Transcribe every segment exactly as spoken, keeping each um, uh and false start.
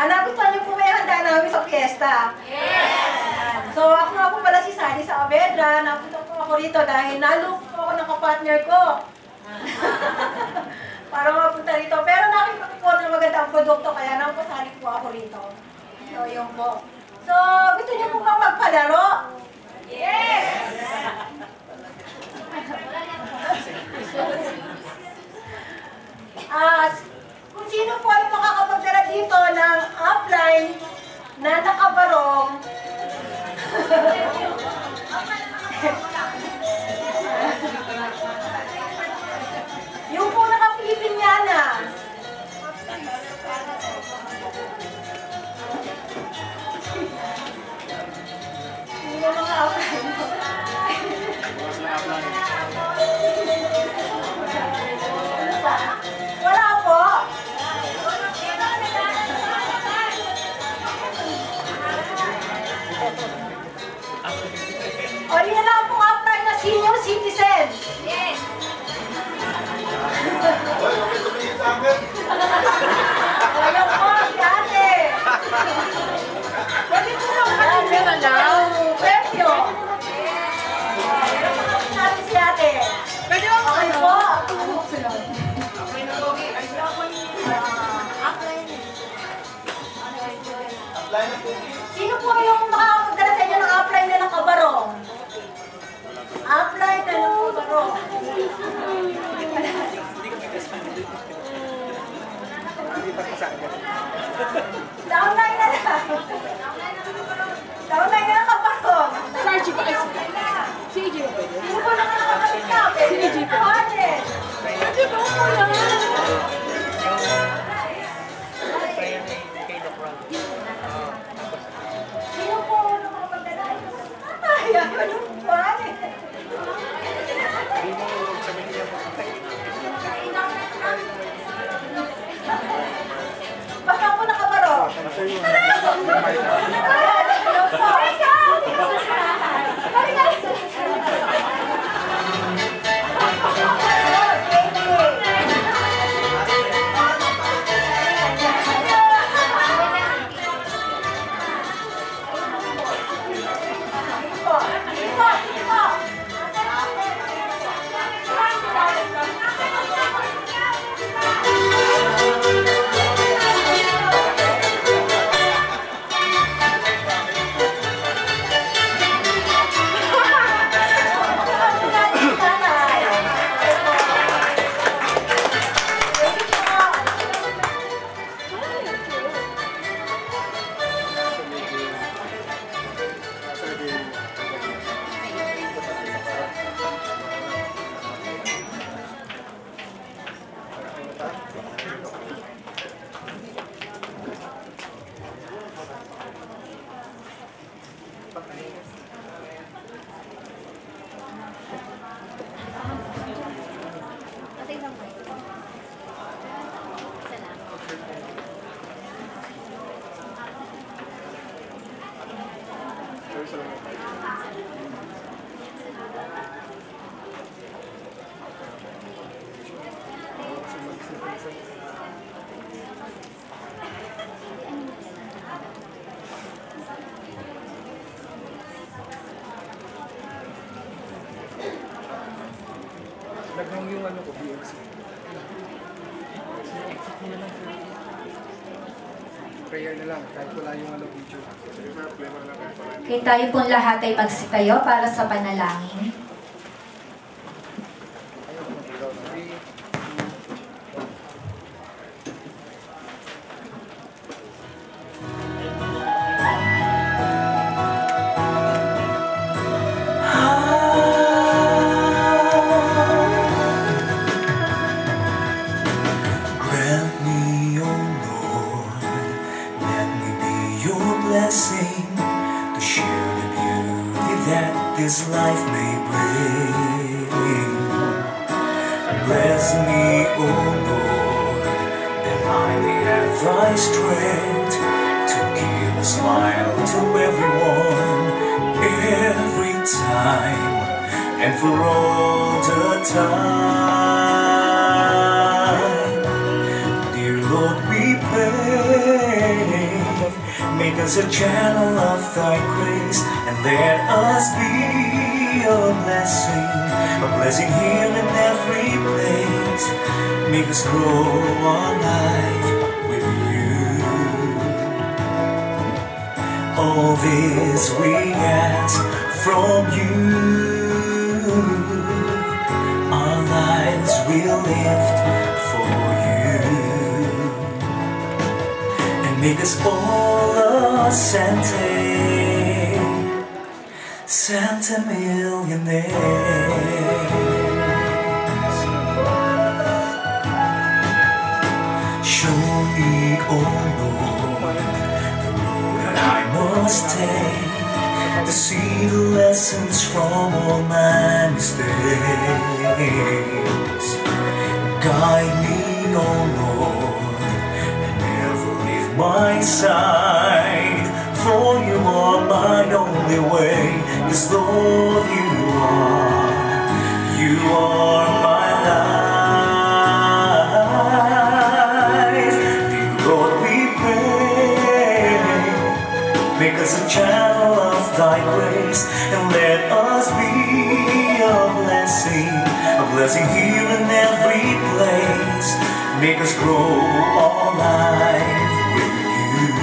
Ah, nagustuhan niyo po ba yung handa namin sa fiesta? Yes! So, ako nga po pala si Sally sa Avedra. Napunta po ako rito dahil nalook po ako ng kapartner ko. Para mapunta rito. Pero nakita ko po na magandang produkto, kaya napasali po ako rito. So, yun po. So, gusto niyo po ba magpalaro? Yes! Ah, kung sino po ay makakapagdala dito ng upline na nakabarong, yung po naka-Pilipinyana. Hindi na mga upline. Wala po. O, yun lang po apply na senior citizen. Yes. Ayaw po, si ate. Pwede po lang pati na lang. Premyo. Ayaw po natin si ate. Pwede po. Okay po. Sino po yung makakapagdala sa inyo ng apply na nakabarong? Apply na nakabarong. Downline na lang. Downline na nakabarong. Sarge ba? Si A J ba? Sino po nakakapagdala sa akin? Si A J ba? Pwede ba ako yan? Sino po nakakapagdala? Ay, ano ba? Basta po nakabarong. Nagmang yung ano ko, B M C. Prayer na lang, kahit wala yung ano video. Okay, tayo pong lahat ay magsitayo para sa panalangin. To share the beauty that this life may bring. Bless me, O Lord, that I may have thy strength to give a smile to everyone, every time, and for all the time. Dear Lord, we pray. us a channel of thy grace, and let us be a blessing, a blessing here in every place. Make us grow our life with you. All this we ask from you. Our lives we'll lift for you, and make us all a Santé, Santé millionaires. Show me, oh Lord, the road that I must take, to see the lessons from all my mistakes. Guide me, oh Lord, and never leave my side, for you are my only way. 'Cause Lord, you are, you are my life. Dear Lord, we pray, make us a channel of thy grace, and let us be a blessing, a blessing here in every place. Make us grow our life with you.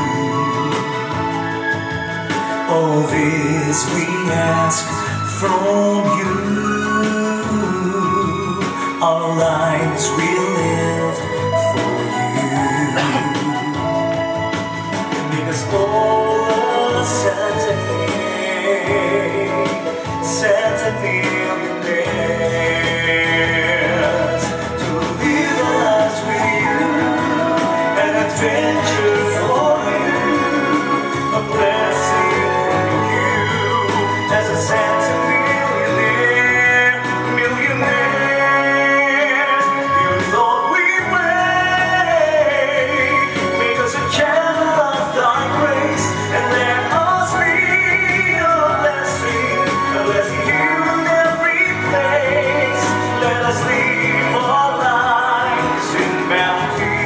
All this we ask from you. Our lives we live for you. Make us all a Santé, Santé millionaires, to live our lives with you, an adventure for you, a blessing from you, as a Santé millionaire, millionaires. Dear Lord, we pray, make us a channel of thy grace, and let us be a blessing, a blessing here in every place. Let us live our lives in bounty,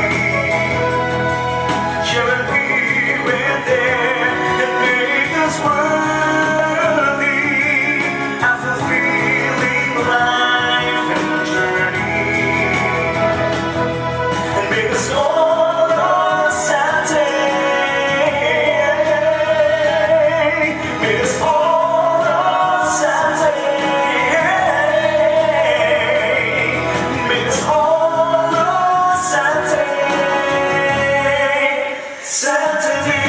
sharing here and there, and make us worthy, a fulfilling life and journey, and make us all a Santé. Make us all a Santé. Make us all a Santé, Santé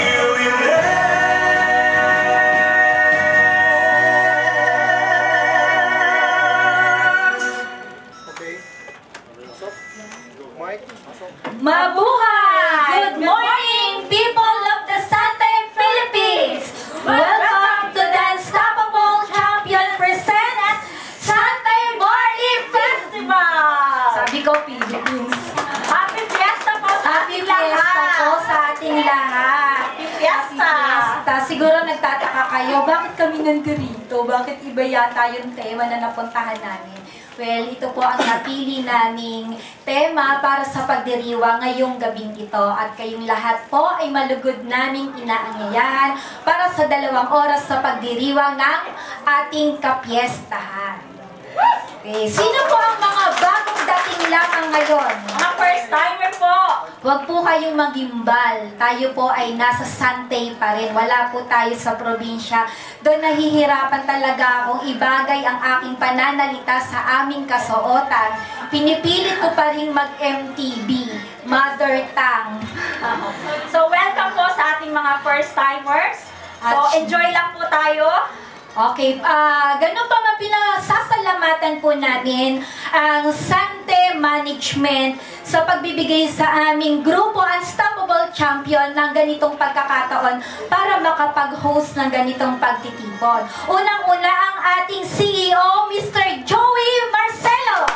millionaires. Okay. Pasok. Mike, pasok. Mabuhay! Good morning, people of the Santé Philippines! Welcome to the Unstoppable Champion presents Santé Barley Festival! Sabi ko, Philippines. Happy Fiesta po sa Happy ating Fiesta lahat! po sa ating lahat! Happy Fiesta! Fiesta. Siguro nagtataka kayo, bakit kami nandito? Bakit iba yata yung tema na napuntahan namin? Well, ito po ang napili naming tema para sa pagdiriwang ngayong gabing ito. At kayong lahat po ay malugod naming inaanyayahan para sa dalawang oras sa pagdiriwang ng ating kapiestahan. Okay, sino po ang mga bagong dating lamang ngayon? Mga first timer po! Huwag po kayong magimbal. Tayo po ay nasa Santé pa rin. Wala po tayo sa probinsya. Doon nahihirapan talaga akong ibagay ang aking pananalita sa aming kasuotan. Pinipilit ko pa rin mag-M T B, Mother Tongue. So, welcome po sa ating mga first timers. So, enjoy lang po tayo. Okay, ah ganun pa man pinasasalamatan po namin ang Santé Management sa pagbibigay sa aming grupo Unstoppable Champion ng ganitong pagkakataon para makapag-host ng ganitong pagtitipon. Unang-una ang ating C E O, Mister Joey Marcelo.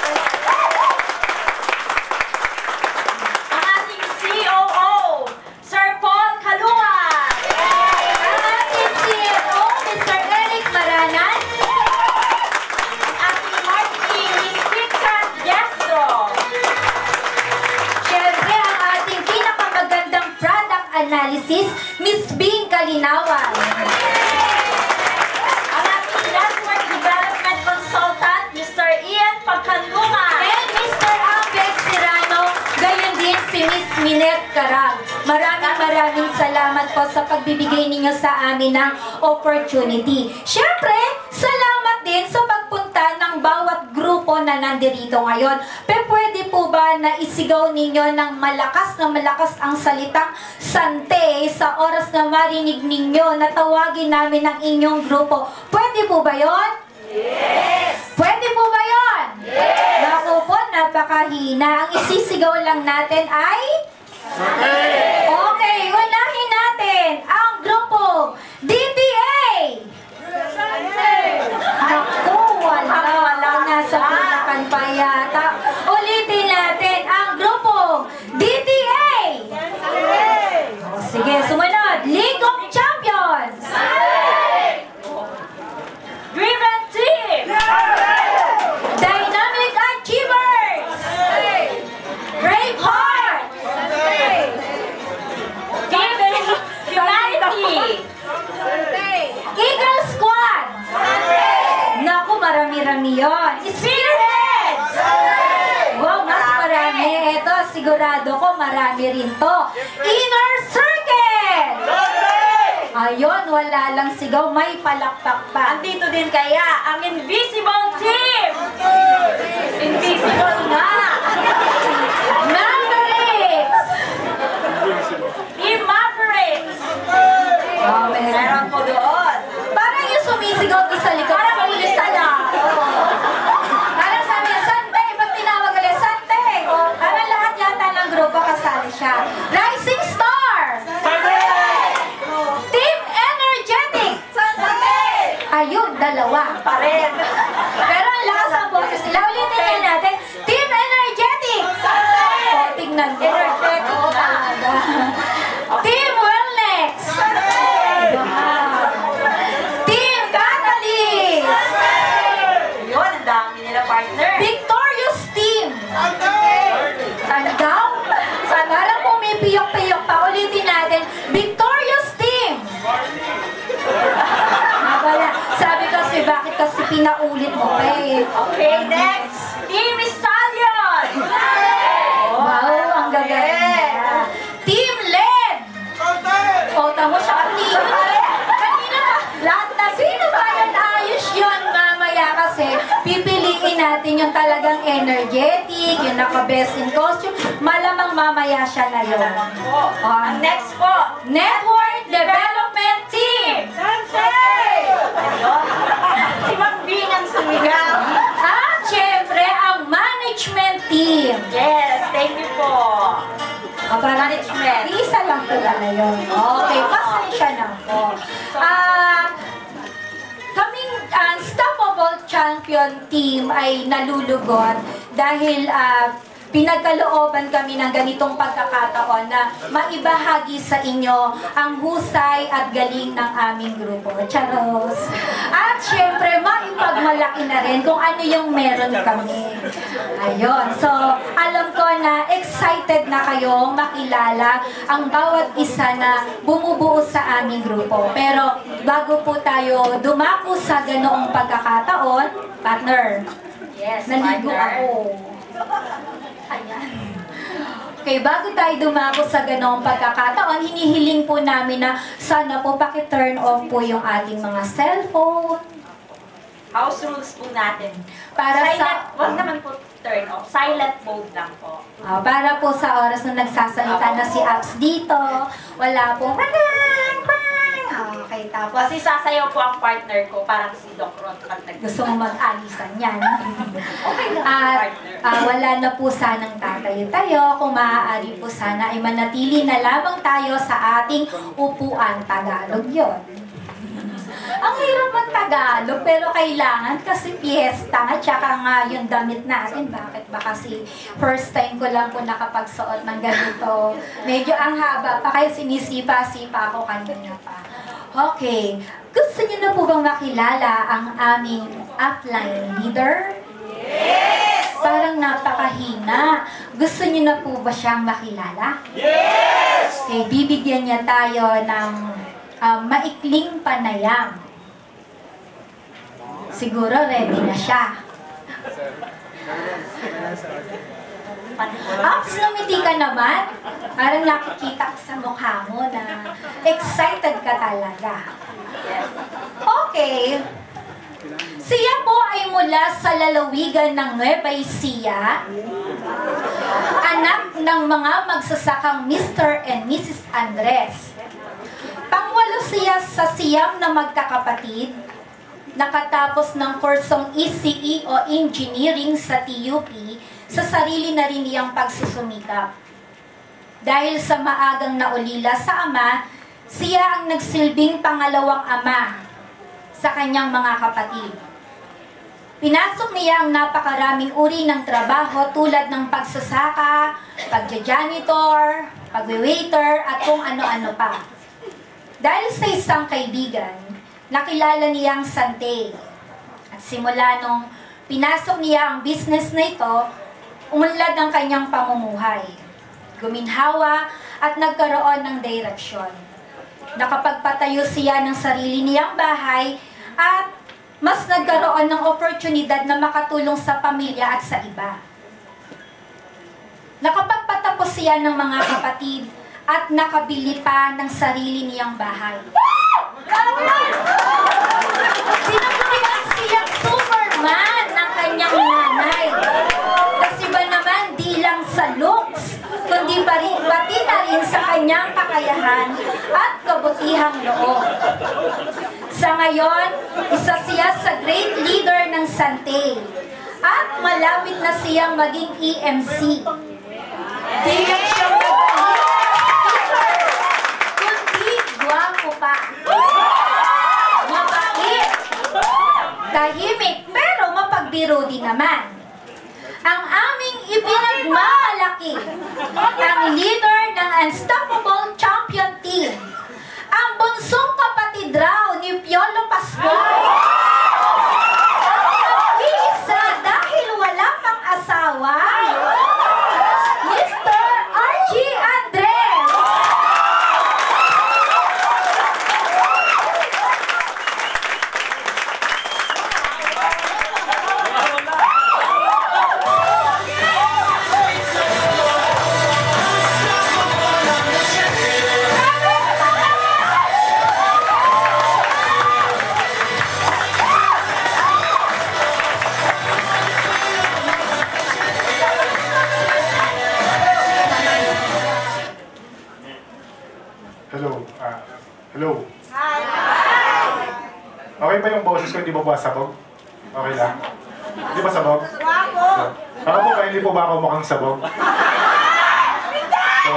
Ang ating C O O, Sir Paul Kaluan. Ang ating C E O, Mister Eric Maranan. Ang ating marketing, Miss Victor Diastro. Siyempre, ang ating pinakamagandang product Analysis, Miss Bing Kalinawan. Ang ating Network Development Consultant, Mister Ian Pagkanlungan. And Mister Abed Serrano, gayon din si Miss Minette Carag. Maraming maraming salamat po sa pagbibigay ninyo sa amin ng opportunity. Siyempre, salamat din sa pagpunta ng bawat grupo na nandirito ngayon. Pero pwede po ba na isigaw ninyo ng malakas na malakas ang salitang Santé sa oras na marinig ninyo na tawagin namin ang inyong grupo? Pwede po ba yon? Yes! Pwede po ba yon? Yes! Naku po, napakahina. Ang isisigaw lang natin ay... Santé! Okay, unahin natin ang grupo D T A! Naku, wala. Wala. Nasa pinakan pa yata. Ulitin natin ang grupo D T A! O, sige, sumunod. League of Champions! Driven Team. Dynamic Achievers! Brave Heart! Team Humanity. Eagle Squad! Naku, marami-rami yun. Spearheads! Wow, mas marami. Ito, sigurado ko marami rin to. Inner Circle! Ayun, wala lang sigaw, may palakpak pa. Andito din kaya ang Invisible Team. Invisible nga. Mavericks! Team Mavericks. Oh, meron. Meron po doon. Parang yung sumisigaw doon sa likod. Parang pulis na lang. Parang sabi niya, Santé! Ba't tinawag ulit? Santé! Parang lahat yata ng grupo kasali siya. Rising Star! Team Energetic! Ayun, dalawa. Pa rin. Pero ang lakas ng boses nila. Ulitin na natin. Team Energetic! O, tignan mo. Energetic Oo, talaga. Team Wellness! Wow. Team Catalyst! Yun, ang dami nila partner. Victorious Team! Tandaw? Parang pumipiyok-piyok pa. Ulitin natin. Victorious Team! Wala. Sabi kasi, bakit kasi pinaulit mo pa eh? Okay, next. Team Stallion. Wow, ang gagaling niya. Team Led! O, tamo siya kanina pa rin. Kanina pa. Lahat na. Sino ba yun? Ayos yun mamaya kasi pipiliin natin yung talagang energetic, yung naka-best in costume. Malamang mamaya siya na yun. Po. Ang next po. Network Development Team! Ayun. Si Ma'am Bing ang sumigaw. At syempre, ang Management Team. Yes, thank you po. O, parang Management. isa lang pala na yun. Okay, pasensya na po. Ah, kaming ang Unstoppable Champion Team ay nalulugot dahil ah, pinagkalooban kami ng ganitong pagkakataon na maibahagi sa inyo ang husay at galing ng aming grupo. Charos! At syempre, maipagmalaki na rin kung ano yung meron kami. Ayun. So, alam ko na excited na kayong makilala ang bawat isa na bumubuo sa aming grupo. Pero, bago po tayo dumako sa ganoong pagkakataon, partner, Yes, naligo partner. ako. Ayan. Okay, bago tayo dumako sa ganoong pagkakataon, hinihiling po namin na sana po paki-turn off po yung ating mga cellphone. House rules po natin. Para Silent, sa... wag naman po turn off. Silent mode lang po. Ah, para po sa oras na nagsasalita na si Apps dito, wala po. Okay, tapos Kasi sasayaw po ang partner ko, parang si Doc Ron pag nag- gusto mo mag-alisan yan. Okay lang, At partner. ah, wala na po sanang tatayo-tayo. Kung maaari po sana ay manatili na lamang tayo sa ating upuan. Tagalog yon. Ang hirap mag-Tagalog, pero kailangan kasi piyesta at saka nga yung damit natin. Bakit ba kasi first time ko lang po nakapagsuot ng ganito. Medyo ang haba pa, kaya sinisipa-sipa ako kanina pa. Okay, gusto niyo na po bang makilala ang aming upline leader? Yes! Parang napakahina. Gusto niyo na po ba siyang makilala? Yes! eh, bibigyan niya tayo ng um, maikling panayam. Siguro ready na siya. Ups, lumiti ka naman. Parang nakikita ko sa mukha mo na excited ka talaga. Okay. Siya po ay mula sa lalawigan ng Nueva Ecija, anak ng mga magsasakang Mister and Missus Andres. Pangwalo siya sa siyam na magkakapatid, nakatapos ng kursong E C E o Engineering sa T U P sa sarili na rin niyang pagsusumikap. Dahil sa maagang naulila sa ama, siya ang nagsilbing pangalawang ama sa kanyang mga kapatid. Pinasok niya ang napakaraming uri ng trabaho tulad ng pagsasaka, pagja-janitor, pagwe-waiter, at kung ano-ano pa. Dahil sa isang kaibigan, nakilala niya ang Santé. At simula nung pinasok niya ang business na ito, umunlad ang kanyang pamumuhay. Guminhawa at nagkaroon ng direksyon. Nakapagpatayo siya ng sarili niyang bahay at mas nagkaroon ng oportunidad na makatulong sa pamilya at sa iba. Nakapagpatapos siya ng mga kapatid at nakabili pa ng sarili niyang bahay. Sinagurian siyang Superman ng kanyang nanay. Kasi ba naman di lang sa looks, kundi pa rin, pati na rin sa kanyang kakayahan at kabutihang loob. Sa ngayon, isa siya sa great leader ng Santé at malapit na siyang maging E M C. Di lang siya magaling, kundi gwapo pa. Mabait, tahimik, pero mapagbiro din naman. Ang aming ipinagmamalaki, ang leader ng Unstoppable Champion Team, ang bunsong kapatid raw ni Piolo Pascual. Ang isa dahil wala pang asawa, Mister R G Andres. Hello. Ah, hello. Okay ba yung boses ko? Hindi ba ba sabog? Okay lang? Hindi ba sabog? Ako po ba, hindi po ba ako mukhang sabog? So,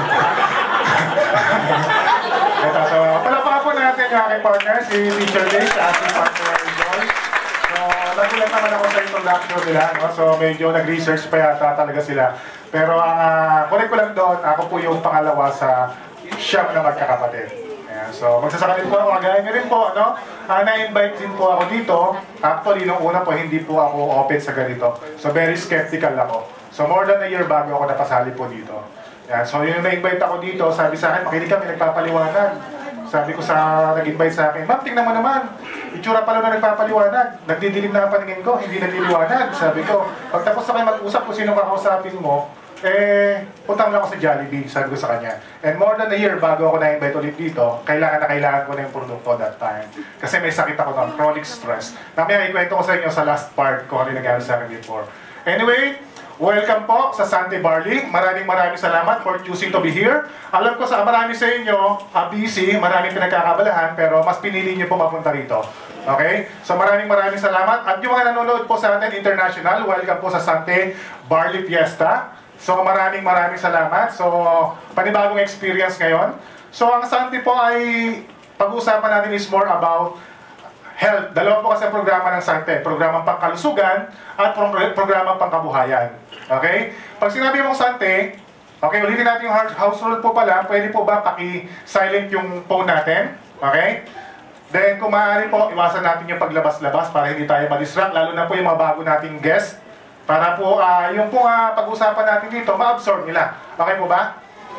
natatawa ako. Palapaka po natin yung aking partner, si Teacher Day, sa ating partner Joy. So, nagulat naman ako sa introduction nila, no? So, medyo nag-research pa yata talaga sila. Pero ang uh, correct ko lang doon, ako po yung pangalawa sa siyam na magkakapatid. Ayan, so magsasakalit po ako, kagaya nyo rin po, no? Uh, na-invite din po ako dito. Actually, nung una po, hindi po ako open sa ganito. So very skeptical ako. So more than a year bago ako napasali po dito. Ayan, so yung na-invite ako dito, sabi sa akin, makinig kami, nagpapaliwanag. Sabi ko sa nag-invite sa akin, ma'am, tingnan mo naman, itsura pala na nagpapaliwanag. Nagdidilim na ang paningin ko, hindi nagliliwanag. Sabi ko, pag tapos na kayo mag-usap kung sino kakausapin mo, eh, punta mo lang ako sa Jollibee, sabi ko sa kanya. And more than a year bago ako na-invite ulit dito, kailangan na kailangan ko na yung produkto that time. Kasi may sakit ako ng chronic stress. Namaya ikwento ko sa inyo sa last part kung ano yung nangyari sa akin before. Anyway, welcome po sa Santé Barley. Maraming maraming salamat for choosing to be here. Alam ko sa marami sa inyo, uh, busy, maraming pinagkakabalahan, pero mas pinili niyo po mapunta rito. Okay? So maraming maraming salamat. At yung mga nanonood po sa atin international, welcome po sa Santé Barley Fiesta. So maraming maraming salamat. So panibagong experience ngayon. So ang Santé po ay pag-uusapan natin is more about health. Dalawa po kasi ang programa ng Santé. Programang pangkalusugan at programang pangkabuhayan. Okay? Pag sinabi mong Santé, okay, ulitin natin yung house rule po pala. Pwede po ba paki-silent yung phone natin? Okay? Then kung maaari po, iwasan natin yung paglabas-labas para hindi tayo ma-distract. Lalo na po yung mga bago nating guest. Para po, uh, yung po uh, pag-usapan natin dito, ma-absorb nila. Okay po ba?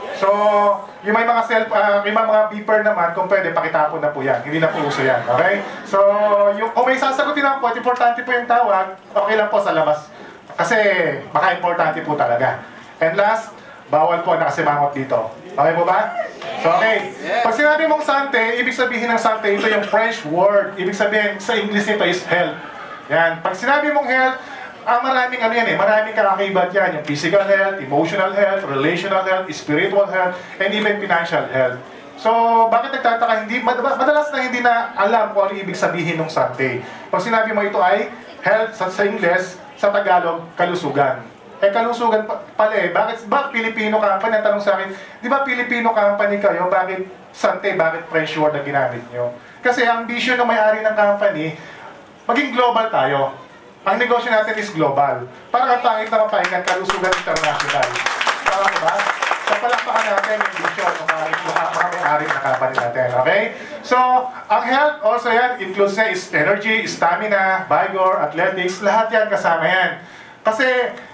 So, yung may mga self, uh, yung mga beeper naman, kung pwede, pakitapon na po yan. Hindi na po uso yan, okay? So, yung, kung may sasagutin ako po, at importante po yung tawag, okay lang po sa labas. Kasi, baka importante po talaga. And last, bawal po nakasimangot dito. Okay po ba? So, okay. Pag sinabi mong Santé, ibig sabihin ng Santé, ito yung French word. Ibig sabihin, sa English nito is health. Yan. Pag sinabi mong health, ah, maraming ano yan eh, maraming kakakibat yan. Yung physical health, emotional health, relational health, spiritual health, and even financial health. So, bakit nagtataka? Hindi, madalas na hindi na alam kung ano ibig sabihin ng Santé. Pag sinabi mo ito ay health sa, sa English, sa Tagalog, kalusugan. Eh, kalusugan pa, pala eh. Bakit, bakit Filipino company? Ang tanong sa akin, di ba Filipino company kayo? Bakit Santé? Bakit French word na ginamit nyo? Kasi ang vision ng may-ari ng company, maging global tayo. Ang negosyo natin is global. Para kapangit na mapahingan, kalusugan international. Tama ko ba? So, palakpakan natin yung vision ng mga, mga may-ari ng company natin. Okay? So, ang health also yan, includes na is energy, stamina, vigor, athletics, lahat yan kasama yan. Kasi,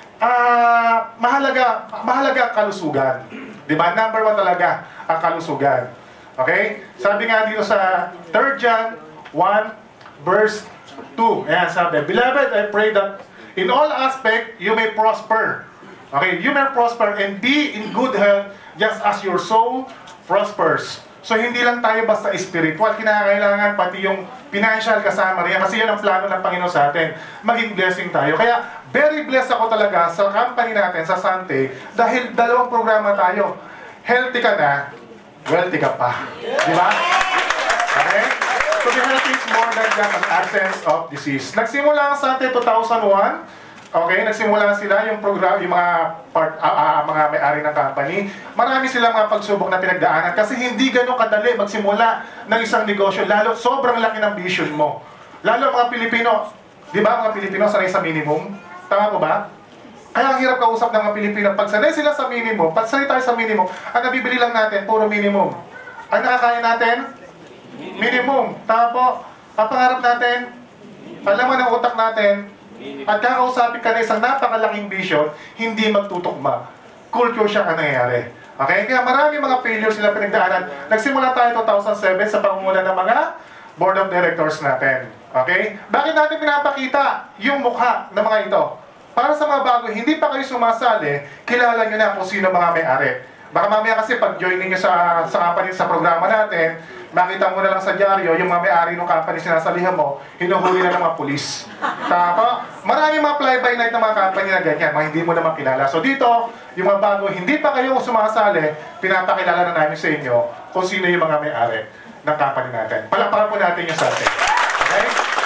ah, mahalaga, mahalaga ang kalusugan. Diba? Number one talaga ang kalusugan. Okay? Sabi nga dito sa third John one, verse two. Ayan, sabi, Beloved, I pray that in all aspect, you may prosper. Okay, you may prosper and be in good health just as your soul prospers. So, hindi lang tayo basta spiritual. Kinakailangan pati yung financial kasama rin. Kasi yun ang plano ng Panginoon sa atin. Maging blessing tayo. Kaya, very blessed ako talaga sa company natin, sa Santé, dahil dalawang programa tayo. Healthy ka na, wealthy ka pa. Di ba? Okay? So, the health is more than just an absence of disease. Nagsimula ang Santé two thousand one. Okay, nagsimula sila yung program, yung mga part, uh, uh, mga may-ari ng company. Marami silang mga pagsubok na pinagdaanan kasi hindi ganun kadali magsimula ng isang negosyo. Lalo, sobrang laki ng vision mo. Lalo mga Pilipino, di ba mga Pilipino sanay sa minimum? Tama ko ba? Kaya ang hirap kausap ng mga Pilipino. Pag sanay sila sa minimum, pag sanay tayo sa minimum, ang nabibili lang natin, puro minimum. Ang nakakaya natin, minimum. Tama po. Ang pangarap natin, alam mo ng utak natin, at kakausapin ka na isang napakalaking vision, hindi magtutugma. Culture siya ang nangyayari. Okay? Kaya marami mga failures sila pinagdaanan. Nagsimula tayo two thousand seven sa pangunguna ng mga board of directors natin. Okay? Bakit natin pinapakita yung mukha ng mga ito? Para sa mga bago, hindi pa kayo sumasali, kilala nyo na kung sino mga may-ari. Baka mamaya kasi pag join niyo sa, sa company, sa programa natin, makita mo na lang sa dyaryo, yung mga may-ari ng company sinasalihan mo, hinuhuli na ng mga pulis. Tama? Maraming mga fly-by-night na mga company na ganyan, mga hindi mo naman kilala. So dito, yung mga bago, hindi pa kayo sumasali, pinapakilala na namin sa inyo kung sino yung mga may-ari ng company natin. Palakpakan po natin yung sa atin. Okay?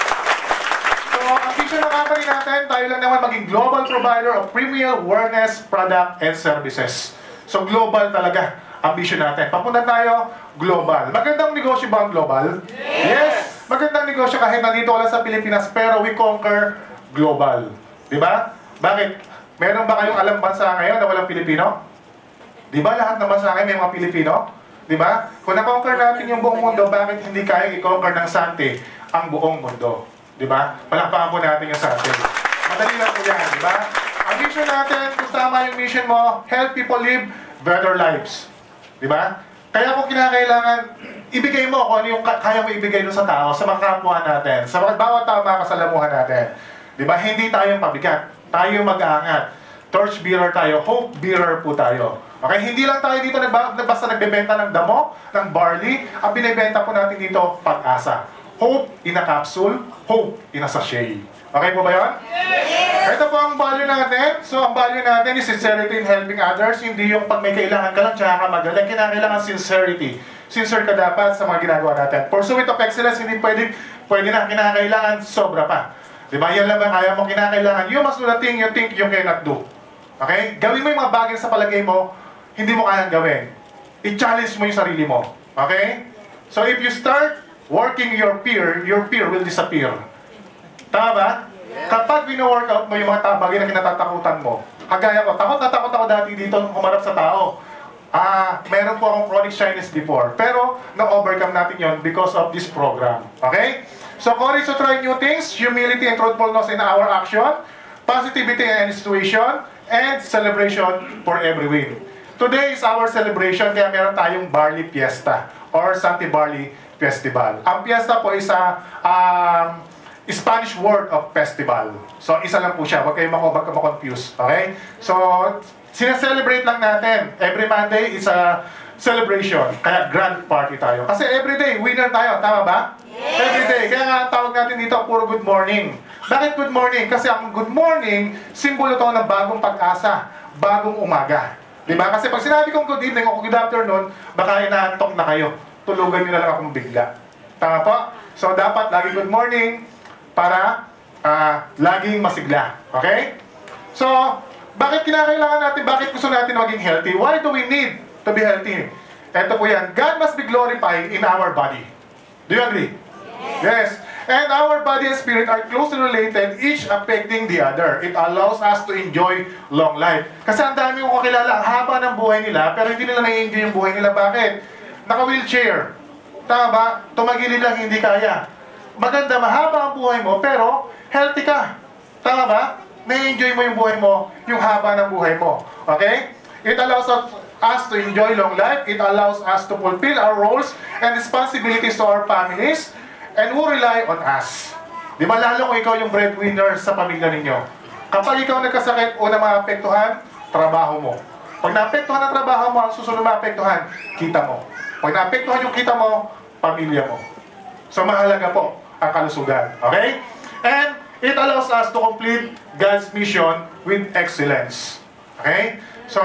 So, ang vision ng company natin, tayo lang naman maging global provider of premier wellness product and services. So, global talaga ang vision natin. Papunta tayo, global. Magandang negosyo ba ang global? Yes! Yes! Magandang negosyo kahit nandito wala sa Pilipinas, pero we conquer global. Diba? Bakit? Meron ba kayong alam bansa ngayon na walang Pilipino? Diba lahat ng bansa ngayon may mga Pilipino? Diba? Kung na-conquer natin yung buong mundo, bakit hindi kayang i-conquer ng Santé ang buong mundo? Diba? Palakpakan po natin yung Santé. Madali lang po yan, diba? Ang vision natin, kung tama yung mission mo, help people live better lives. Diba? Kaya kung kinakailangan, ibigay mo kung ano yung kaya mo ibigay doon sa tao, sa mga kapwa natin, sa mga bawat tao mga kasalamuhan natin. Diba? Hindi tayo pabigat. Tayo mag-aangat. Torch bearer tayo. Hope bearer po tayo. Okay? Hindi lang tayo dito nagba, basta nagbebenta ng damo, ng barley. Ang binibenta po natin dito, pag-asa. Hope in a capsule, hope in a sachet. Okay po ba yun? Yes! Ito po ang value natin. So, ang value natin is sincerity in helping others. Hindi yung pag may kailangan ka lang, tsaka ka magaling. Kinakailangan sincerity. Sincere ka dapat sa mga ginagawa natin. Pursuit of excellence, hindi pwede, pwede na. Kinakailangan, sobra pa. Diba? Yan lang ba kaya mo kinakailangan. You must do the thing you think you cannot do. Okay? Gawin mo yung mga bagay sa palagay mo, hindi mo kayang gawin. I-challenge mo yung sarili mo. Okay? So, if you start working your peer, your peer will disappear. Tama ba? Kapag wino-workout mo yung mga bagay na kinatatakutan mo, kagaya ko, takot na takot ako dati dito humarap sa tao. Ah, meron po akong chronic shyness before. Pero, na-overcome natin yon because of this program. Okay? So, courage to try new things, humility and truthfulness in our action, positivity in any situation, and celebration for every win. today is our celebration, kaya meron tayong Barley Fiesta or Santé Barley Festival. Ang fiesta po is a um, Spanish word of festival. So, isa lang po siya. Huwag kayo mako-confuse. Okay? So, sineselebrate lang natin. Every Monday is a celebration. Kaya grand party tayo. Kasi everyday, winner tayo. Tama ba? Yes! Everyday. Kaya nga tawag natin dito, puro good morning. Bakit good morning? Kasi ang good morning, simbolo to ng bagong pag-asa, bagong umaga. Diba? Kasi pag sinabi kong good evening o good afternoon, baka inaantok na kayo. Tulugan nyo na lang akong bigla. Tama po? So, dapat lagi good morning para uh, laging masigla. Okay? So, bakit kinakailangan natin, bakit gusto natin maging healthy? Why do we need to be healthy? Ito po yan. God must be glorified in our body. Do you agree? Yes. Yes. And our body and spirit are closely related, each affecting the other. It allows us to enjoy long life. Kasi ang dami kong kakilala, ang haba ng buhay nila, pero hindi nila na-enjoy yung buhay nila. Bakit? Naka-wheelchair. Tama ba? Tumagilid lang, hindi kaya. Maganda, mahaba ang buhay mo, pero healthy ka. Tama ba? Na-enjoy mo yung buhay mo, yung haba ng buhay mo. Okay? It allows us to enjoy long life. It allows us to fulfill our roles and responsibilities to our families and who rely on us. Di ba lalo kung ikaw yung breadwinner sa pamilya ninyo? Kapag ikaw nagkasakit, una maapektuhan, trabaho mo. Pag naapektuhan ang trabaho mo, ang susunod maapektuhan, kita mo. Pag naapektuhan yung kita mo, pamilya mo. So mahalaga po ang kalusugan. Okay? And it allows us to complete God's mission with excellence. Okay? So,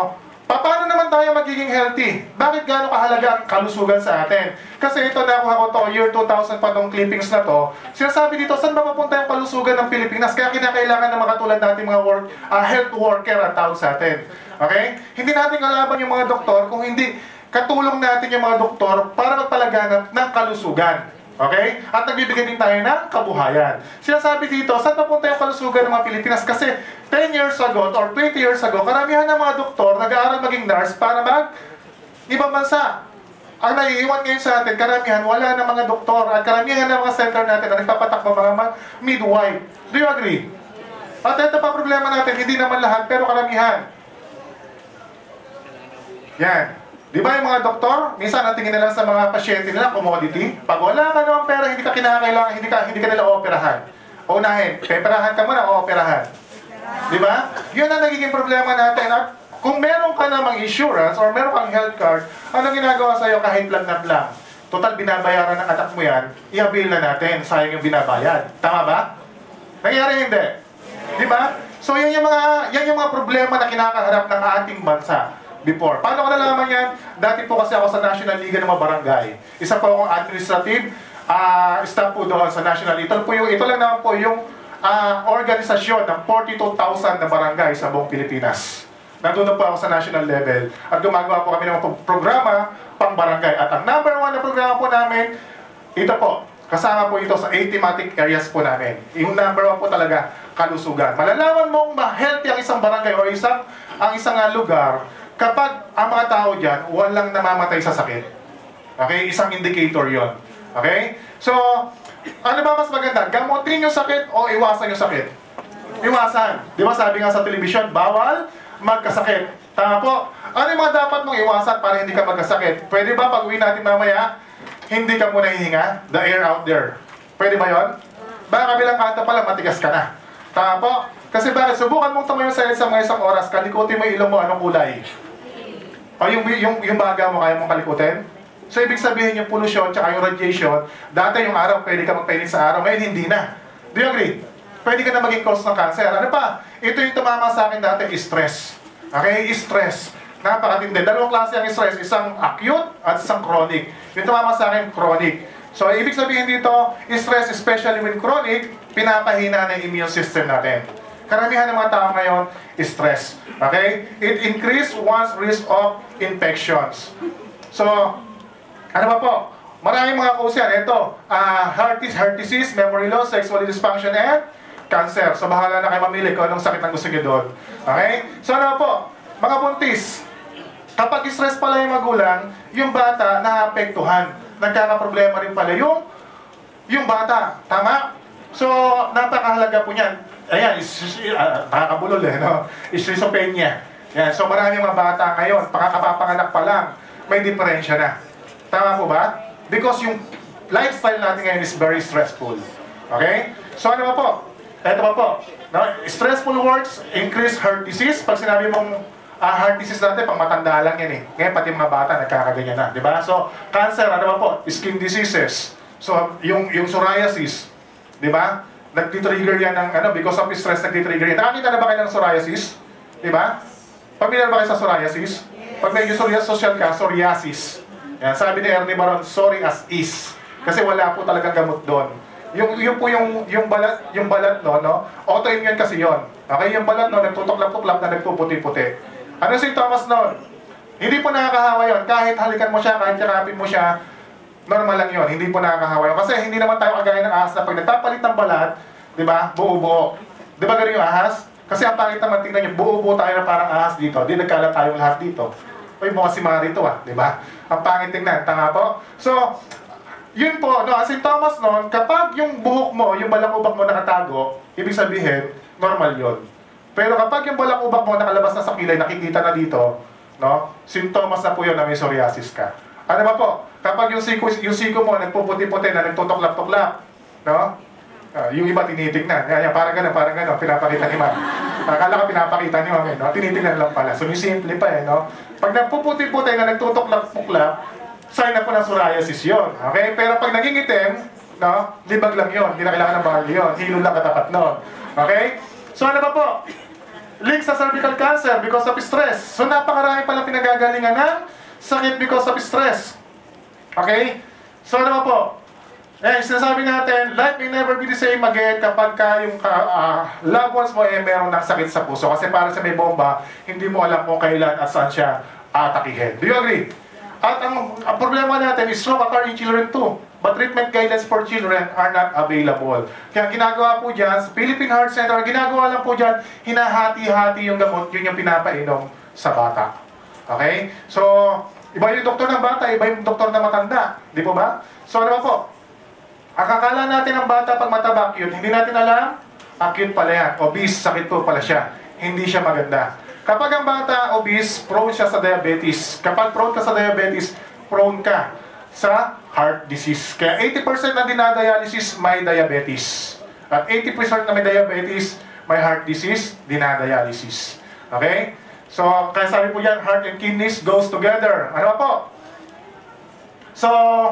paano naman tayo magiging healthy? Bakit gaano kahalaga ang kalusugan sa atin? Kasi ito, nakuha ko to, year two thousand pa tong clippings na to. Sinasabi dito, saan ba mapunta yung kalusugan ng Pilipinas? Kaya kinakailangan ng mga katulad natin mga work, uh, health worker ang tawag sa atin. Okay? Hindi natin kalaban yung mga doktor kung hindi katulong natin yung mga doktor para magpalaganap ng kalusugan. Okay? At nagbibigay din tayo ng kabuhayan. Sinasabi dito, saan papunta yung kalusugan ng mga Pilipinas? Kasi ten years ago or twenty years ago, karamihan ng mga doktor nag-aaral maging nurse para mag ibang bansa. Ang naiiwan ngayon sa atin, karamihan, wala na mga doktor at karamihan ng mga center natin na nagpapatakbo mga midwife. Do you agree? At ito pa problema natin, hindi naman lahat, pero karamihan. Yan. Di ba yung mga doktor, minsan natingin nila sa mga pasyente nila, commodity. Pag wala ka naman pera, hindi ka kinakailangan, hindi ka, hindi ka nila ooperahan. Unahin, peperahan ka muna, ooperahan. Di ba? Yun ang nagiging problema natin. At kung meron ka namang insurance or meron kang health card, ano ginagawa sa'yo kahit lagnat lang? Total, binabayaran ng anak mo yan, i-avail na natin, sayang yung binabayad. Tama ba? Nangyari hindi? Di ba? So yan yung mga, yan yung mga problema na kinakaharap ng ating bansa before. Paano ko nalaman yan? Dati po kasi ako sa National Liga ng mga Barangay. Isa po akong administrative uh, staff po doon sa National. Ito, po yung, ito lang naman po yung uh, organisasyon ng forty-two thousand na barangay sa buong Pilipinas. Nandun po ako sa national level at gumagawa po kami ng mga programa pang barangay. At ang number one na programa po namin, ito po, kasama po ito sa eight thematic areas po namin. Yung number one po talaga, kalusugan. Malalaman mong ma-healthy ang isang barangay o isang, ang isang uh, lugar kapag ang mga tao dyan, walang namamatay sa sakit. Okay? Isang indicator yon. Okay? So, ano ba mas maganda? Gamutin yung sakit o iwasan yung sakit? Iwasan. Di ba sabi nga sa telebisyon, bawal magkasakit. Tama po. Ano yung mga dapat mong iwasan para hindi ka magkasakit? Pwede ba pag uwi natin mamaya, hindi ka muna hihinga? The air out there. Pwede ba yon? Baka kabilang kanta pala, matigas ka na. Tama po. Kasi bakit? Subukan mong tumayo sa sa mga isang oras, kalikutin mo yung ilong mo, anong kulay? O yung, yung, yung baga mo, kaya mong kalikutin? So, ibig sabihin yung pollution, tsaka yung radiation, dati yung araw, pwede ka magpainit sa araw, ngayon hindi na. Do you agree? Pwede ka na maging cause ng cancer. Ano pa? Ito yung tumama sa akin dati, stress. Okay? Stress. Napakatindi. Dalawang klase ang stress. Isang acute at isang chronic. Yung tumama sa akin, chronic. So, ibig sabihin dito, stress, especially when chronic, pinapahina na yung immune system natin. Karamihan ng mga tao ngayon, stress. Okay? It increase one's risk of infections. So, ano ba po? Maraming mga cause yan. Ito, uh, heart, heart disease, memory loss, sexual dysfunction, and cancer. So, bahala na kayo mamili kung anong sakit ang gusto nyo doon. Okay? So, ano po? Mga buntis, kapag stress pala yung magulang, yung bata naapektuhan. Nagkakaproblema rin pala yung, yung bata. Tama? So, napakahalaga po niyan. Ayan, is, uh, nakakabulol eh, no? Schizophrenia. Yan, so marami mga bata ngayon, pakakapapanganak pa lang, may diferensya na. Tama po ba? Because yung lifestyle natin ngayon is very stressful. Okay? So ano ba po? Ito ba po? No? Stressful works increase heart disease. Pag sinabi mong uh, heart disease natin, pang matanda lang yan eh. Ngayon pati mga bata nagkakaganyan na. Diba? So, cancer, ano ba po? Skin diseases. So, yung, yung psoriasis. Diba? Nagtitrigger yan ng, ano, because of stress, nagtitrigger yan. Nakakita na ba kayo ng psoriasis? Diba? Pamilyar ba kayo sa psoriasis? Pag medyo social ka, psoriasis. Yan, sabi ni Ernie Baron, sorry as is. Kasi wala po talagang gamot doon. Yung, yung po yung, yung balat, yung balat no, no? Autoimmune kasi yon. Okay, yung balat no, nagtutuklap-tuklap na nagpuputi-puti. Ano sintomas nun? Hindi po nakakahawa yon. Kahit halikan mo siya, kahit yakapin mo siya, normal lang yon. Hindi po nakakahawa yun. Kasi hindi naman tayo kagaya ng ahas na pag nagpapalit ng balat, di ba, buo-buo. Di ba ganun yung ahas? Kasi ang pangit naman, tingnan nyo, buo-buo tayo na parang ahas dito. Di nagkalat tayong lahat dito. Uy, mukha si Marito ah, di ba? Ang pangit tingnan, tanga po. So, yun po, no, ang sintomas nun, kapag yung buhok mo, yung balakubak mo nakatago, ibig sabihin, normal yun. Pero kapag yung balakubak mo nakalabas na sa kilay, nakikita na dito, no, sintomas na po yun na may psoriasis ka. Ano ba po? Kapag yung siko, yung siko mo nagpuputi-puti na nagtutuklap-tuklap, no? Uh, yung iba tinitignan. Yan, yan, parang gano'n, parang gano'n, pinapakita ni Ma'am. Akala ka pinapakita ni Ma'am, eh, no? Tinitignan lang pala. So, yung simple pa eh, no? Pag nagpuputi-puti na nagtutuklap-tuklap, sign na po ng psoriasis yun. Okay? Pero pag naging itim, no? Libag lang yun. Hindi na kailangan ng barley yun. Hilo lang katapat nun. Okay? So, ano ba po? Link sa cervical cancer because of stress. So, napakarami palang pinagagalingan ng sakit because of stress. Okay? So, ano ba po? Eh, sinasabi natin, life may never be the same again kapag ka yung uh, loved ones mo eh meron ng sakit sa puso. Kasi para sa may bomba, hindi mo alam kung kailan at saan siya atakihin. Do you agree? At ang, ang problema natin is stroke occur in children too. But treatment guidelines for children are not available. Kaya ginagawa po dyan, sa Philippine Heart Center, ginagawa lang po dyan, hinahati-hati yung gamot, yun yung pinapainom sa bata. Okay? So, iba yung doktor ng bata, iba yung doktor na matanda. Di po ba? So, ano ba po? Akakala natin ang bata pag mataba, cute. Hindi natin alam, acute pala yan. Obese, sakit po pala siya. Hindi siya maganda. Kapag ang bata obese, prone siya sa diabetes. Kapag prone ka sa diabetes, prone ka sa heart disease. Kaya eighty percent na dinadialysis, may diabetes. At eighty percent na may diabetes, may heart disease, dinadialysis. Okay? So, kaya sabi po yan, heart and kidneys goes together. Ano po? So,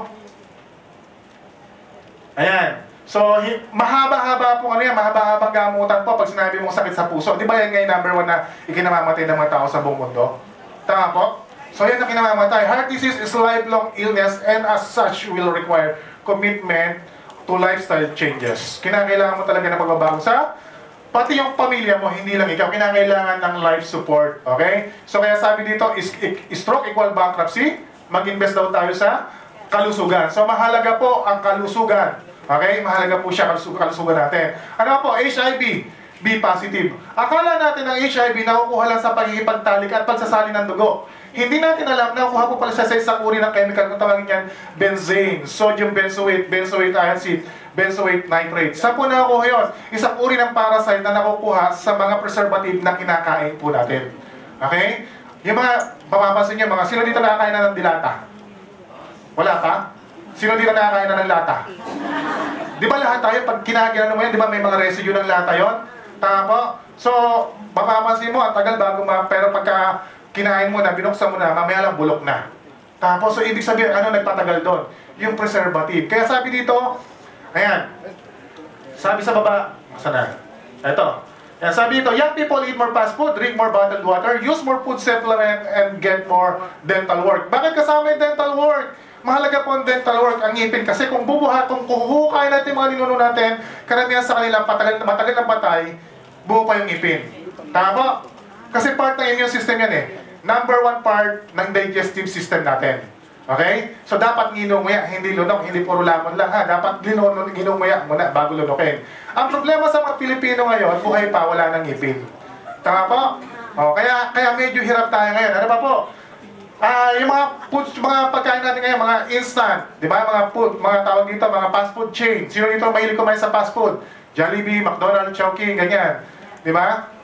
ayan. So, mahaba-haba po ano yan, mahaba-habang gamutan po pag sinabi mong sakit sa puso. Di ba yan ngayon number one na ikinamamatay ng mga tao sa buong mundo? Tama po? So, yan ang kinamamatay. Heart disease is a lifelong illness and as such will require commitment to lifestyle changes. Kinakailangan mo talaga na pagbabago sa pati yung pamilya mo, hindi lang ikaw, kinakailangan ng life support. Okay? So, kaya sabi dito, is, is stroke equal bankruptcy, mag-invest daw tayo sa kalusugan. So, mahalaga po ang kalusugan. Okay? Mahalaga po siya kalusug kalusugan natin. Ano po? H I V. B positive. Akala natin ang H I V nakukuha lang sa pagkikipagtalik at pagsasali ng dugo. Hindi natin alam na nakukuha po pala siya sa isang uri ng chemical kung tawagin yan benzene, sodium benzoate, benzoate acid, benzoate nitrate. Saan po nakukuha yun? Isang uri ng parasite na nakukuha sa mga preservative na kinakain po natin. Okay? Yung mga, mapapansin nyo, mga sino dito nakakain na ng dilata? Wala ka? Sino dito nakakain na ng lata? Di ba lahat tayo, pag kinakain mo yan, di ba may mga residue ng lata yon? Tama po? So, mapapansin mo, ang tagal bago ma... Pero pagka kinain mo na, binuksan mo na, mamaya lang bulok na. Tapos, so ibig sabihin, ano nagpatagal doon? Yung preservative. Kaya sabi dito, ayan, sabi sa baba, saan na? Ito. Ayan, sabi dito, young people eat more fast food, drink more bottled water, use more food supplement, and get more dental work. Bakit kasama yung dental work? Mahalaga po ang dental work, ang ngipin. Kasi kung bubuhat, kung kuhuhukain natin mga ninuno natin, karamihan sa kanila, patagal na matagal na patay, buo pa yung ngipin. Tama po? Kasi part ng immune system yan eh. Number one part ng digestive system natin. Okay? So dapat ginunguya, hindi lunok, hindi puro lamon lang ha. Dapat ginunguya muna bago lunokin. Ang problema sa mga Pilipino ngayon, buhay pa, wala nang ngipin. Tama po? O, kaya, kaya medyo hirap tayo ngayon. Ano pa po? Ah, uh, yung mga food, mga pagkain natin ngayon, mga instant, di ba? Mga food, mga tawag dito, mga fast food chain. Sino dito mahilig kumain sa fast food? Jollibee, McDonald's, Chowking, ganyan. Di ba?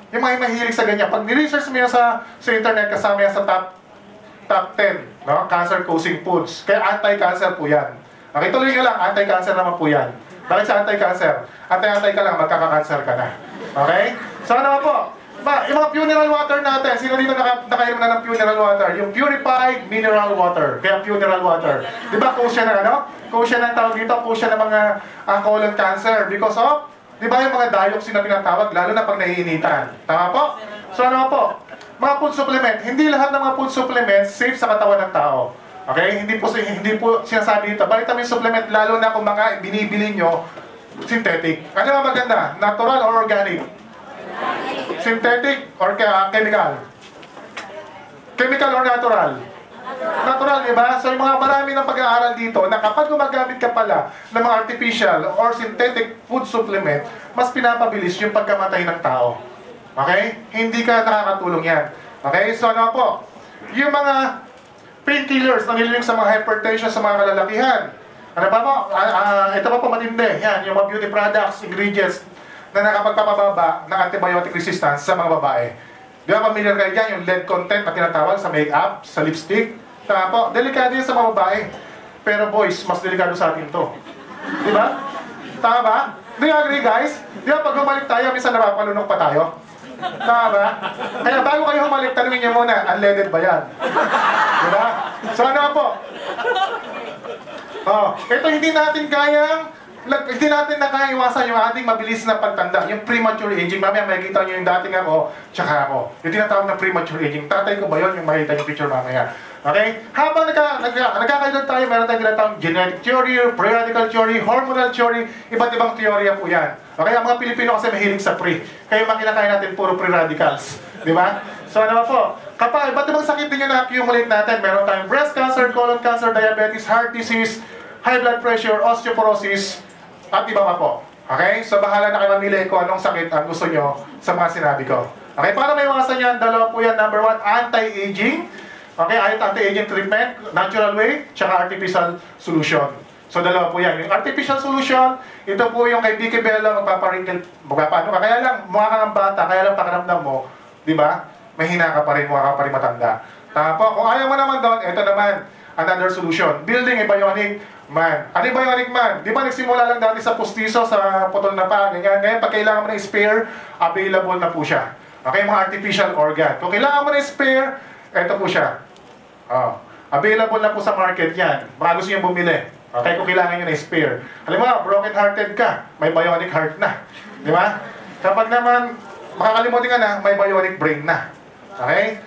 Yung mga mahilig sa ganyan. Pag ni-research mo yan sa, sa internet, kasama yan sa top top ten, no? Cancer-causing foods. Kaya anti-cancer po yan. Okay, tuloy ka lang, anti-cancer naman po yan. Bakit sa anti-cancer? Anti-anti ka lang, magkaka-cancer ka na. Okay? So ano po? Ba, yung mga funeral water natin, sino dito naka, nakainom na ng funeral water? Yung purified mineral water. Kaya funeral water. Di ba, cause siya ng ano? Cause siya ng tawag dito, cause siya ng mga uh, colon cancer. Because of, di ba yung mga dioxin na tinatawag, lalo na pag naiinitan. Tama po? So ano po? Mga food supplement. Hindi lahat ng mga food supplements safe sa katawan ng tao. Okay? Hindi po, hindi po sinasabi dito. Vitamin supplement, lalo na kung mga binibili nyo, synthetic. Ano ba maganda? Natural or organic? Synthetic or uh, chemical? Chemical or natural? Natural, di ba? So yung mga marami ng pag-aaral dito na kapag gumagamit ka pala ng mga artificial or synthetic food supplement, mas pinapabilis yung pagkamatay ng tao. Okay? Hindi ka nakakatulong yan. Okay? So ano po? Yung mga painkillers na nililing sa mga hypertension sa mga kalalakihan. Ano pa po? Uh, uh, ito pa po matindi. Yan, yung mga beauty products, ingredients na nakapagpapababa ng antibiotic resistance sa mga babae. Di ba familiar kayo dyan? Yung lead content na tinatawag sa makeup, sa lipstick. Tama po, delikado yan sa mga babae. Pero boys, mas delikado sa atin to. Di ba? Tama ba? Do you agree guys? Di ba pag humalik tayo, minsan napapalunok pa tayo? Tama ba? Kaya bago kayo humalik, tanungin niyo muna, unleaded ba yan? Di ba? So ano po? Oh, ito hindi natin kayang hindi natin na kaya iwasan yung ating mabilis na pagtanda, yung premature aging. Mamaya makikita nyo yung dating ako, tsaka ako. Yung tinatawag na premature aging. Tatay ko ba yun? Yung makita yung picture mamaya. Okay? Habang nagka, nagka, nagkakaedad tayo, meron tayong tinatawag genetic theory, pre-radical theory, hormonal theory, iba't ibang teorya po yan. Okay? Ang mga Pilipino kasi mahilig sa pre. Kaya makinakain natin puro pre-radicals. Di ba? So ano ba po? Kapag iba't ibang sakit din yung na-accumulate natin, meron tayong breast cancer, colon cancer, diabetes, heart disease, high blood pressure, osteoporosis, at iba pa po. Okay? So bahala na kayo mamili kung anong sakit ang gusto nyo sa mga sinabi ko. Okay? Para may iwasan yan, dalawa po yan. Number one, anti-aging. Okay? Ayot anti-aging treatment, natural way, tsaka artificial solution. So dalawa po yan. Yung artificial solution, ito po yung kay Vicky Bella, magpaparinkle, magpapaano ka. Kaya lang, mukha ka ng bata, kaya lang pakiramdam mo, di ba? Mahina ka pa rin, mukha ka pa rin matanda. Tama po. Kung ayaw mo naman doon, ito naman, another solution. Building a bionic man. Ano yung bionic man? Di ba nagsimula lang dati sa pustiso, sa putol na pa, ganyan. Ngayon, pag kailangan mo ng spare, available na po siya. Okay, mga artificial organ. Kung kailangan mo ng spare, ito po siya. Oh. Available na po sa market yan. Baka gusto nyo bumili. Okay, kung kailangan nyo ng spare. Alam mo, broken-hearted ka, may bionic heart na. Di ba? Kapag naman, makakalimutin ka na, may bionic brain na. Okay?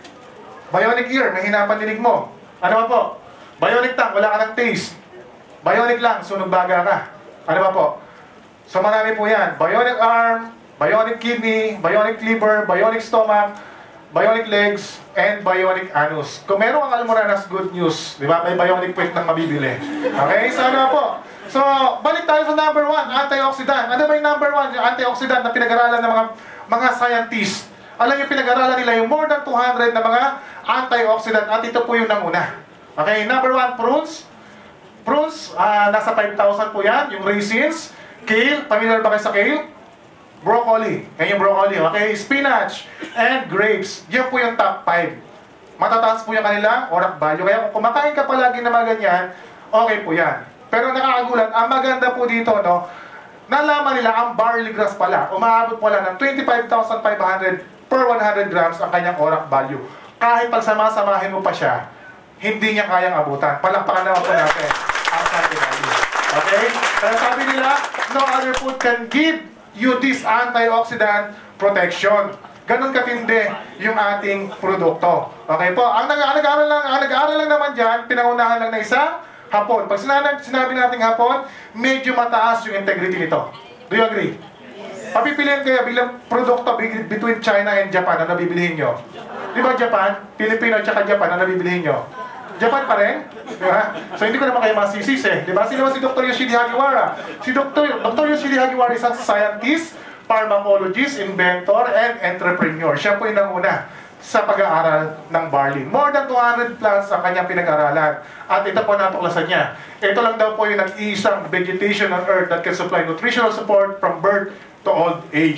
Bionic ear, may hinapan dinig mo. Ano ba po? Bionic tongue, wala ka ng taste. Bionic lang, sunog baga ka. Ano ba po? So marami po yan. Bionic arm, bionic kidney, bionic liver, bionic stomach, bionic legs, and bionic anus. Kung meron kang almoranas, good news. Di ba? May bionic puwet nang mabibili. Okay? So ano ba po? So, balik tayo sa number one, antioxidant. Ano ba yung number one? Yung antioxidant na pinag-aralan ng mga mga scientists. Alam niyo, pinag-aralan nila yung more than two hundred na mga antioxidant. At ito po yung nanguna. Okay? Number one, prunes. Prunes, uh, nasa five thousand po yan. Yung raisins, kale, familiar ba kayo sa kale? Broccoli, yan yung broccoli, okay? Spinach, and grapes. Yan po yung top five. Matataas po yung kanilang orak value. Kaya kung kumakain ka palagi na mga ganyan, okay po yan. Pero nakakagulat, ang maganda po dito, no? Nalaman nila ang barley grass pala. Umaabot pala ng twenty-five thousand five hundred per one hundred grams ang kanyang orak value. Kahit pagsama-samahin mo pa siya, hindi niya kayang abutan. Palakpakan naman po natin ang Santé value. Okay? Kaya sabi nila, no other food can give you this antioxidant protection. Ganon katindi yung ating produkto. Okay po? Ang nag-aaral lang, ang nag-aaral lang naman dyan, pinangunahan lang na isang hapon. Pag sinabi, sinabi natin hapon, medyo mataas yung integrity nito. Do you agree? Yes. Papipiliin kayo bilang produkto between China and Japan na nabibilihin nyo. Di ba Japan? Pilipino at saka Japan na nabibilihin nyo. Japan pa rin? Di ba? So hindi ko naman kayo masisis eh. Di ba? Sino si Doctor Yoshidi Hagiwara? Si Doctor Doctor Yoshidi Hagiwara is a scientist, pharmacologist, inventor, and entrepreneur. Siya po yung nanguna sa pag-aaral ng barley. More than two hundred plus ang kanyang pinag-aralan. At ito po natuklasan niya. Ito lang daw po yung nag-iisang vegetation on earth that can supply nutritional support from birth to old age.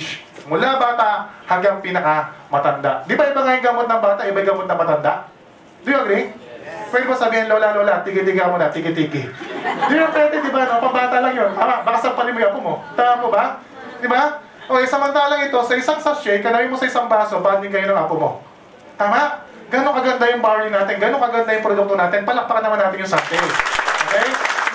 Mula bata hanggang pinaka-matanda. Di ba iba nga yung gamot ng bata, iba yung gamot ng matanda? Do you agree? Pwede ba sabihin, lola, lola, tiki-tiga mo na, tiki-tiki. Di ba pwede, di ba? No? Pambata lang yun. Tama, baka sampalin mo yung apo mo. Tama mo ba? Di ba? Okay, samantalang ito, sa isang sachet, kanawin mo sa isang baso, banding kayo ng apo mo. Tama? Gano'ng kaganda yung barley natin, gano'ng kaganda yung produkto natin, palakpakan naman natin yung Santé. Okay?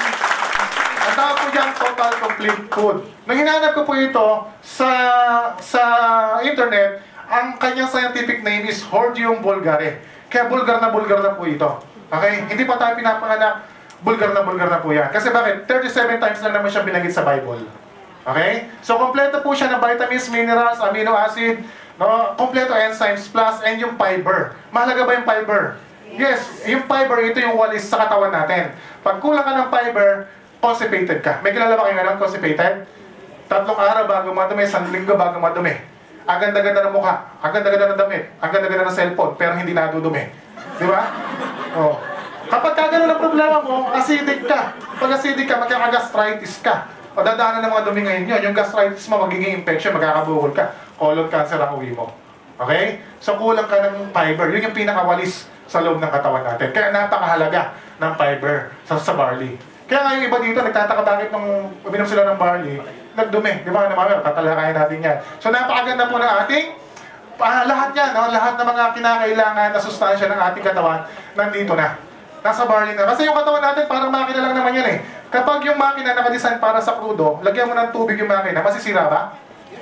Ang tawag po dyan, total complete food. Nung hinanap ko po ito sa sa internet, ang kanyang scientific name is Hordeum vulgare. Kaya bulgar na bulgar na po ito. Okay? Hindi pa tayo pinapanganak, bulgar na bulgar na po yan. Kasi bakit? thirty-seven times lang naman siya binanggit sa Bible. Okay? So, kompleto po siya ng vitamins, minerals, amino acid, no? Kompleto enzymes plus, and yung fiber. Mahalaga ba yung fiber? Yes, yung fiber, ito yung walis sa katawan natin. Pag kulang ka ng fiber, constipated ka. May kilala ba kayo nga ng constipated? Tatlong araw bago madumi, isang linggo bago madumi. Ang ganda-ganda ng mukha, ang ganda-ganda ng damit, ang ganda-ganda ng cellphone, pero hindi nadudumi. Di ba? Oh. Kapag kagano ng problema mo, acidic ka. Pag acidic ka, magkakagastritis ka. O dadaanan ng mga dumi ngayon yun. Yung gastritis mo, magiging infection, magkakabukol ka. Colon cancer ang uwi mo. Okay? So kulang ka ng fiber. Yun yung pinakawalis sa loob ng katawan natin. Kaya napakahalaga ng fiber sa, sa barley. Kaya nga yung iba dito, nagtataka bakit nung uminom sila ng barley, nagdumi. Di ba? Namamaya, tatalakayin natin yan. So napakaganda po ng ating, ah, lahat yan, no? Lahat ng mga kinakailangan na sustansya ng ating katawan, nandito na. Nasa barley na. Kasi yung katawan natin, parang makina lang naman yan eh. Kapag yung makina nakadesign para sa crudo, lagyan mo ng tubig yung makina, masisira ba?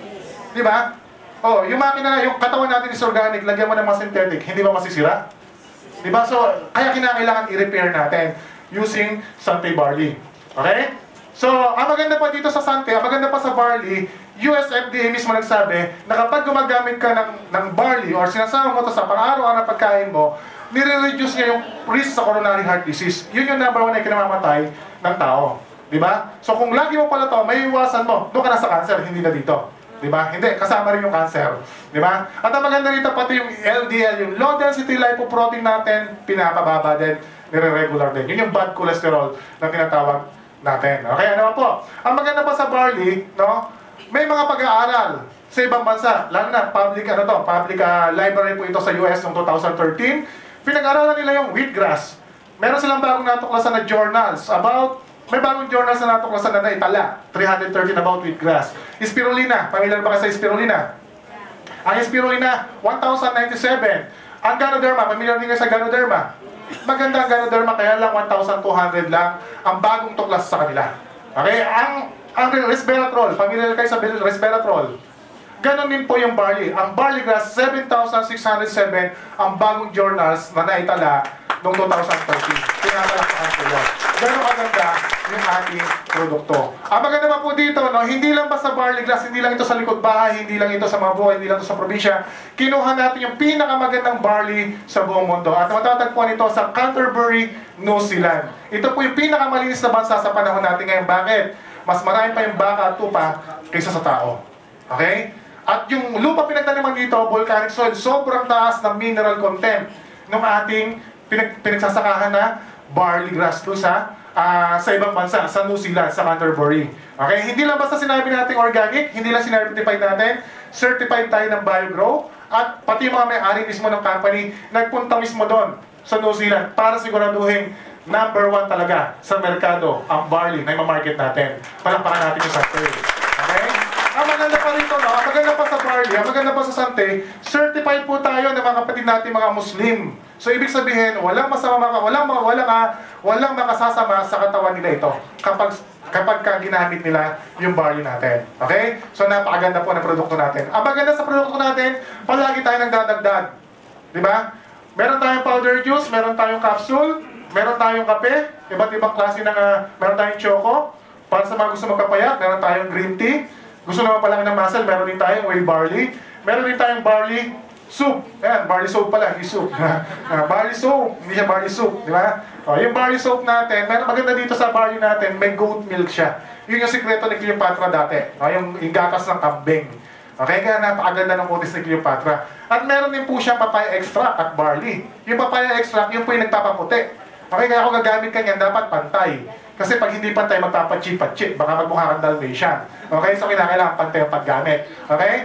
Di ba? Oh, yung makina, yung katawan natin is organic, lagyan mo ng mga synthetic, hindi ba masisira? Di ba? So, kaya kinakailangan i-repair natin using Santé barley. Okay? So, ang maganda pa dito sa Santé, ang maganda pa sa barley, U S F D A mismo nagsabi na kapag gumagamit ka ng, ng barley or sinasama mo ito sa pang-araw-araw na pagkain mo, nire-reduce niya yung risk sa coronary heart disease. Yun yung number one na kinamamatay ng tao. Diba? So kung lagi mo pala to, may iwasan mo, doon ka na sa cancer, hindi na dito. Diba? Hindi, kasama rin yung cancer. Diba? At ang maganda rito pati yung L D L, yung low density lipoprotein natin, pinapababa din, nire-regular din. Yun yung bad cholesterol na tinatawag natin. Okay, ano po? Ang maganda pa sa barley, no? May mga pag-aaral sa ibang bansa, lalo na public, ano to, public uh, library po ito sa U S noong two thousand thirteen. Pinag-aralan nila yung wheatgrass. Meron silang bagong natuklasan na journals about, may bagong journals na natuklasan na naitala, three hundred thirteen about wheatgrass. Spirulina, pamilyar ba kayo sa spirulina? Ang spirulina, one thousand ninety-seven. Ang Ganoderma, pamilyar din kayo sa Ganoderma? Maganda ang Ganoderma, kaya lang one thousand two hundred lang ang bagong tuklas sa kanila. Okay? Ang, ang resveratrol, pamilyar kayo sa resveratrol? Ganon din po yung barley. Ang barley grass, seven thousand six hundred seven ang bagong journals na naitala noong two thousand thirteen. Pinapalakpakan po yun. Ganon kaganda yung ating produkto. Ang maganda pa po dito, no, hindi lang basta barley grass, hindi lang ito sa likod bahay, hindi lang ito sa mga buhay, hindi lang ito sa probinsya. Kinuha natin yung pinakamagandang barley sa buong mundo. At matatagpuan ito sa Canterbury, New Zealand. Ito po yung pinakamalinis na bansa sa panahon natin ngayon. Bakit? Mas marami pa yung baka at tupa kaysa sa tao. Okay? At yung lupa pinagtaniman dito, volcanic soil, sobrang taas ng mineral content ng ating pinag pinagsasakahan na barley grass to sa, uh, sa ibang bansa, sa New Zealand, sa Canterbury. Okay? Hindi lang basta sinabi natin organic, hindi lang certified natin, certified tayo ng BioGrow, at pati yung mga may-ari mismo ng company, nagpunta mismo doon sa New Zealand para siguraduhin number one talaga sa merkado ang barley na i-market natin. Palampakan natin yung Santé. Okay? Ang maganda pa rito, no? Ang maganda pa sa barley, ang maganda pa sa Santé, certified po tayo ng mga kapatid natin mga Muslim. So ibig sabihin, walang masama, walang walang walang, walang makasasama sa katawan nila ito kapag kapag ka ginamit nila yung barley natin. Okay? So napakaganda po ng produkto natin. Ang maganda sa produkto natin, palagi tayo nagdadagdag. Di ba? Meron tayong powder juice, meron tayong capsule, meron tayong kape, iba't ibang klase ng uh, meron tayong choco. Para sa mga gusto magpapayat, meron tayong green tea. Gusto naman pala ng muscle, meron din tayong whey barley. Meron din tayong barley soup. Ayan, barley soup pala, hindi soup. uh, barley soup, hindi siya barley soup, di ba? O, yung barley soup natin, meron maganda dito sa barley natin, may goat milk siya. Yun yung sikreto ni Cleopatra dati. O, yung, yung gatas ng kambing. Okay, kaya napakaganda ng utis ni Cleopatra. At meron din po siyang papaya extract at barley. Yung papaya extract, yun po yung nagpapaputi. Okay, kaya kung gagamit ka niyan, dapat pantay. Kasi pag hindi pantay, magpapachi-pachi. Baka magmukha kang Dalmatian. Okay, so kinakailangan pantay ang paggamit. Okay?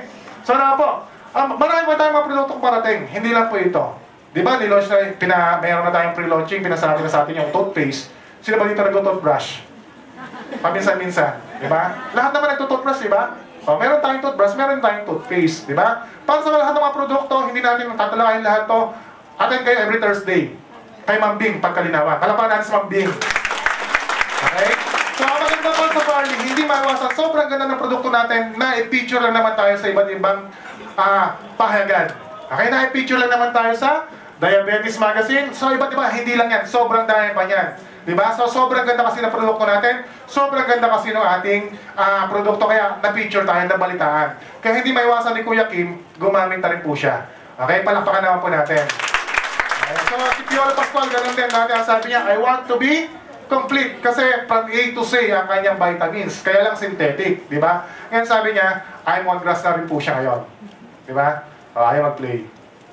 So na po, um, marami pa tayong mga produktong parating. Hindi lang po ito. Di ba, nilaunch na, pina, mayroon na tayong pre-launching, pinasabi na sa atin yung toothpaste. Sino ba dito nag-toothbrush? Paminsan-minsan, di ba? Lahat naman nag-toothbrush, di ba? O, meron tayong toothbrush, meron tayong toothpaste, di ba? Para sa lahat ng mga produkto, hindi natin tatalakayin lahat to. Attend kayo every Thursday. Kay Ma'am Bing, pagkalinawan. Kalapan natin si Ma'am Bing. Okay? So, ang maganda po sa Barley, hindi maiwasan. Sobrang ganda ng produkto natin na i-feature lang naman tayo sa iba't ibang uh, pahayagan. Okay, na i-feature lang naman tayo sa Diabetes Magazine. So, iba't iba, hindi lang yan. Sobrang dami pa yan. Diba? So, sobrang ganda kasi ng produkto natin. Sobrang ganda kasi ng ating uh, produkto. Kaya, na-feature tayo, nabalitaan. Kaya hindi maiwasan ni Kuya Kim, gumamit na rin po siya. Okay, palakpakan naman po natin. Okay. So, si Piolo Pascual, ganun din natin. Ang sabi niya, I want to be complete. Kasi from A to Z ang kanyang vitamins. Kaya lang synthetic. Diba? Ngayon sabi niya, I'm on grass na rin po siya ngayon. Diba? Uh, ayaw mag-play.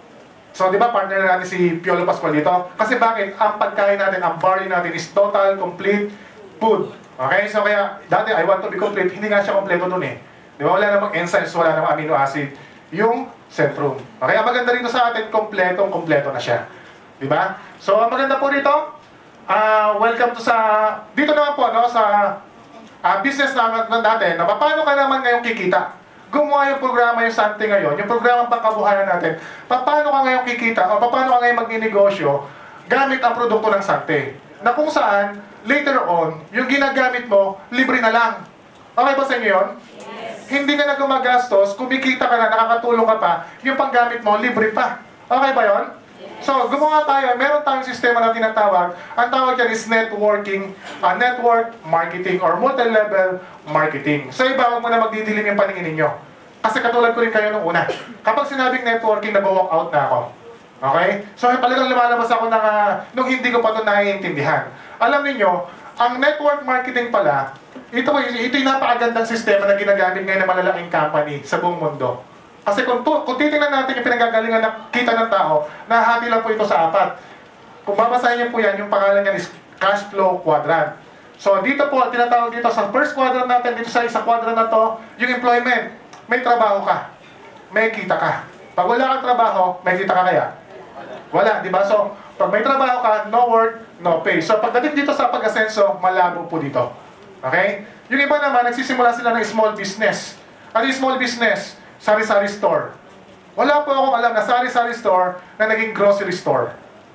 So, di ba, partner na natin si Piolo Pascual dito? Kasi bakit? Ang pagkain natin, ang barley natin is total, complete food. Okay? So, kaya, dati, I want to be complete. Hindi nga siya kompleto dun eh. Di ba? Wala namang enzymes, wala namang amino acid. Yung Centrum. Okay? Ang maganda rito sa atin, kompletong kompleto na siya. Di ba? So, ang maganda po dito, uh, welcome to sa, dito naman po, no, sa uh, business naman natin, na paano ka naman ngayong kikita? Gumawa yung programa yung Santé ngayon, yung programang pangkabuhayan natin, paano ka ngayon kikita o paano ka ngayon magninegosyo gamit ang produkto ng Santé. Na kung saan, later on, yung ginagamit mo, libre na lang. Okay ba sa inyo yun? Yes. Hindi ka na gumagastos, kumikita ka na, nakakatulong ka pa, yung panggamit mo, libre pa. Okay ba yun? Yes. So, gumawa tayo, meron tayong sistema na tinatawag, ang tawag yan is networking, uh, network marketing or multi-level marketing. So, iba, huwag mo na magdidilim yung paningin ninyo. Kasi katulad ko rin kayo nung una. Kapag sinabing networking, nag-walk out na ako. Okay? So, talagang lumalabas ako ng, uh, nung hindi ko pa ito naiintindihan. Alam niyo, ang network marketing pala, ito, ito yung napakagandang sistema na ginagamit ngayon ng malalaking company sa buong mundo. Kasi kung, kung titingnan natin yung pinanggagalingan ng kita ng tao, nahati lang po ito sa apat. Kung babasahin niyo po yan, yung pangalan niya is cash flow quadrant. So, dito po, tinatawag dito sa first quadrant natin, dito sa isang quadrant na to, yung employment. May trabaho ka. May kita ka. Pag wala kang trabaho, may kita ka kaya? Wala, di ba? So, pag may trabaho ka, no work, no pay. So, pagdating dito sa pag-asenso, malabo po dito. Okay? Yung iba naman, nagsisimula sila ng small business. Ano yung small business? Sari-sari store. Wala po akong alam na sari-sari store na naging grocery store.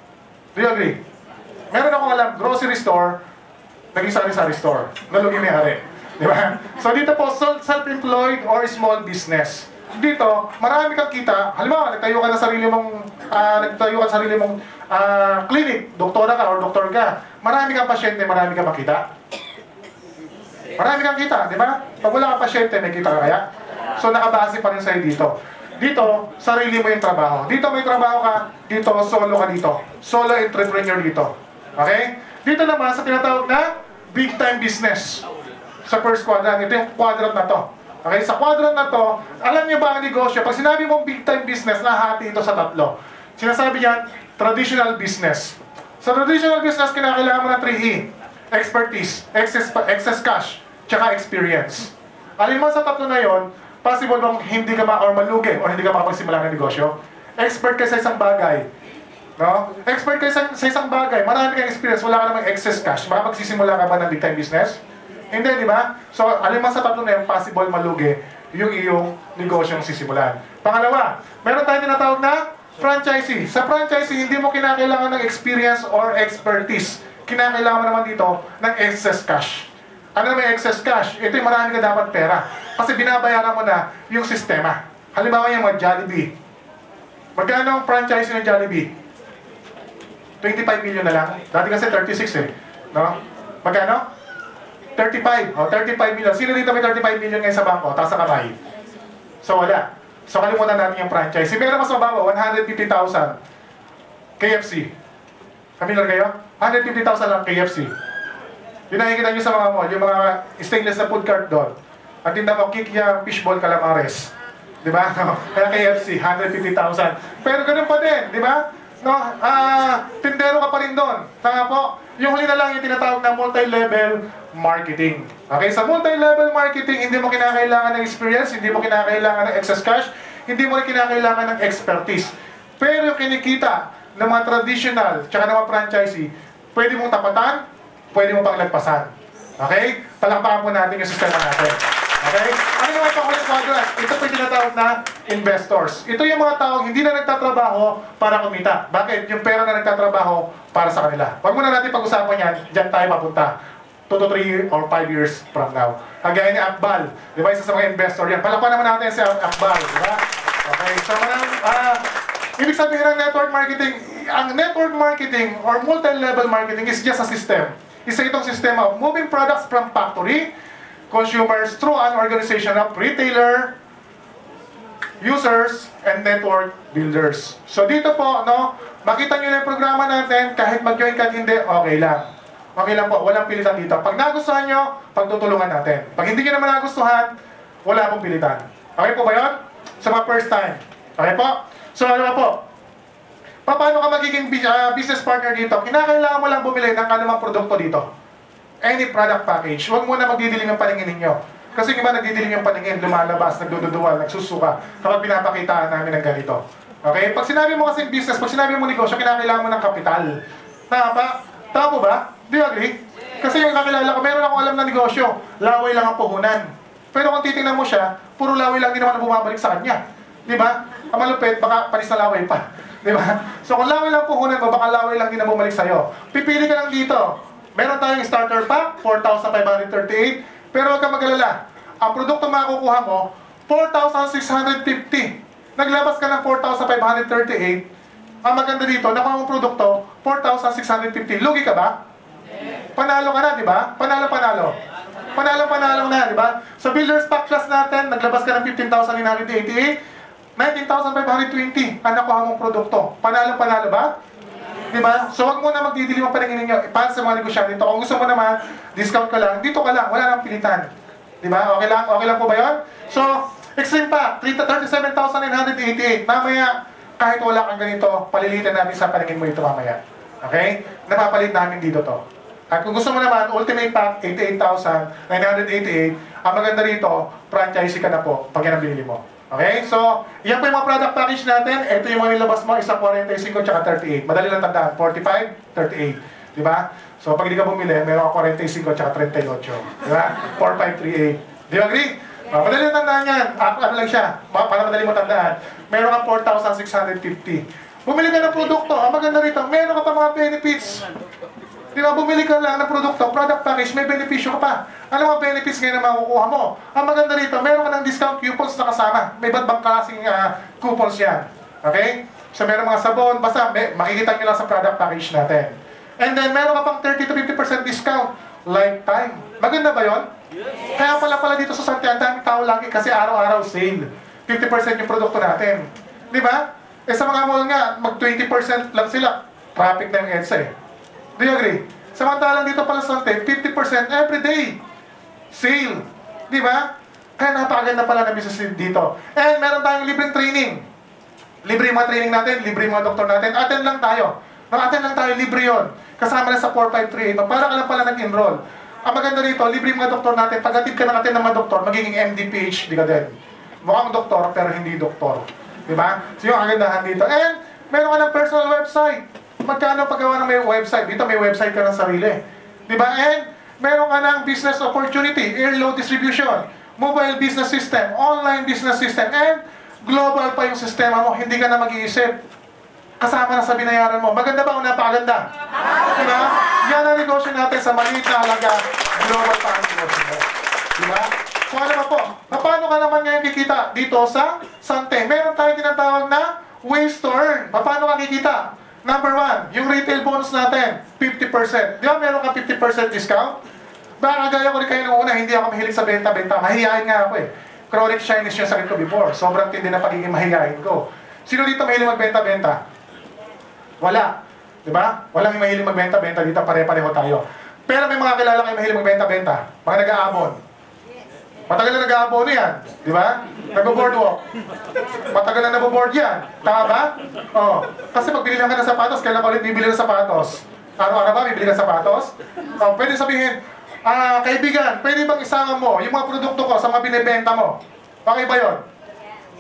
Do you agree? Meron akong alam, grocery store, naging sari-sari store. Nalugi may-ari. Di ba? So dito po, self-employed or small business. Dito, marami kang kita. Halimbawa, nagtayo ka na sarili mong, uh, nagtayo ka sarili mong uh, clinic, doktora ka or doktor ka. Marami kang pasyente, marami kang makita. Marami kang kita, di ba? Pag wala kang pasyente, may kita ka kaya? So nakabase pa rin sa'yo dito. Dito, sarili mo yung trabaho. Dito may trabaho ka, dito solo ka dito. Solo entrepreneur dito. Okay? Dito naman sa tinatawag na big time business. Sa first quadrant, ito yung quadrant na to. Okay? Sa quadrant na to, alam niyo ba ang negosyo? Pag sinabi mong big time business, nahati ito sa tatlo. Sinasabi niyan, traditional business. Sa traditional business, kinakailangan mo ng three E. Expertise, excess, excess cash, tsaka experience. Alin man sa tatlo na yon, possible bang hindi ka ma or malugi o hindi ka makapagsimula ng negosyo? Expert ka sa isang bagay. No? Expert ka sa, sa isang bagay, marami kang experience, wala ka namang excess cash. Makapagsisimula ka ba ng big time business? Hindi, di ba? So, alin man sa tatlo na yun, possible malugi yung iyong negosyong sisimulan. Pangalawa, meron tayong tinatawag na franchisee. Sa franchisee, hindi mo kinakailangan ng experience or expertise. Kinakailangan mo naman dito ng excess cash. Ano na may excess cash? Ito yung marami ka dapat pera. Kasi binabayaran mo na yung sistema. Halimbawa yung mga Jollibee. Magkano ang franchise ng Jollibee? twenty-five million na lang. Dati kasi thirty-six eh. No? Magkano? thirty-five. O, thirty-five million. Sino dito may thirty-five million ngayon sa bangko? Taas sa kamay. So, wala. So, kalimutan natin yung franchise. Si Pero mas mababa, one hundred fifty thousand. K F C. Familiar kayo? one hundred fifty thousand lang K F C. Yung nakikita nyo sa mga mall, yung mga stainless na food cart doon. Ang tinda mo, kikya, fishball, calamares. Di ba? Kaya K F C, one hundred fifty thousand. Pero ganun pa din, di ba? No, ah, tindero ka pa rin doon. Tanga po. Yung huli na lang yung tinatawag na multi-level marketing. Okay, sa multi-level marketing, hindi mo kinakailangan ng experience, hindi mo kinakailangan ng excess cash, hindi mo rin kinakailangan ng expertise. Pero yung kinikita ng mga traditional, tsaka ng mga franchisee, pwede mong tapatan, pwede mong paglagpasan. Okay? Palakpakan po natin yung sistema natin. Okay? Ano naman pa ulit quadrant? Ito po yung tinatawag na investors. Ito yung mga taong hindi na nagtatrabaho para kumita. Bakit? Yung pera na nagtatrabaho para sa kanila. Huwag muna natin pag-usapan yan, dyan tayo papunta. two to three or five years from now. Kagaya ni Akbal. Di ba? Isa sa mga investor yan. Palakpakan naman natin si Akbal. Di ba? Okay. So, manang, ah, ibig sabihin ng network marketing, ang network marketing or multi-level marketing is just a system. Isa itong sistema of moving products from factory, consumers through an organization of retailer, users, and network builders. So dito po, no, makita nyo na yung programa natin, kahit mag-join ka hindi, okay lang. Okay lang po, walang pilitan dito. Pag nagustuhan nyo, pagtutulungan natin. Pag hindi nyo naman nagustuhan, wala akong pilitan. Okay po ba yun? Sa mga first time. Okay po? So ano ba po? Paano ka magiging uh, business partner dito? Kinakailangan mo lang bumili ng anumang produkto dito. Any product package. Huwag muna magdidilim yung paningin ninyo. Kasi yung iba nagdidilim yung paningin, lumalabas, nagdududuwal, nagsusuka kapag pinapakitaan namin ng ganito. Okay? Pag sinabi mo kasi business, pag sinabi mo negosyo, kinakailangan mo ng kapital. Tama ba? Tama po ba? Do you agree? Kasi yung kakilala ko, meron akong alam na negosyo. Laway lang ang puhunan. Pero kung titingnan mo siya, puro laway lang din naman ang bumabalik sa kanya. Di ba? Ang malupit, baka panis na laway pa. Di ba? So kung laway lang puhunan mo, baka laway lang din ang bumalik sa'yo. Pipili ka lang dito. Meron tayong starter pack, four thousand five hundred thirty-eight. Pero huwag kang mag-alala. Ang produkto makukuha mo, four thousand six hundred fifty. Naglabas ka ng four thousand five hundred thirty-eight. Ang maganda dito, nakuha mong produkto, four thousand six hundred fifty. Lugi ka ba? Panalo ka na, di ba? Panalo, panalo. Panalo, panalo na, di ba? Sa builders pack class natin, naglabas ka ng fifteen thousand nine hundred eighty-eight. nineteen thousand five hundred twenty ang nakuha mong produkto. Panalo, panalo ba? Di ba? So, huwag mo na magdidilim ang paningin ninyo. Para sa mga negosyante ito. Kung gusto mo naman, discount ka lang. Dito ka lang. Wala nang pilitan. Di ba? Okay lang? Okay lang po ba yun? So, extreme pack, thirty-seven thousand nine hundred eighty-eight. Mamaya, kahit wala kang ganito, palilitan namin sa paningin mo ito mamaya. Okay? Napapalit namin dito to. At kung gusto mo naman, ultimate pack, eighty-eight thousand nine hundred eighty-eight. Ang maganda rito, franchisee ka na po pag yan ang binili mo. Okay? So, yan po yung mga product package natin. Ito yung mga nilabas mo, isa forty-five tsaka thirty-eight. Madali lang tandaan, forty-five, thirty-eight. Di ba? So, pag hindi ka bumili, meron ka forty-five tsaka thirty-eight. Di ba? four five three eight. Di ba agree? Uh, madali lang tandaan yan. Ano, ano lang siya? Para madali mo tandaan. Meron ka four thousand six hundred fifty. Bumili ka ng produkto. Ang maganda rito, meron ka pa mga benefits. Di ba, bumili ka lang ng produkto, product package, may benepisyo ka pa. Ano mga benefits ngayon na makukuha mo? Ang maganda rito, meron ka ng discount coupons na kasama. May ba't bang klaseng uh, coupons yan? Okay? So, meron mga sabon, basta may, makikita nyo lang sa product package natin. And then, meron ka pang thirty to fifty percent discount. Lifetime. Maganda ba yon? Yes. Kaya pala pala dito sa Santé, ang daming tao lagi kasi araw-araw sale. fifty percent yung produkto natin. Di ba? Eh sa mga mall nga, mag twenty percent lang sila. Traffic na yung EDSA eh. Do you agree? Samantalang dito pala sa Santé, fifty percent every day. Sale. Di ba? Kaya napakaganda pala na business dito. And meron tayong libreng training. Libre yung mga training natin, libre yung mga doktor natin. Attend lang tayo. Nang-attend lang tayo, libre yun. Kasama na sa four five three eight. Para ka lang pala nag-enroll. Ang maganda dito, libre yung mga doktor natin. Pag atid ka ng attend ng mga doktor, magiging M D, P H D ka din. Mukhang doktor, pero hindi doktor. Di ba? So yung kagandahan dito. And meron ka ng personal website. Magkano paggawa ng may website? Dito may website ka ng sarili. Di ba? And meron ka ng business opportunity, airload distribution, mobile business system, online business system, and global pa yung sistema mo. Hindi ka na mag-iisip. Kasama na sa binayaran mo. Maganda ba o napakaganda? Di ba? Yan ang negosyo natin sa maliit na halaga. Global pa ang negosyo mo. Di ba? So ano ba po? Paano ka naman ngayon kikita dito sa Santé? Meron tayong tinatawag na ways to earn. Paano ka kikita? Number one, yung retail bonus natin, fifty percent. Di ba meron ka fifty percent discount? Baka gaya ko rin kayo nung una, hindi ako mahilig sa benta-benta. Mahihayin nga ako eh. Chronic shyness yung sakit ko before. Sobrang tindi na pagiging mahihayin ko. Sino dito mahilig magbenta-benta? Wala. Di ba? Walang mahilig magbenta-benta dito, pare-pareho tayo. Pero may mga kilala kayo mahilig magbenta-benta. Mga nag-aabon. Matagal na nag-aabono yan. Di ba? Nag-boardwalk. Matagal na nag-board yan. Tama ba? Oh. Kasi pag binili ka ng sapatos, kailan ka ulit bibili ng sapatos? Araw-araw ba bibili ng sapatos? Oh, pwede sabihin, ah, kaibigan, pwede bang isama mo yung mga produkto ko sa mga binibenta mo? Okay ba yun?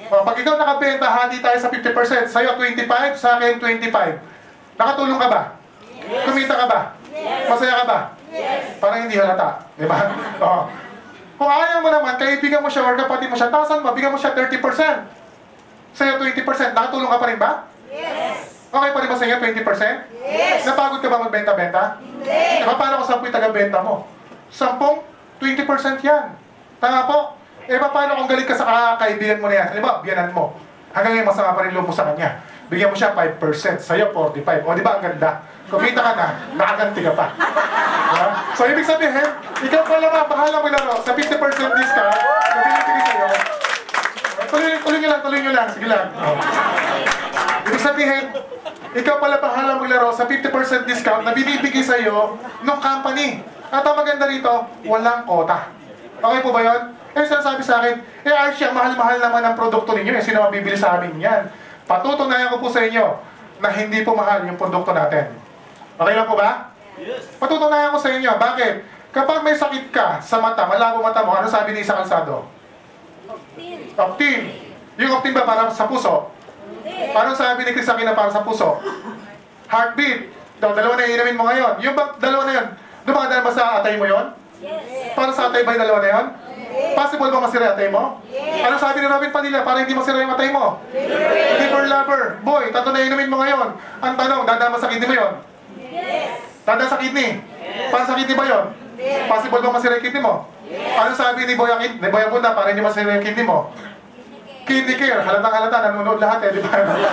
O, pag ikaw nakabenta, hati tayo sa fifty percent. Sa'yo, twenty-five, sa akin, twenty-five. Nakatulong ka ba? Kumita ka ba? Masaya ka ba? Parang hindi halata. Di ba? O. Kung ayaw mo naman, kaibigan mo siya or kapatid mo siya, tasan mo, bigyan mo siya thirty percent. Sa'yo, twenty percent. Nakatulong ka pa rin ba? Yes. Okay pa rin ba sa'yo, twenty percent? Yes. Napagod ka ba magbenta-benta? Hindi. Diba, paano kung sampu yung taga-benta mo? Sampung, twenty percent yan. Tama po? Eh, paano kung galit ka sa kaibigan mo na yan? Halimbawa, biyanan mo. Hanggang ngayon, masama pa rin loob mo sa kanya. Bigyan mo siya five percent. Sa'yo, forty-five. O, di ba, ang ganda? Kumita ka na, nakaganti ka pa. Diba? So, ibig sabihin, ikaw pala ba, bahala mo laro sa fifty percent discount na binibigay sa'yo. Tuloy, tuloy nyo lang, tuloy nyo lang. Sige lang. O. Ibig sabihin, ikaw pala bahala maglaro sa fifty percent discount na binibigay sa'yo ng company. At ang maganda rito, walang quota. Okay po ba yun? Eh, sinasabi sa akin, eh, Archie, ang mahal-mahal naman ang produkto ninyo. Eh, sino mabibili sa amin yan? Patutunayan ko po sa inyo na hindi po mahal yung produkto natin. Okay lang po ba? Yes. Patutunayan ko sa inyo. Bakit? Kapag may sakit ka sa mata, malabo mata mo, ano sabi ni Isa Calzado? Optin. Optin. Yung optin ba para sa puso? Paano sabi ni Chris Aquino para sa puso? Heartbeat. Daw, dalawa na iinumin mo ngayon. Yung ba, dalawa na yun, dumadaan ba sa atay mo yon? Yes. Para sa atay ba yung dalawa na yun? Yes. Possible ba masira atay mo? Yes. Ano sabi ni Robin Padilla para hindi masira yung atay mo? Yes. Liver lover. Boy, tatlo na inumin mo ngayon. Ang tanong, dadaan ba sa kidney mo yun? Yes. Dadaan sa kidney? Yes. Para sa kidney ba yun? Yes. Possible ba masira yung kidney mo? Yes. Ano sabi ni Boy Akit, ni Boy Abunda para hindi masira yung kidney mo? Kidney care, halatang halata, nanonood lahat eh, di ba?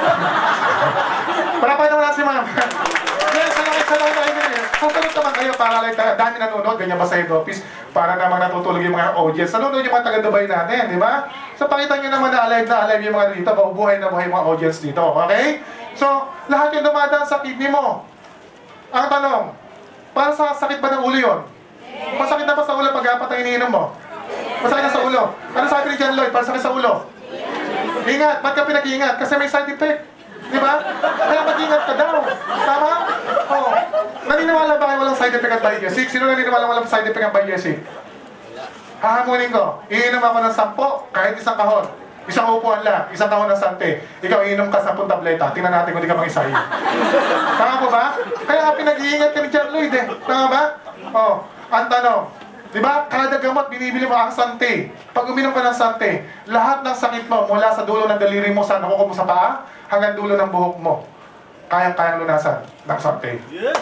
Para pa naman natin si ma'am. Yes, salamat sa lahat kayo ganyan. Susunod naman kayo para like, dami nanonood, ganyan ba sa head office, para naman natutulog yung mga audience. Nanonood yung mga taga-Dubai natin, di ba? So, pakita nyo naman na alive na alive yung mga dito, buhay na buhay yung mga audience dito, okay? So, lahat yung dumadaan sa kidney mo. Ang tanong, para sa sakit ba ng ulo yun? Masakit na ba sa ulo pag-apat ang iniinom mo? Masakit na sa ulo. Ano sabi ni John Lloyd, para sakit sa ulo? Ingat, ba't ka pinag-iingat? Kasi may side effect. Di ba? Kaya mag-ingat ka daw. Tama? Oo. Naniniwala ba kayo walang side effect ang Biosic? Sino naniniwala walang side effect ang Biosic? Hahamunin ko. Iinom ako ng sampo, kahit isang kahon. Isang upuan lang, isang kahon ng Santé. Ikaw, iinom ka sampung tableta. Tingnan natin kung di ka mag-isahin. Tama po ba? Kaya pinag-iingat ka ni John Lloyd eh. Tama ba? Oo. Ang tanong, di ba? Kada gamot, binibili mo ang Santé. Pag uminom ka ng Santé, lahat ng sakit mo, mula sa dulo ng daliri mo, sa nakuko mo sa paa, hanggang dulo ng buhok mo, kayang-kayang lunasan ng Santé. Yes.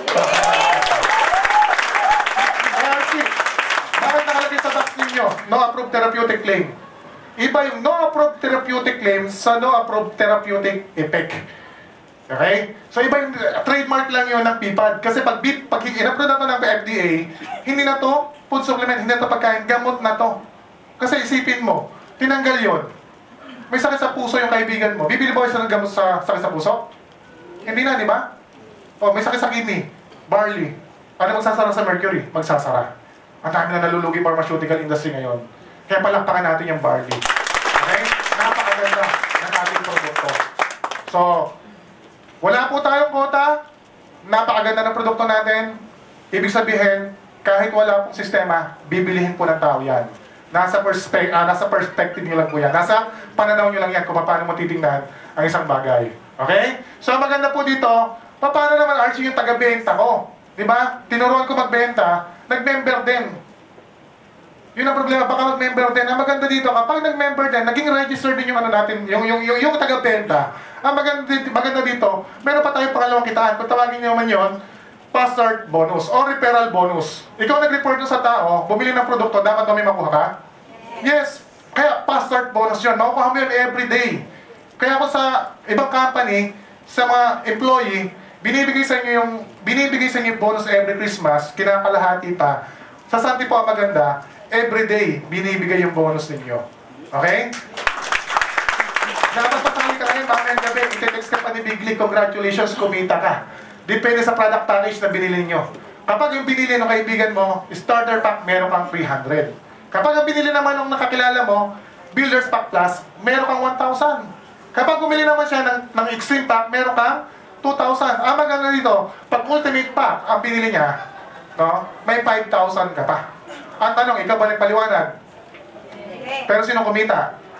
Bakit nakalagay sa box ninyo? No approved therapeutic claim. Iba yung no approved therapeutic claim sa no approved therapeutic effect. Okay? So iba yung uh, trademark lang yun ng P P A D. Kasi pag, pag in-approve na to ng F D A, hindi na to food supplement, hindi na to pagkain, gamot na to. Kasi isipin mo, tinanggal yun. May sakit sa puso yung kaibigan mo. Bibili ba kayo ng gamot sa sakit sa puso? Hindi na, di ba? O, may sakit sa kidney. Barley. Ano magsasara sa mercury? Magsasara. Ang dami na nalulugi pharmaceutical industry ngayon. Kaya palakpakan natin yung barley. Okay? Napakaganda ng ating produkto. So, wala po tayong quota. Napakaganda ng produkto natin. Ibig sabihin, kahit wala pong sistema, bibilihin po ng tao yan. Nasa, perspe uh, nasa perspective nyo lang po yan. Nasa pananaw nyo lang yan kung paano mo titingnan ang isang bagay. Okay? So, maganda po dito, paano naman, Archie, yung taga-benta ko? Diba? Tinuruan ko magbenta, nag-member din. Yun ang problema, baka mag-member din. Ang maganda dito, kapag nag-member din, naging registered din yung ano natin, yung, yung, yung, yung taga-benta. Ang maganda, maganda dito, meron pa tayong pangalawang kitaan. Kung tawagin nyo naman yun, fast start bonus o referral bonus. Ikaw nag-report nyo sa tao, bumili ng produkto, dapat ba may makuha ka? Yes. Kaya fast start bonus yun. Makukuha mo yun every day. Kaya ako sa ibang company, sa mga employee, binibigay sa inyo yung binibigay sa inyo yung bonus every Christmas, kinakalahati pa. Sa Santé po ang maganda, every day binibigay yung bonus ninyo. Okay? Dapat pasali ka ngayon, mamayang gabi, iti-text ka pa ni Bigly, congratulations, kumita ka. Depende sa product package na binili nyo. Kapag yung binili ng kaibigan mo, starter pack, meron kang three hundred. Kapag ang binili naman ng nakakilala mo, builder's pack plus, meron kang one thousand. Kapag bumili naman siya ng, ng extreme pack, meron kang two thousand. Ang maganda dito, pag ultimate pack ang binili niya, no, may five thousand ka pa. Ang tanong, ikaw ba nagpaliwanag? Pero sino kumita?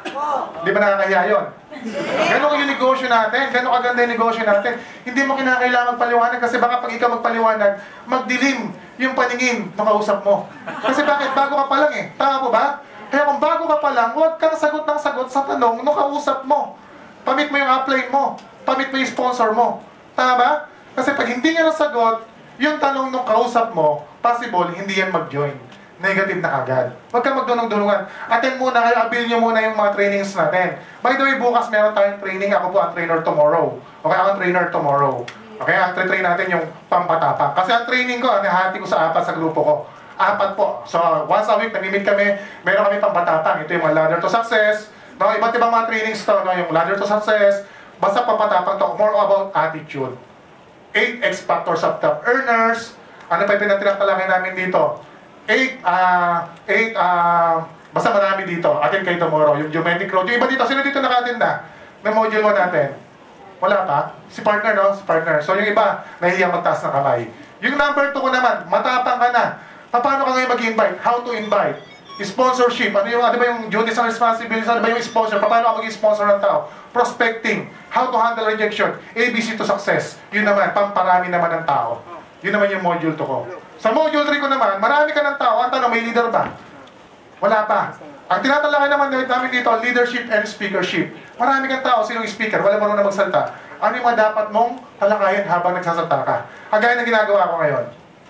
Di ba nakakahiya yun? Ganun yung negosyo natin, ganun kaganda yung negosyo natin. Hindi mo kinakailangan magpaliwanag kasi baka pag ikaw magpaliwanag, magdilim yung paningin ng kausap mo. Kasi bakit? Bago ka pa lang eh. Tama po ba? Kaya kung bago ka pa lang, huwag kang sagot ng sagot sa tanong ng kausap mo. Pamit mo yung upline mo. Pamit mo yung sponsor mo. Tama ba? Kasi pag hindi niya nasagot, yung tanong ng kausap mo, possible, hindi yan mag-join. Negative na agad. Huwag kang magdunong-dunungan. Attend muna kayo, avail nyo muna yung mga trainings natin. By the way, bukas meron tayong training. Ako po ang trainer tomorrow. Okay, ako ang trainer tomorrow. Okay, ang train natin yung pampatapang. Kasi ang training ko, nahati ko sa apat sa grupo ko. Apat po. So, once a week, nag-meet kami, meron kami pampatapang. Ito yung mga ladder to success. No, iba't ibang mga trainings to, no, yung ladder to success. Basta pampatapang to, more about attitude. Eight X factors of top earners. Ano pa yung pinatinatalangin namin dito? Eight, ah, uh, eight, ah, uh, basta marami dito. Atin kayo tomorrow. Yung geometric road. Yung iba dito, sino dito nakatin na? Ng module one natin? Wala pa? Si partner, no? Si partner. So yung iba, nahihiyang magtaas ng kamay. Yung number two ko naman, matapang ka na. Paano ka ngayon mag-invite? How to invite? Sponsorship. Ano yung, ano ba yung duties and responsibilities? Ano ba yung sponsor? Paano ka mag-sponsor ng tao? Prospecting. How to handle rejection. A B C to success. Yun naman, pamparami naman ng tao. Yun naman yung module two ko. Sa module three ko naman, marami ka ng tao. Ang tanong, may leader ba? Wala pa. Ang tinatalakay naman namin dito, leadership and speakership. Marami kang tao, sinong speaker? Wala marunong magsalta. Ano yung mga dapat mong talakayin habang nagsasalta ka? Kagaya ng ginagawa ko ngayon.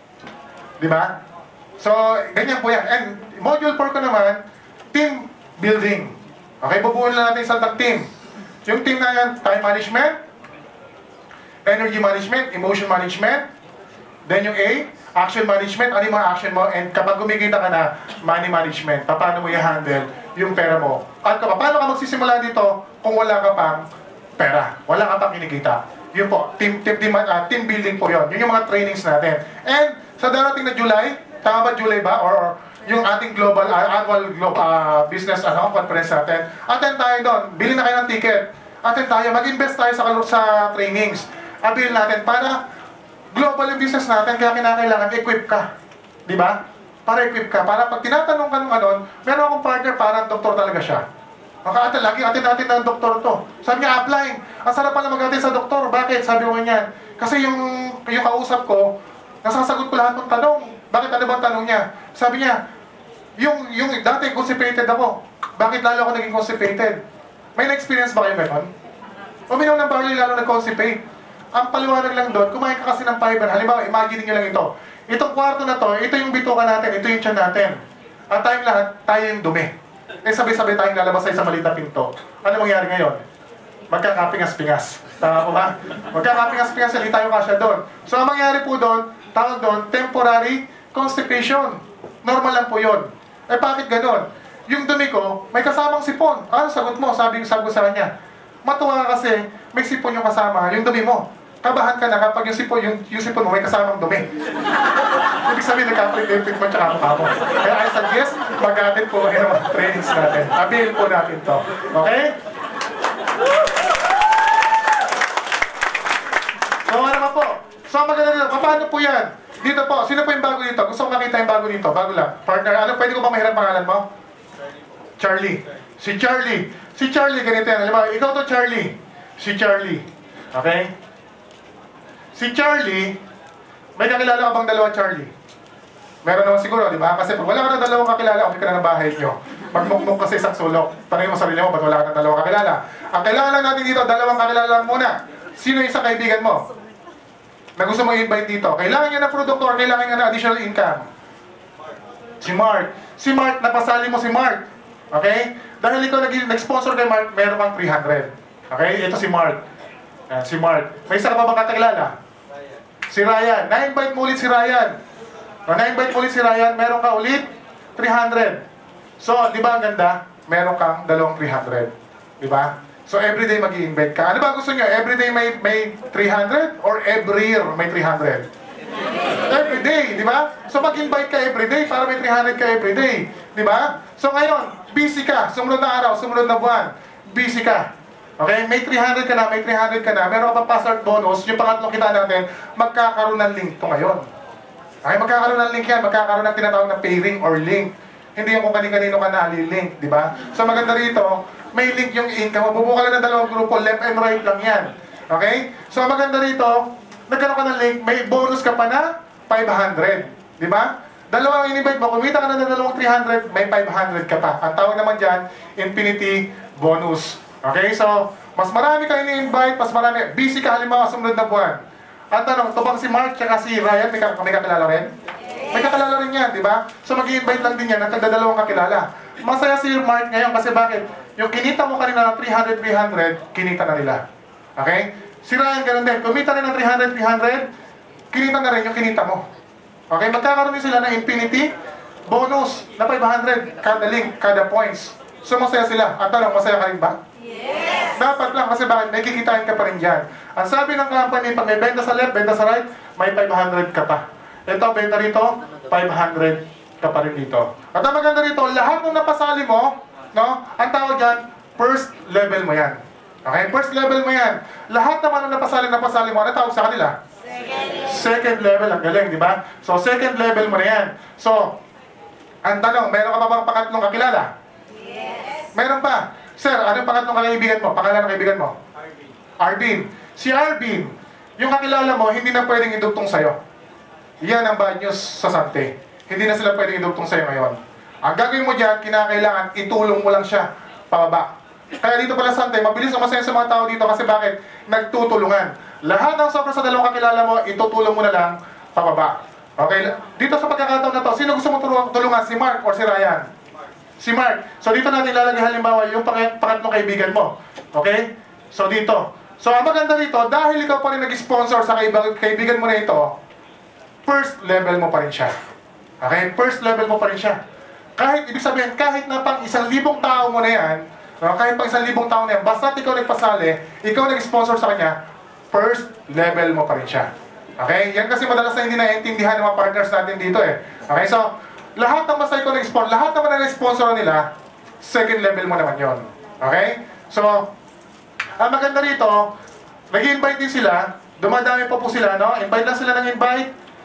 Di ba? So, ganyan po yan. And module four ko naman, team building. Okay, bubuo na natin sa saltang team. Yung team na yan, time management, energy management, emotion management, then yung A, action management, ano yung mga action mo, and kapag kumikita ka na, money management, paano mo i-handle yung pera mo. At ka, paano ka magsisimula dito kung wala ka pang pera, wala ka pang kinikita. Yun po, team, team, team, uh, team building po yun. Yun yung mga trainings natin. And sa darating na July, tama ba July ba? Or, or yung ating global, uh, annual global, uh, business ano, conference natin, attend tayo doon, bilhin na kayo ng ticket, attend tayo, mag-invest tayo sa, sa trainings, avail natin para global yung business natin, kaya kinakailangan equip ka. Di ba? Para equip ka. Para pag tinatanong ka nung anon, meron akong partner, parang doktor talaga siya. Maka-atin, lagi atin natin ng doktor to. Sabi niya, apply. Ang sarap pala mag-atin sa doktor. Bakit? Sabi ko ganyan. Kasi yung, yung kausap ko, nasasagot ko lahat ng tanong. Bakit? Ano ba ang tanong niya? Sabi niya, yung, yung dati constipated ako. Bakit lalo ako naging constipated? May na-experience ba kayo meron? Uminom ng barley lalo nag-constipate. Ang paliwanag lang doon, kumain ka kasi ng fiber. Halimbawa, imagine nyo lang ito. Itong kwarto na to, ito yung bituka natin, ito yung tiyan natin. At tayong lahat, tayo yung dumi. Eh sabay-sabay tayong lalabas sa isang maliit na pinto. Ano mangyari ngayon? Magkakapingas-pingas. Tama po ba? Magkakapingas-pingas, hindi tayo kasya doon. So ang mangyari po doon, tawag doon, temporary constipation. Normal lang po yun. Eh bakit ganon? Yung dumi ko, may kasamang sipon. Ano sagot mo? Sabi, sabi ko sa kanya, matuwa ka kasi may sipon yung kasama, yung dumi mo. Kabahan ka na kapag yung sipon, yung, yung sipon mo may kasamang dumi. Ibig sabihin, nagka-predict mo tsaka mukha mo. Kaya I suggest, mag-atin po kayo ng mga trainings natin. Avail po natin to. Okay? So, ano naman po? So, maganda nila. Paano po yan? Dito po. Sino po yung bago dito? Gusto ko makita yung bago dito. Bago lang. Partner, ano? Pwede ko ba mahirap pangalan mo? Charlie. Si Charlie. Si Charlie, ganito yan. Alam mo, ikaw to Charlie. Si Charlie. Okay? Si Charlie, may kakilala ka bang dalawa Charlie? Meron naman siguro, di ba? Kasi pag wala ka na dalawang kakilala, okay ka na ng bahay nyo. Magmukmuk kasi isang sulok. Tanongin mo sarili mo, ba't wala ka na dalawang kakilala? Ang kailangan lang natin dito, dalawang kakilala lang muna. Sino yung isang kaibigan mo? Na gusto mo i-invite dito? Kailangan niya ng produkto or kailangan niya ng additional income? Si Mark. Si Mark, napasali mo si Mark. Okay? Dahil ikaw nag-sponsor kay Mark, meron kang three hundred. Okay? Ito si Mark. Uh, si Mark. May isa ka pa bang kakilala? Si Ryan. Na-invite mo ulit si Ryan. O, na-invite mo ulit si Ryan, meron ka ulit three hundred. So, di ba ang ganda? Meron kang dalawang three hundred. Di ba? So, everyday mag-i-invite ka. Ano ba gusto nyo? Everyday may, may three hundred? Or every year may three hundred? Everyday, di ba? So, mag-invite ka everyday para may three hundred ka everyday. Di ba? So, ngayon, busy ka. Sumunod na araw, sumunod na buwan. Busy ka. Okay? May three hundred ka na, may three hundred ka na. Meron ka pa password bonus. Yung pangatlong kita natin, magkakaroon ng link to ngayon. Okay? Magkakaroon ng link yan. Magkakaroon ng tinatawag na pairing or link. Hindi yung kung kanino-kanino ka na link, di ba? So maganda rito, may link yung income. Mabubuka lang ng dalawang grupo, left and right lang yan. Okay? So, ang maganda rito, nagkaroon ka ng link, may bonus ka pa na five hundred. Di ba? Dalawang in-invite mo, kumita ka na ng dalawang three hundred, may five hundred ka pa. Ang tawag naman dyan, infinity bonus. Okay? So, mas marami ka ini-invite, mas marami. Busy ka halimbawa sumunod na buwan. At tanong, ito bang si Mark at si Ryan, may, may kakilala rin? May kakilala rin yan, di ba? So, mag-i-invite lang din yan ng tagdadalawang kakilala. Masaya si Mark ngayon kasi bakit? Yung kinita mo kanina ng three hundred, three hundred, kinita na nila. Okay? Si Ryan, ganun din. Kumita rin ng three hundred, three hundred, kinita na rin yung kinita mo. Okay? Magkakaroon din sila ng infinity bonus na five hundred kada link, kada points. So, masaya sila. At tanong, masaya ka rin ba? Yes! Dapat lang kasi bakit? May kikitain ka pa rin dyan. Ang sabi ng company, pag may benta sa left, benta sa right, may five hundred ka pa. Ito, benta rito, five hundred ka pa rin dito. At ang maganda rito, lahat ng napasali mo, no, ang tawag dyan, first level mo yan. Okay? First level mo yan. Lahat naman ng napasali, napasali mo, ano tawag sa kanila? Second level. Second level, ang galing, di ba? So, second level mo na yan. So, ang tanong, meron ka pa bang pangatlong kakilala? Yes. Meron pa. Sir, anong pangatlong kaibigan mo? Pangalan ng kaibigan mo? Arvin. Arvin. Si Arvin, yung kakilala mo, hindi na pwedeng idugtong sa'yo. Yan ang bad news sa Santé. Hindi na sila pwedeng idugtong sa'yo ngayon. Ang gagawin mo dyan, kinakailangan, itulong mo lang siya pababa. Kaya dito pala Santé, mabilis ang masaya sa mga tao dito kasi bakit? Nagtutulungan. Lahat ng sobra sa dalawang kakilala mo, itutulong mo na lang pababa. Okay? Dito sa pagkakataon na to, sino gusto mo tulungan? Si Mark or si Ryan? Si Mark. So dito natin ilalagay halimbawa yung pangatlong kaibigan mo. Okay? So dito. So ang maganda dito, dahil ikaw pa rin nag-sponsor sa kaibigan mo na ito, first level mo pa rin siya. Okay? First level mo pa rin siya. Kahit, ibig sabihin, kahit na pang isang libong tao mo na yan, no, kahit pang isang libong tao na yan, basta ikaw nagpasali, ikaw nag-sponsor sa kanya, first level mo pa rin siya. Okay? Yan kasi madalas na hindi naiintindihan ng mga partners natin dito eh. Okay? So, lahat ng basta ikaw nag-sponsor, lahat naman na nag-sponsor nila, second level mo naman yon. Okay? So, ang maganda rito, nag-invite din sila, dumadami pa po sila, no? Invite lang sila ng invite.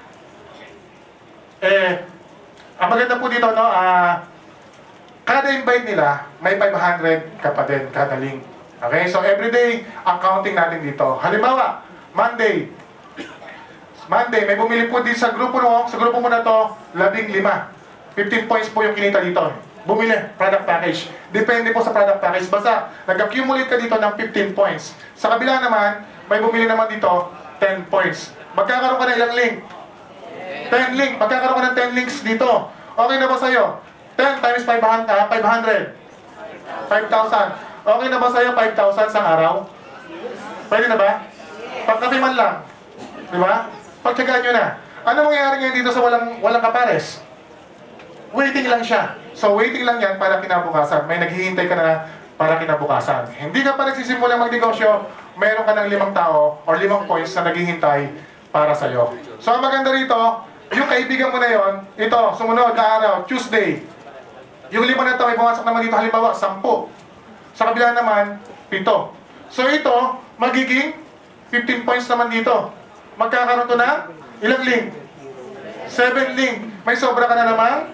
Eh, ang maganda po dito, no? Ah, kada invite nila, may five hundred ka pa din, kada link. Okay? So, everyday, ang counting natin dito. Halimbawa, Monday, Monday, may bumili po din sa grupo mo, sa grupo mo na to, labing lima. fifteen points po yung kinita dito. Bumili, product package. Depende po sa product package. Basta, nag-accumulate ka dito ng fifteen points. Sa kabila naman, may bumili naman dito, ten points. Magkakaroon ka na ilang link? ten link. Magkakaroon ka ng ten links dito. Okay na ba sa'yo? ten times five hundred. five thousand. Okay na ba sa'yo five thousand sa araw? Pwede na ba? Pagkapi man lang. Di ba? Pagtsagaan nyo na. Ano mangyayari ngayon dito sa walang, walang kapares? Waiting lang siya. So, waiting lang yan para kinabukasan. May naghihintay ka na para kinabukasan. Hindi ka pa nagsisimula magnegosyo, mayroon ka ng limang tao or limang points na naghihintay para sa'yo. So, ang maganda rito, yung kaibigan mo na yon, ito, sumunod na araw, Tuesday. Yung lima na ito, may pumasok naman dito, halimbawa, sampu. Sa kabila naman, pito. So, ito, magiging fifteen points naman dito. Magkakaroon to na ilang link? seven link. May sobra ka na naman?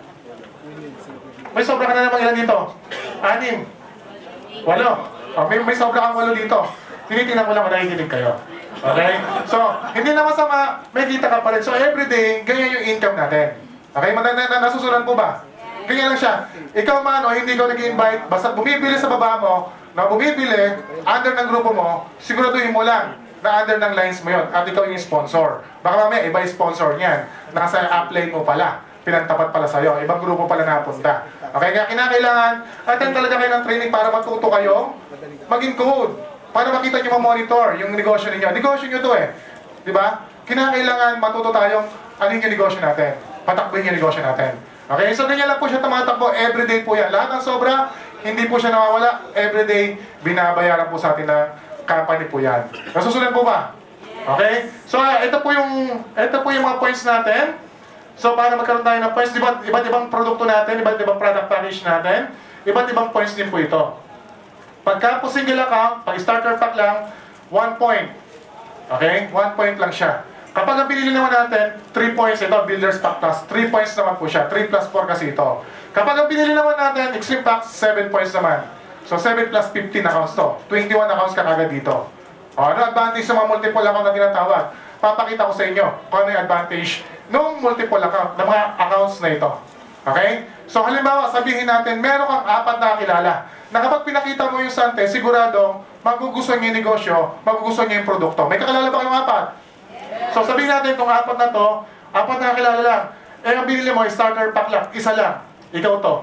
May sobra ka na naman ilan dito? Anim. Walo. Oh, may, may sobra kang walo dito. Tinitingnan ko lang kung nakikinig kayo. Okay? So, hindi na masama, may kita ka pa rin. So, everyday, ganyan yung income natin. Okay? Matanda na, nasusunan po ba? Ganyan lang siya. Ikaw man o hindi ikaw nag-invite, basta bumibili sa baba mo, na bumibili, under ng grupo mo, siguraduhin mo lang na under ng lines mo yun at ikaw yung sponsor. Baka mamaya, iba yung sponsor niyan. Nasa upline mo pala. Pinantapat pala sa'yo. Ibang grupo pala napunta. Okay? Kaya kinakailangan, attend talaga kayo ng training para matuto kayo maging code. Para makita nyo ma-monitor yung negosyo ninyo. Negosyo nyo to eh. Diba? Kinakailangan matuto tayong alin yung negosyo natin. Patakbuhin yung negosyo natin. Okay? So, ganyan lang po siya tumatakbo. Everyday po yan. Lahat ng sobra, hindi po siya nawawala. Everyday, binabayaran po sa atin ng company po yan. Nasusunod po ba? Okay? So, ito po yung, ito po yung mga points natin. So, para magkaroon tayo ng points, iba't, iba't ibang produkto natin, iba't ibang product package natin, iba't ibang points din po ito. Pagka po single account, pag starter pack lang, one point. Okay? One point lang siya. Kapag ang pinili naman natin, three points ito, Builder's Pack Plus. three points naman po siya. three plus four kasi ito. Kapag ang pinili naman natin, Extreme Pack, seven points naman. So, seven plus fifteen accounts to. twenty-one accounts ka kagad dito. O, ano advantage sa mga multiple account na tinatawag? Papakita ko sa inyo kung ano yung advantage ng multiple account, ng mga accounts na ito. Okay? So, halimbawa, sabihin natin, meron kang apat na kilala na kapag pinakita mo yung Santé, siguradong magugustuhan niya yung negosyo, magugustuhan niya yung produkto. May kakilala ba kayong apat? So, sabihin natin itong apat na to, apat na kakilala lang. Eh, ang binili mo, starter pack lang, isa lang. Ikaw to.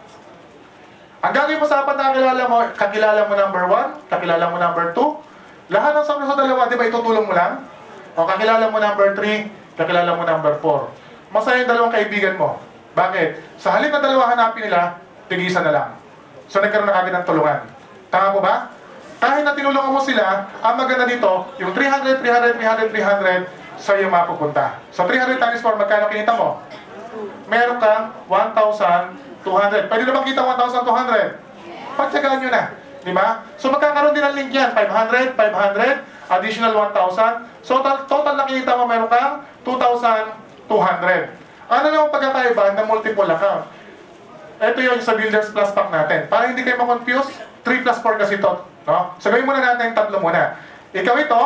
Ang gagawin mo sa apat na kakilala mo, kakilala mo number one, kakilala mo number two, lahat ng sabi sa dalawa, di ba itutulong mo lang? O kakilala mo number three, kakilala mo number four. Masaya yung dalawang kaibigan mo. Bakit? Sa halip na dalawa hanapin nila, tigisa na lang. So nagkaroon na kagad ng tulungan. Tama po ba? Kahit na tinulungan mo sila, ang maganda dito, yung three hundred, three hundred, three hundred, three hundred, sa iyo mapupunta. So three hundred times four, magkano kinita mo? Meron kang one thousand two hundred. Pwede naman kita one thousand two hundred. Pagtsagaan nyo na. Di ba? So magkakaroon din ng link yan. five hundred, five hundred, additional one thousand. So total, total na kinita mo, meron kang two thousand two hundred. Ano naman pagkakaiba ng multiple account? Ito yung sa Builders Plus Pack natin. Para hindi kayo ma-confuse, three plus four kasi ito. No? So gawin muna natin tatlo muna. Ikaw ito,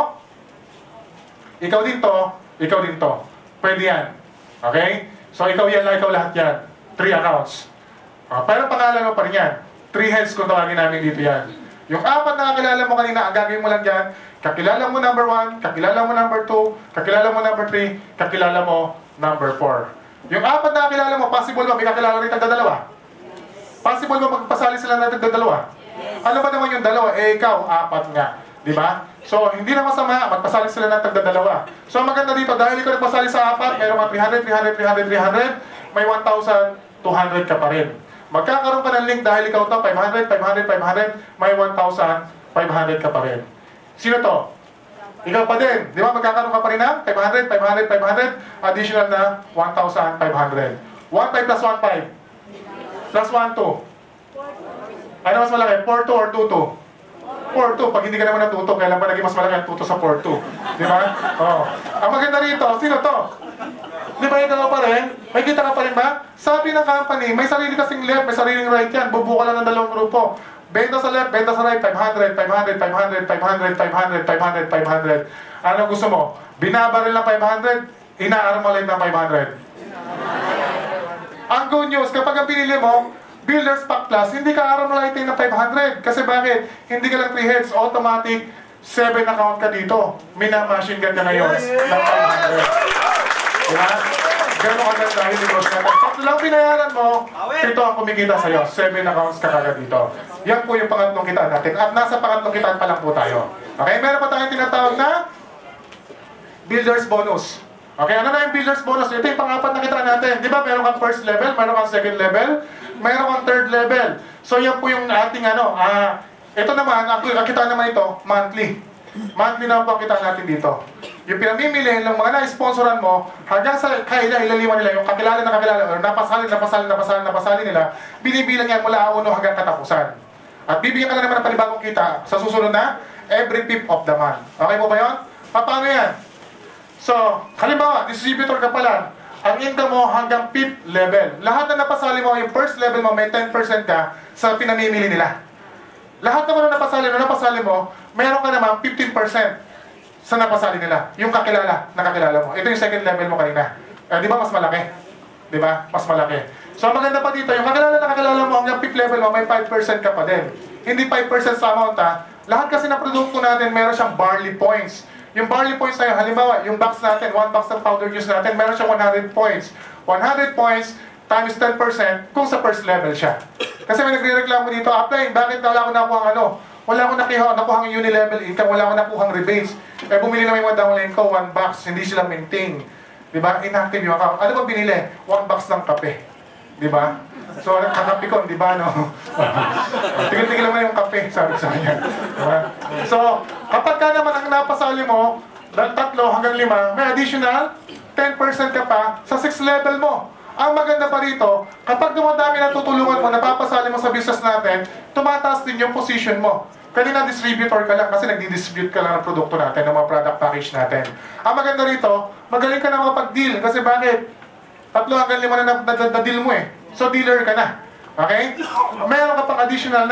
ikaw din to, ikaw din to. Pwede yan. Okay? So ikaw yan lang, ikaw lahat yan. Three accounts. Uh, pero pangalan mo pa rin yan. Three heads kung tawagin namin dito yan. Yung apat na kakilala mo kanina, ang gagawin mo lang dyan, kakilala mo number one, kakilala mo number two, kakilala mo number three, kakilala mo number four. Yung apat na kakilala mo, possible ba may kakilala rin tagdadalawa? Possible ba magpasali sila na tagdadalawa? Ano ba naman yung dalawa? Eh ikaw, apat nga. Di ba? So, hindi na masama, magpasali sila ng tagdadalawa. So, ang maganda dito, dahil ikaw nagpasali sa apat, mayroon ka three hundred, three hundred, three hundred, three hundred, may one thousand two hundred ka pa rin. Magkakaroon ka ng link dahil ikaw to, five hundred, five hundred, five hundred, may one thousand five hundred ka pa rin. Sino to? Ikaw pa din. Di ba? Magkakaroon ka pa rin ng five hundred, five hundred, five hundred, additional na one thousand five hundred. one five plus one five. Plus one two. Ano mas malaki? four two or two two? four two. Pag hindi ka naman natuto, kailan ba naging mas malaki ang two two sa four two? Di ba? Oh. Ang maganda rito, sino to? Di ba ikaw pa rin? May kita ka pa rin ba? Sabi ng company, may sarili kasing left, may sariling right yan. Bubuka lang ng dalawang grupo. Benta sa left, benta sa right, five hundred, five hundred, five hundred, five hundred, five hundred, five hundred, five hundred. Ano gusto mo? Binabaril ng five hundred, ina-armalite ng five hundred. Ang good news, kapag ang pinili mo, Builders Pack Plus, hindi ka armalite ng five hundred. Kasi bakit? Hindi ka lang three heads, automatic, seven account ka dito. Mina-machine gun ka ngayon ng five hundred. Diba? Gano'n ka ganda dahil negosyo natin. Tatlo lang pinayaran mo, ito ang kumikita sa'yo. Seven accounts ka kagad dito. Yan po yung pangatlong kitaan natin. At nasa pangatlong kitaan pa lang po tayo. Okay, meron pa tayong tinatawag na Builders Bonus. Okay, ano na yung Builders Bonus? Ito yung pang-apat na kitaan natin. Di ba, meron kang first level, meron kang second level, meron kang third level. So yan po yung ating ano, ah, ito naman, ang kitaan naman ito, monthly. Monthly na po ang kitaan natin dito. Yung pinamimili ng mga na-sponsoran mo, hanggang sa kaila, ilaliman nila, yung kakilala na kakilala, or napasali, napasali, napasali, napasali nila, binibilang yan mula uno hanggang katapusan. At bibigyan ka na naman ng panibagong kita sa susunod na every fifth of the month. Okay po ba yun? Paano yan? So, halimbawa, distributor ka pala, ang income mo hanggang fifth level. Lahat na napasali mo, yung first level mo, may ten percent ka sa pinamimili nila. Lahat naman na napasali mo, napasali mo, meron ka naman fifteen percent sa napasali nila. Yung kakilala, nakakilala mo. Ito yung second level mo kanina. Eh, di ba mas malaki? Di ba? Mas malaki. So, maganda pa dito, yung kakilala, nakakilala mo, hanggang fifth level mo, may five percent ka pa din. Hindi five percent sa amount, ha? Lahat kasi ng produkto natin, meron siyang Barley points. Yung Barley points na yun, halimbawa, yung box natin, one box ng powder juice natin, meron siyang one hundred points. one hundred points times ten percent kung sa first level siya. Kasi may nagre-reklamo dito, apply, bakit wala ko nakuha ang ano? Wala akong nakuha, nakuha ang uni-level income, wala akong nakuha ang rebates. Eh, bumili naman yung one downline ko, one box, hindi sila maintain. Diba? Inactive yung account. Ano ba binili? One box ng kape. Diba? So, kakape ko, di ba, no? Tigil-tigil naman yung kape, sabi sa kanya. Diba? So, kapag ka naman ang napasali mo, tatlo hanggang lima, may additional ten percent ka pa sa sixth level mo. Ang maganda pa rito, kapag dumadami na tutulungan mo, napapasali mo sa business natin, tumataas din yung position mo. Kanina distributor ka lang kasi nagdi-distribute ka lang ng produkto natin, ng mga product package natin. Ang maganda rito, magaling ka na makapag-deal. Kasi bakit? Tatlo hanggang lima na na-deal mo eh. So dealer ka na. Okay? Meron ka pang additional na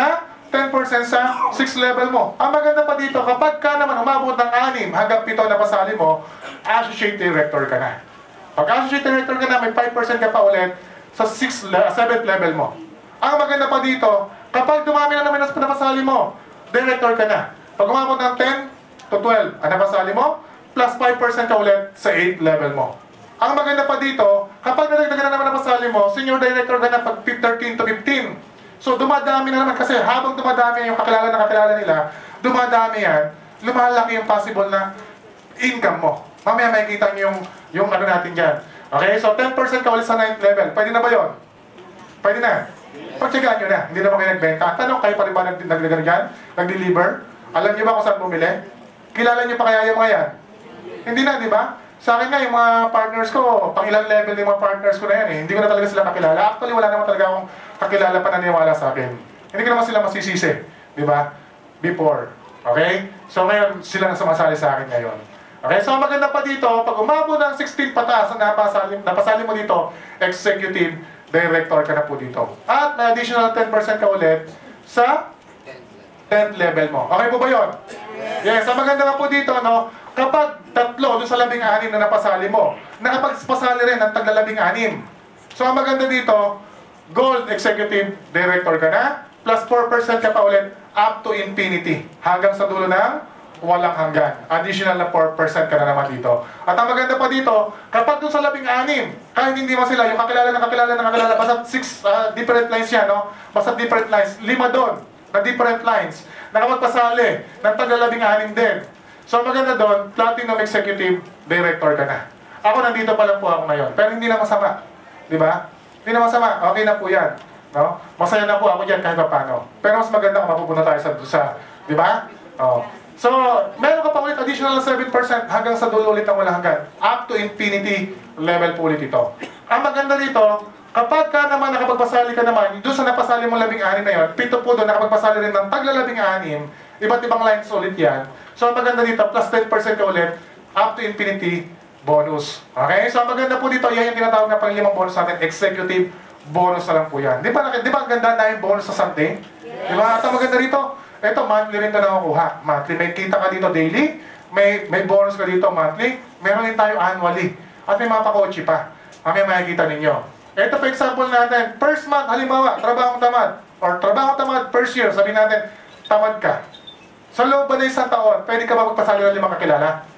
ten percent sa sixth level mo. Ang maganda pa dito, kapag ka naman umabot ng anim hanggang pito na pasali mo, associate director ka na. Pag associate director ka na, may five percent ka pa ulit sa sixth, seventh level mo. Ang maganda pa dito, kapag dumami na naman na napasali mo, director ka na. Pag umabot ng ten to twelve, ang napasali mo, plus five percent ka ulit sa eighth level mo. Ang maganda pa dito, kapag nadagdagan na naman napasali mo, senior director ka na pag thirteen to fifteen. So dumadami na naman kasi habang dumadami yung kakilala na kakilala nila, dumadami yan, lumalaki yung possible na income mo. Mamaya makikita niyo yung, yung ano natin dyan. Okay, so ten percent ka ulit sa ninth level. Pwede na ba yun? Pwede na. Pagtsagaan nyo na, hindi naman kayo nagbenta. Tanong, kayo pa rin ba nag-deliver dyan? Nag-deliver? Alam nyo ba kung saan bumili? Kilala nyo pa kaya yung mga yan? Hindi na, di ba? Sa akin nga, yung mga partners ko, pang ilang level yung mga partners ko na yan eh. Hindi ko na talaga sila kakilala. Actually, wala naman talaga akong kakilala pa naniwala sa akin. Hindi ko naman sila masisisi. Di ba? Before. Okay? So ngayon, sila na sumasali sa akin ngayon. Okay? So ang maganda pa dito, pag umabot ng sixteen pataas na napasali, napasali mo dito, executive director ka na po dito. At may additional ten percent ka ulit sa tenth level mo. Okay po ba yun? Yes. Ang maganda nga po dito, no? Kapag tatlo doon sa labing anim na napasali mo, nakapagpasali rin ng taglalabing anim. So ang maganda dito, gold executive director ka na, plus four percent ka pa ulit up to infinity. Hanggang sa dulo ng walang hanggan. Additional na four percent ka na naman dito. At ang maganda pa dito, kapag doon sa labing anim, kahit hindi mo sila, yung kakilala na kakilala na kakilala, basta six uh, different lines yan, no? Basta different lines, lima doon, na different lines, nakapagpasali ng taglalabing anim din. So maganda doon, Platinum Executive Director ka na. Ako nandito pa lang po ako ngayon, pero hindi na masama. Di ba? Hindi na masama, okay na po yan. No? Masaya na po ako dyan kahit pa paano. Pero mas maganda kung mapupunta tayo sa, sa di ba? Oh. So, meron ka pa ulit additional seven percent hanggang sa dulo ulit ng walang hanggan. Up to infinity level po ulit ito. Ang maganda dito, kapag ka naman nakapagpasali ka naman, doon sa napasali mo labing anim na yun, pito po doon nakapagpasali rin ng taglalabing anim, iba't ibang lines ulit yan. So, ang maganda dito, plus ten percent ka ulit, up to infinity bonus. Okay? So, ang maganda po dito, yan yung tinatawag na panglimang bonus natin, executive bonus na lang po yan. Di ba, di ba ang ganda na yung bonus sa Santé? Di ba? At ang maganda dito, ito, monthly rin ito nakukuha. Monthly, may kita ka dito daily, may, may bonus ka dito monthly, meron din tayo annually, at may mapakotchi pa. Mamaya makikita ninyo. Ito pa example natin, first month, halimbawa, trabahong tamad, or trabahong tamad, first year, sabihin natin, tamad ka. Sa loob ba na isang taon, pwede ka ba magpasali ng limang kakilala?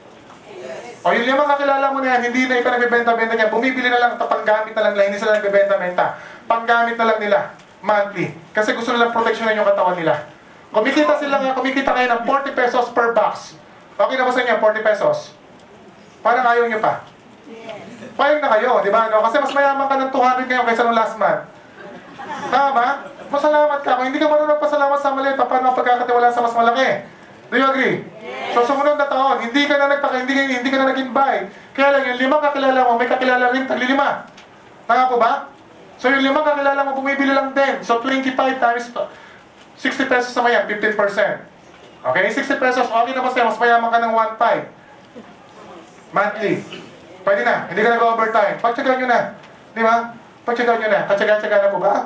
O yung limang kakilala mo na yan, hindi na ikaw nagbibenta-benta niya, bumibili na lang, panggamit na lang nila, hindi sila nagbibenta-benta. Panggamit na lang nila, monthly. Kasi gusto nilang proteksyonan yung katawan nila. Kumikita sila nga, kumikita kayo ng forty pesos per box. Okay na ba sa inyo, forty pesos? Parang ayaw nyo pa. Payag na kayo, di ba? No? Kasi mas mayaman ka ng two hundred ngayon kaysa nung last month. Tama ba? Masalamat ka. Kung hindi ka marunong pasalamat sa maliit, paano ang pagkakatiwalaan sa mas malaki? Do you agree? Yes. So, sumunod na taon, hindi ka na nagpaka, hindi, hindi ka na nag-invite. Kaya lang, yung limang kakilala mo, may kakilala rin, taglilima. Tama po ba? So, yung limang kakilala mo, bumibili lang din. So, twenty-five times sixty pesos naman yan, fifteen percent. Okay? sixty pesos, okay na ba sa'yo? Mas mayaman ka ng one point five. Monthly. Pwede na. Hindi ka nag-overtime. Pagtsagaan nyo na. Di ba? Pagtsagaan nyo na. Pagtsagaan-tsagaan na po ba?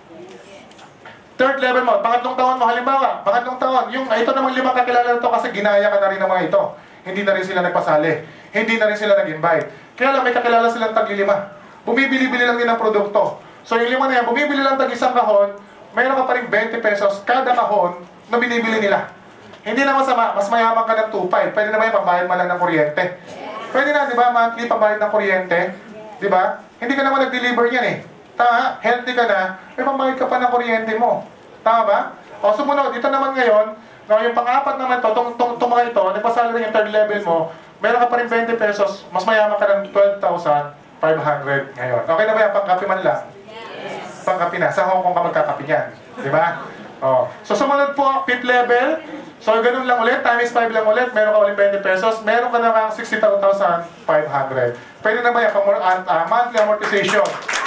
Third level mo, pangatlong taon mo, halimbawa, pangatlong taon, yung ito namang limang kakilala nito kasi ginaya ka na rin ng mga ito. Hindi na rin sila nagpasali. Hindi na rin sila nag-invite. Kaya lang may kakilala silang tag-lima. Bumibili-bili lang din ng produkto. So yung lima na yan, bumibili lang tag isang kahon, mayroon ka pa rin twenty pesos kada kahon na binibili nila. Hindi na masama, mas mayaman ka ng two point five. Pwede na ba yung pambayad man lang ng kuryente? Pwede na, di ba, monthly pambayad ng kuryente? Di ba? Hindi ka naman nag-deliver yan eh. Tama, healthy ka na, may pambayad ka pa ng kuryente mo. Tama ba? O sumunod, ito naman ngayon, no, yung pang-apat naman to, itong, itong, itong mga ito, nagpasali rin yung third level mo, meron ka pa rin twenty pesos, mas mayaman ka ng twelve thousand five hundred ngayon. Okay na ba yan? Pangkapi man lang? Yes. Pangkapi na. Sa Hong Kong ka magkakapi niyan. Di ba? O. So sumunod po, fifth level. So ganun lang ulit, times five lang ulit, meron ka ulit twenty pesos, meron ka na sixty thousand five hundred. Pwede na ba yan? Uh, monthly amortization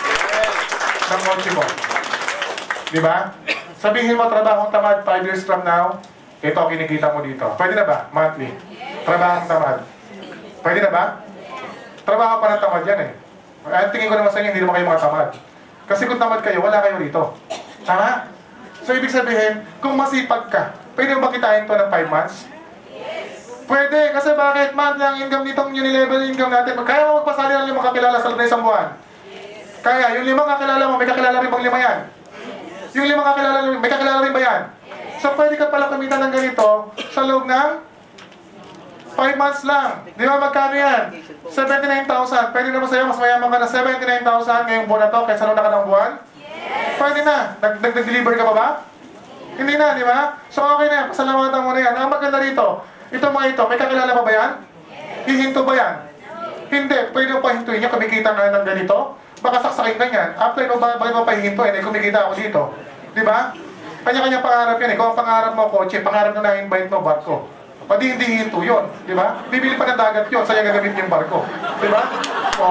ng kotse mo. Di ba? Sabihin mo, trabahong tamad, five years from now, ito ang kinikita mo dito. Pwede na ba? Monthly. Trabahong tamad. Pwede na ba? Trabaho pa ng tamad yan eh. Ang tingin ko naman sa inyo, hindi naman kayo mga tamad. Kasi kung tamad kayo, wala kayo rito. Tama? So, ibig sabihin, kung masipag ka, pwede mo ba kitain to ng five months? Pwede, kasi bakit? Monthly ang income nitong unilevel income natin. Kaya mo magpasali ng limang kakilala sa loob ng isang buwan? Kaya, yung limang kakilala mo, may kakilala rin bang lima yan? Yung limang kakilala, may kakilala rin ba yan? So, pwede ka pala kumita ng ganito sa loob ng five months lang. Di ba magkano yan? seventy-nine thousand. Pwede naman sa'yo, mas mayaman ka na seventy-nine thousand ngayong buwan na to kaysa nung nakadang buwan? Pwede na. Nag-deliver ka pa ba? Hindi na, di ba? So, okay na. Pasalamatan mo na yan. Ang maganda rito, ito mga ito, may kakilala pa ba yan? Hihinto ba yan? Hindi. Pwede mo pa hintuin niya, kumikita nga ng ganito. Baka saksakin ka niyan. After mo ba, bakit mo pa hihintuin? Eh, kumikita ako dito. Di ba? Kanya-kanya pangarap yan eh. Kung ang pangarap mo, kotse, pangarap mo na invite mo, barko. Pwede hindi hinto yun. Di ba? Bibili pa ng dagat yun, sa'yo gagawin yung barko. Di ba? Oh.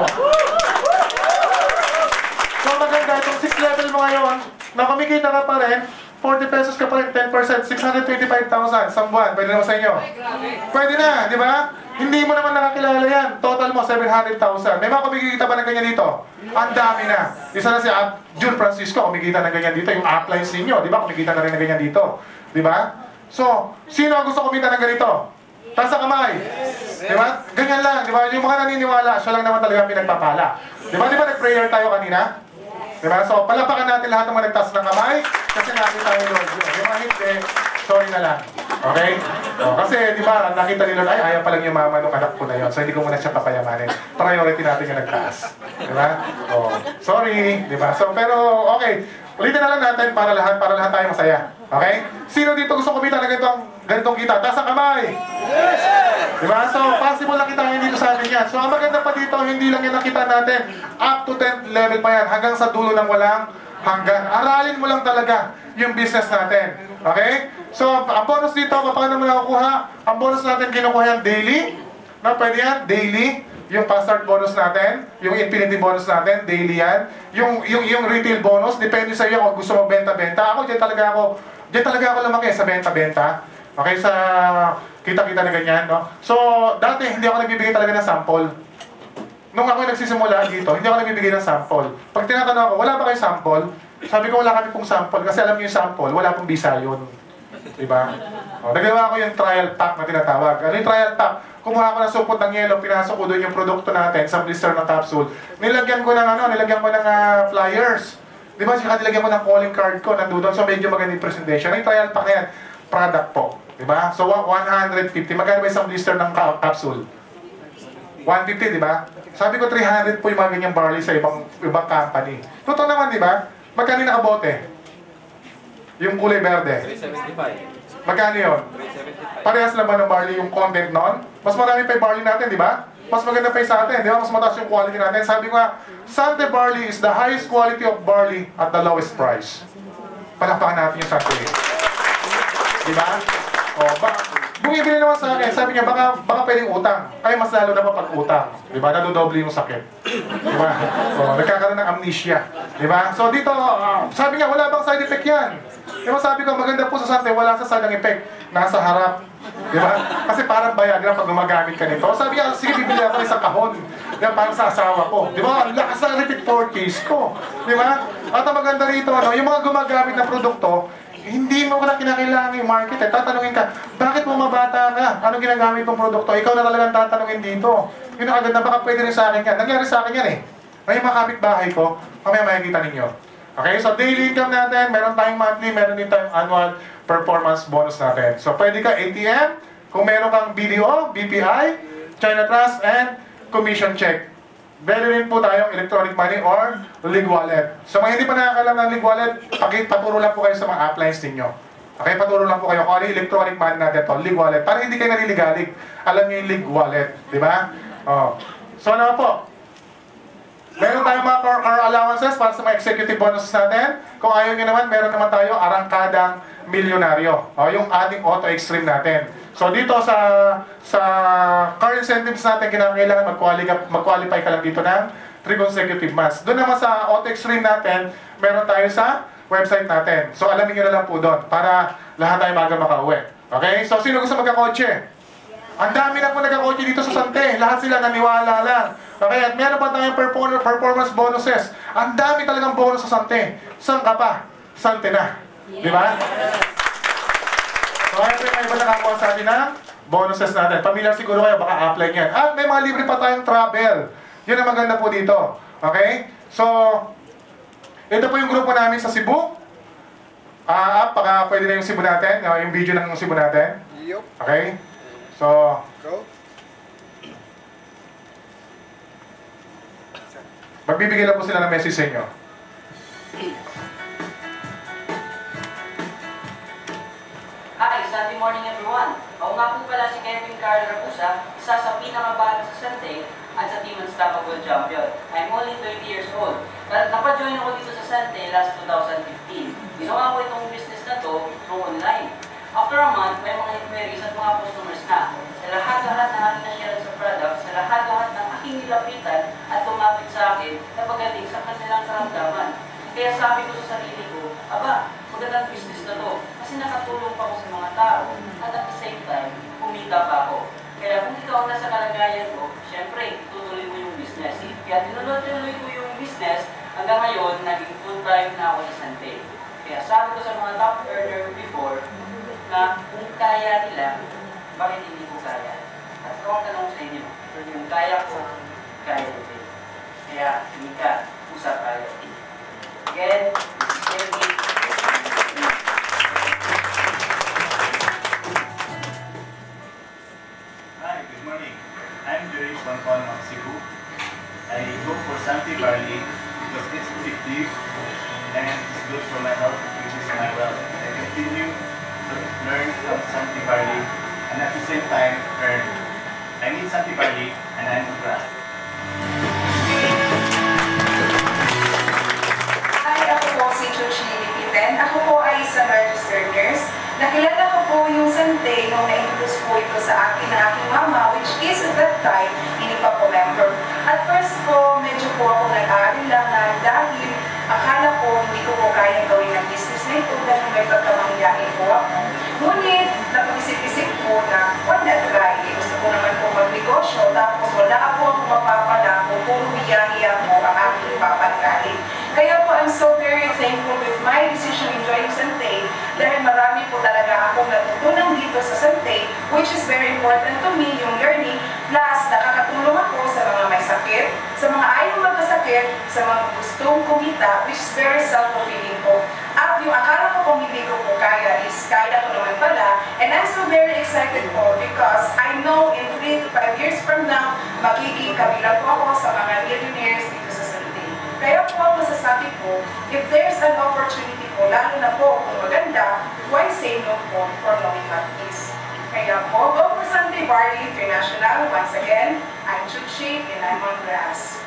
So maganda, itong six level mo ngayon, na kumikita ka pa rin, forty pesos ka pa rin, ten percent, six hundred twenty-five thousand sa buwan. Pwede naman sa inyo. Pwede na, di ba? Hindi mo naman nakakilala yan. Total mo, seven hundred thousand. May mga kumikita ba ng ganyan dito? Ang dami na. Isa na si uh, June Francisco, kumikita ng ganyan dito. Yung uplines ninyo, di ba? Kumikita na rin ng ganyan dito. Di ba? So, sino ang gusto kumita ng ganito? Taas ang kamay. Di ba? Ganyan lang, di ba? Yung mga naniniwala, siya lang naman talaga pinagpapala. Di ba? Di ba nag-prayer tayo kanina? Diba? So, palapakan natin lahat ng mga nagtaas ng kamay kasi nakita ni Lord yun. Yung mga hindi, sorry na lang. Okay? O, kasi, di ba, nakita ni Lord, ay, ayaw palang yumaman ng anak ko na yun. So, hindi ko muna siya papayamanin. Priority natin yung nagtaas. Diba? O, sorry. Diba? So, pero, okay. Ulitin na lang natin para lahat, para lahat tayo masaya. Okay? Sino dito gusto kumita ng ganitong, ganitong kita? Taas ang kamay! Yes! Diba? So, possible lang kita hindi dito sa atin yan. So, ang maganda pa dito, hindi lang yung nakita natin. Up to tenth level pa yan. Hanggang sa dulo ng walang hanggan. Aralin mo lang talaga yung business natin. Okay? So, ang bonus dito, paano mo nakukuha? Ang bonus natin, kinukuha yan daily. No, pwede yan, daily. Yung fast-start bonus natin, yung infinity bonus natin, daily yan. Yung, yung, yung retail bonus, depende sa iyo kung gusto mo benta-benta. Ako, dyan talaga ako, dyan talaga ako lumaki sa benta-benta. Okay, sa kita-kita na ganyan, no? So, dati, hindi ako nagbibigay talaga ng sample. Nung ako nagsisimula dito, hindi ako nagbibigay ng sample. Pag tinatanong ako, wala ba kayo sample? Sabi ko, wala kami pong sample. Kasi alam niyo yung sample, wala pong visa yun. Diba? O, nagawa ko yung trial pack na tinatawag. Ano yung trial pack? Kumuha ko ng supot ng yelo, pinasok ko doon yung produkto natin sa blister ng capsule. Nilagyan ko ng ano, nilagyan ko ng uh, flyers. Di ba? Saka nilagyan ko ng calling card ko, nandun. So medyo magandang presentation. Yung trial pack na yan, product po. Di ba? So one hundred fifty. Magkano ba isang blister ng capsule? one fifty, di ba? Sabi ko three hundred po yung mga ganyang barley sa ibang ibang company. Totoo naman, di ba? Magkano yung nakabote? Yung kulay verde. three seventy-five. Magkano yun? Parehas lang ba ng barley yung content nun? Mas marami pa yung barley natin, di ba? Mas maganda pa yung sa atin, di ba? Mas mataas yung quality natin. Sabi ko nga, Santé barley is the highest quality of barley at the lowest price. Palakpakan natin yung Santé. Di ba? O, ba bumibili naman sa akin, sabi niya, baka, baka pwedeng utang. Ay, mas lalo na pa pag utang. Di ba? Nadodoble yung sakit. Di ba? O, nagkakaroon ng amnesia. Di ba? So dito, uh, sabi niya, wala bang side effect yan? Di ba sabi ko, maganda po sa Santé, wala sa side effect. Nasa harap. Di ba? Kasi parang Viagra pag gumagamit ka nito. Sabi niya, sige, bibili ako isang kahon. Di ba? Parang sa asawa ko. Di ba? Ang lakas ng repeat purchase ko. Di ba? At ang maganda rito, ano, yung mga gumagamit na produkto, hindi mo na kinakailangan yung market eh. Tatanungin ka, bakit mo mabata ka? Anong ginagamit mong produkto? Ikaw na talagang tatanungin dito. Yun ang agad na baka pwede rin sa akin yan. Nangyari sa akin yan eh. Ngayon mga kapitbahay ko, mamaya makikita ninyo. Okay, so daily income natin, meron tayong monthly, meron din tayong annual performance bonus natin. So pwede ka A T M, kung meron kang B D O, B P I, China Trust, and commission check. Meron rin po tayong electronic money or Lig Wallet. So mga hindi pa nakakalam ng Lig Wallet, paturo lang po kayo sa mga uplines ninyo. Okay, paturo lang po kayo kung ano yung electronic money natin ito, Lig Wallet. Para hindi kayo naliligalig, alam niyo yung Lig Wallet. Di ba? Oh. So ano po? Meron tayong mga car, car allowances para sa mga executive bonuses natin. Kung ayaw nyo naman, meron naman tayo arangkadang milyonaryo. O, yung ating auto extreme natin. So dito sa sa car incentives natin, kinakailangan mag-qualify, mag-qualify ka lang dito ng three consecutive months. Doon naman sa auto extreme natin, meron tayo sa website natin. So alamin nyo na lang po doon para lahat tayo maga makauwi. Okay? So sino gusto magkakotse? Ang dami na po nagkakotse dito sa Santé. Lahat sila naniwala lang. Okay, at meron pa tayong performance bonuses. Ang dami talagang bonus sa Santé. Saan ka pa? Santé na. Di ba? So, ayun yung iba nakakuha sa atin ng bonuses natin. Pamilya siguro kayo, baka apply yan. At may mga libre pa tayong travel. Yun ang maganda po dito. Okay? So, ito po yung grupo namin sa Cebu. Ah, uh, baka pwede na yung Cebu natin, yung video ng Cebu natin. Okay? So, magbibigay lang po sila ng message sa inyo. Hi, Sunday morning everyone. Ako nga po pala si Kevin Carl Rapusa, isa sa pinakabago sa Santé at sa Team Unstoppable Champion. I'm only twenty years old. Napa-join ako dito sa Santé last two thousand fifteen. Ginawa ko itong business na to through online. After a month, may mga inquiries at mga customers na. Sa lahat-lahat na aking na-share sa product, sa lahat-lahat ng aking nilapitan at tumapit sa akin na pagaling sa kanilang karamdaman. Kaya sabi ko sa sarili ko, aba, magandang business na to. Kasi nakatulong pa ako sa mga tao at at the same time, kumita pa ako. Kaya kung ikaw ang nasa kalagayan ko, syempre, tutuloy mo yung business. Kaya tinuloy-tuloy ko yung business hanggang ngayon, naging full-time na ako sa Santé. Kaya sabi ko sa mga top earner before, na kung kaya nila, bakit hindi ko kaya? At ito ang tanong sa inyo, kung kaya ko, kaya nila. Kaya, hindi ka, usap tayo. Again, this is Kevin. Hi, good morning. I'm Jerish Banton of Cebu. I go for Santé Barley because it's effective and it's good for my health, which is my wealth. I continue to learn from Santé Barley and at the same time earn. I need Santé Barley and I'm impressed. Hi, ako po si Chuchi Lipitan. Ako po ay isang registered nurse. Nakilala ko po yung Santé nung na-introduce po ito sa akin ng aking mama, which is at that time, hindi pa po member. At first po, medyo po ako nag-aaral lang na dahil akala ko hindi ko po kaya gawin ang business na ito dahil may pagkamangyain po ako. Ngunit, napag-isip-isip po na wala try. Gusto ko naman po mag-negosyo, tapos wala po ako mapapala kung puro hiya-hiya po ang aking papagkain. Kaya po, I'm so very thankful with my decision in joining Santé dahil marami po talaga akong natutunan dito sa Santé, which is very important to me, yung learning, plus nakakatulong ako sa mga may sakit, sa mga ayaw magkasakit, sa mga gustong kumita, which is very self-fulfilling po. At yung akala ko kung hindi ko po kaya is kaya ko naman pala, and I'm so very excited po because I know in three to five years from now, magiging kabilang po ako sa mga millionaires dito sa Santé. Kaya po ako masasabi po, if there's an opportunity po, lalo na po kung maganda, why say no po for knowing what is? Kaya po, go for Santé Barley International. Once again, I'm Chuchi and I'm on grass.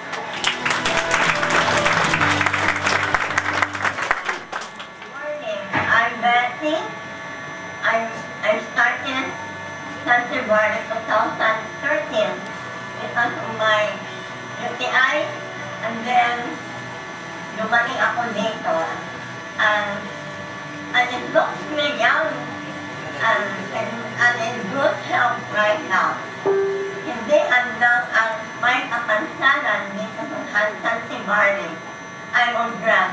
Good morning. I'm Betty. I'm, I'm starting Santé Barley twenty thirteen because of my U T I. And then, dumating ako dito, and, and it looks me young, and, and, and in good health right now. Hindi hanggang ang may kapansanan dito sa Santé Barley. I'm on grass.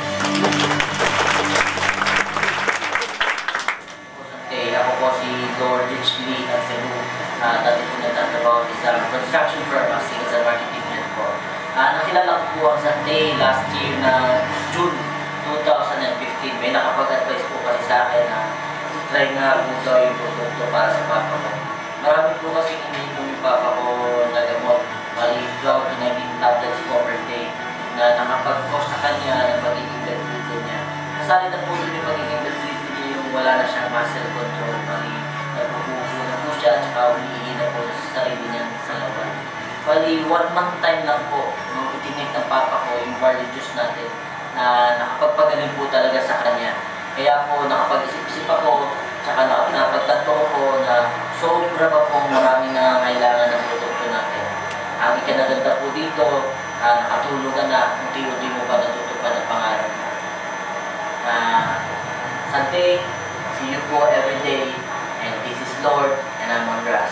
Okay, ako po si Lord Rich Lee at Cebu. Uh, dati po nagtatrabaho sa construction firm as a marketing head po. Uh, nakilala ko po ang Santé last year na June two thousand fifteen. May nakapag-advise po kasi sa akin na try nga po daw yung produkto para sa papa ko. Marami po kasi hindi po yung papa ko nagamot. Bali, twelve to nineteen tablets po per day na nakapag-cause sa kanya ng pagiging bedridden niya. Kasali na po yun yung pagiging bedridden niya yung wala na siyang muscle control. Bali, nagpupupo na po siya at saka umiihi na po sa sarili niya sa laban. Bali, one month time lang po nung itinake ng papa ko yung barley juice natin na nakapagpagaling po talaga sa kanya. Kaya po nakapag-isip-isip ako tsaka napagtanto ko na sobra pa pong maraming nangangailangan ng produkto natin. Ang ikinaganda po dito, uh, nakatulog ka na, unti-unti mo pa natutupad ang pangarap mo. Uh, Santé, see you po every day, and this is Lord, and I'm on grass.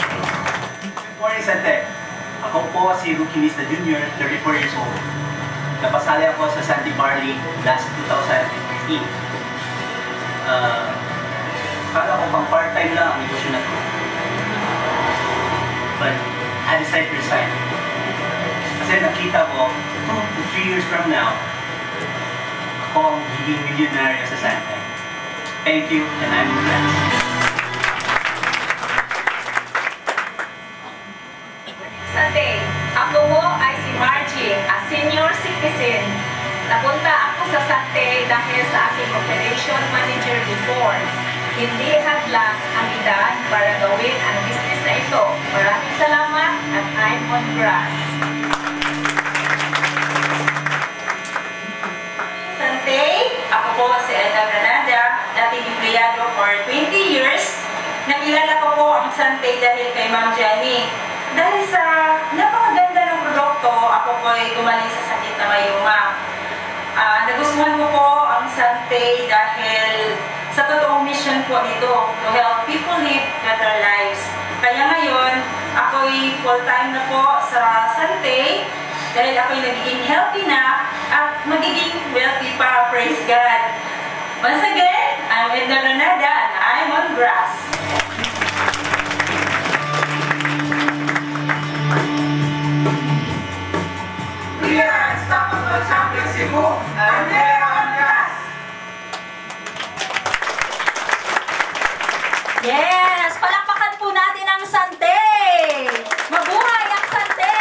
Good morning, Santé. Ako po si Rookie Lista Junior, thirty-four years old. napasali ako sa Santé Barley last two thousand fifteen. Uh, Kala ko pang part-time lang ang negosyo na to. But I decided to resign. Kasi nakita ko, two to three years from now, ako ang magiging millionaire sa Santé. Thank you, and I'm blessed. Santé, ako po ay si Margie, a senior citizen. Napunta ako sa Santé dahil sa aking operation manager before. Hindi hadlang ang edad para gawin ang business na ito. Maraming salamat at I'm on grass. Santé, ako po si Edna Granada, dating empleyado for twenty years. Nakilala ko po ang Santé dahil kay Ma'am Jenny. Dahil sa napakaganda ng produkto, ako po ay gumaling sa sakit na mayuma. Uh, nagustuhan ko po ang Santé dahil sa totoong mission po nito, to help people live better lives. Kaya ngayon, ako'y full-time na po sa Santé dahil ako'y nagiging healthy na at magiging wealthy pa, praise God. Once again, I'm Edna Granada and I'm on grass. We are Unstoppable Champions Cebu, and we're on grass! Yes! Palakpakan po natin ang Santé! Mabuhay ang Santé!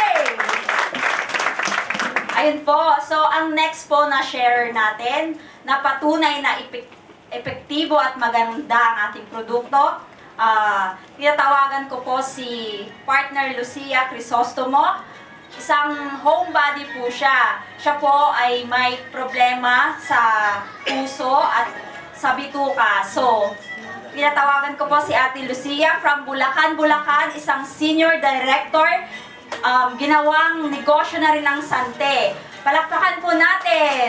Ayun po. So, ang next po na share natin, na patunay na epek- epektibo at maganda ang ating produkto, uh, tinatawagan ko po si partner Lucia Crisostomo. Isang homebody po siya. Siya po ay may problema sa puso at sa bituka. So, pinatawagan ko po si Ate Lucia from Bulacan, Bulacan, isang senior director, um, ginawang negosyo na rin ng Santé. Palakpakan po natin!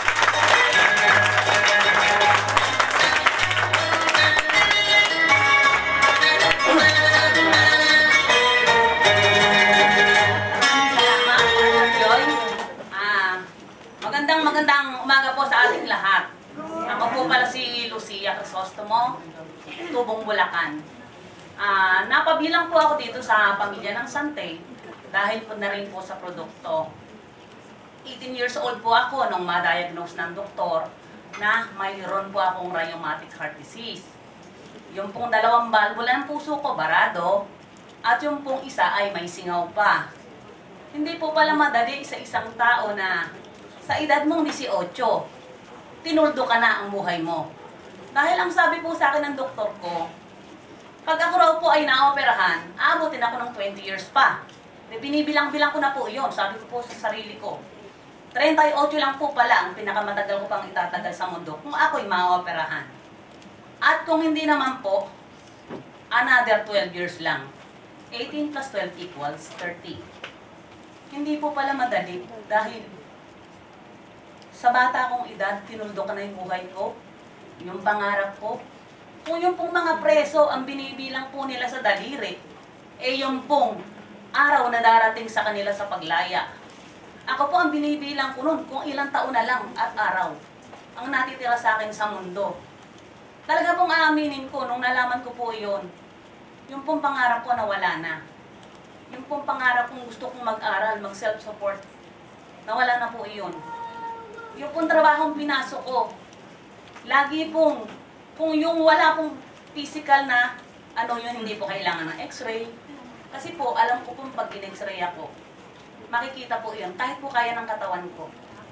Magandang magandang umaga po sa ating lahat. Ako po pala si Lucia Crisostomo, Tubong Bulacan. Uh, napabilang po ako dito sa pamilya ng Santé dahil po na rin po sa produkto. eighteen years old po ako nung ma-diagnose ng doktor na mayroon po akong rheumatic heart disease. Yung pong dalawang balbula ng puso ko barado at yung pong isa ay may singaw pa. Hindi po pala madali sa isang tao na sa edad mong eighteen, tinuldo ka na ang buhay mo. Dahil ang sabi po sa akin ng doktor ko, pag ako raw po ay naoperahan, aabutin ako ng twenty years pa. Binibilang-bilang ko na po yun, sabi ko po sa sarili ko. thirty-eight lang po pala ang pinakamatagal ko pang itatagal sa mundo kung ako'y maoperahan. At kung hindi naman po, another twelve years lang. eighteen plus twelve equals thirty. Hindi po pala madali dahil sa bata kong edad, tinuldo ka na yung buhay ko, yung pangarap ko. Kung yung pong mga preso ang binibilang po nila sa daliri, eh yung pong araw na darating sa kanila sa paglaya. Ako po ang binibilang ko nun kung ilang taon na lang at araw ang natitira sa akin sa mundo. Talaga pong aaminin ko, nung nalaman ko po yun, yung pong pangarap ko nawala na. Yung pong pangarap kong gusto kong mag-aral, mag-self-support, nawala na po iyon. Yung pong trabahong pinasok ko, lagi pong, kung yung wala pong physical na, ano yun, hindi po kailangan ng x-ray. Kasi po, alam ko pong pag in-x-ray ako, makikita po yun, kahit po kaya ng katawan ko.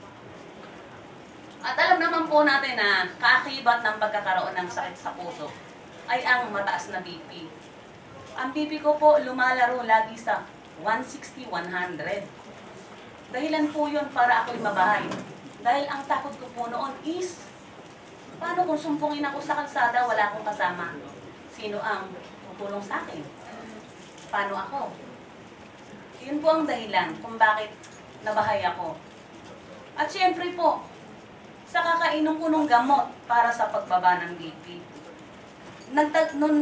At alam naman po natin na kaakibat ng pagkakaroon ng sakit sa puso ay ang mataas na B P. Ang B P ko po lumalaro lagi sa one sixty, one hundred. Dahilan po yun para ako'y mabahay. Dahil ang takot ko po noon is, paano kung sumpungin ako sa kalsada, wala akong kasama? Sino ang tutulong sa akin? Paano ako? Yun po ang dahilan kung bakit nabahay ako. At syempre po, sa kakainom ko ng gamot para sa pagbaba ng B P. Nagtag, nung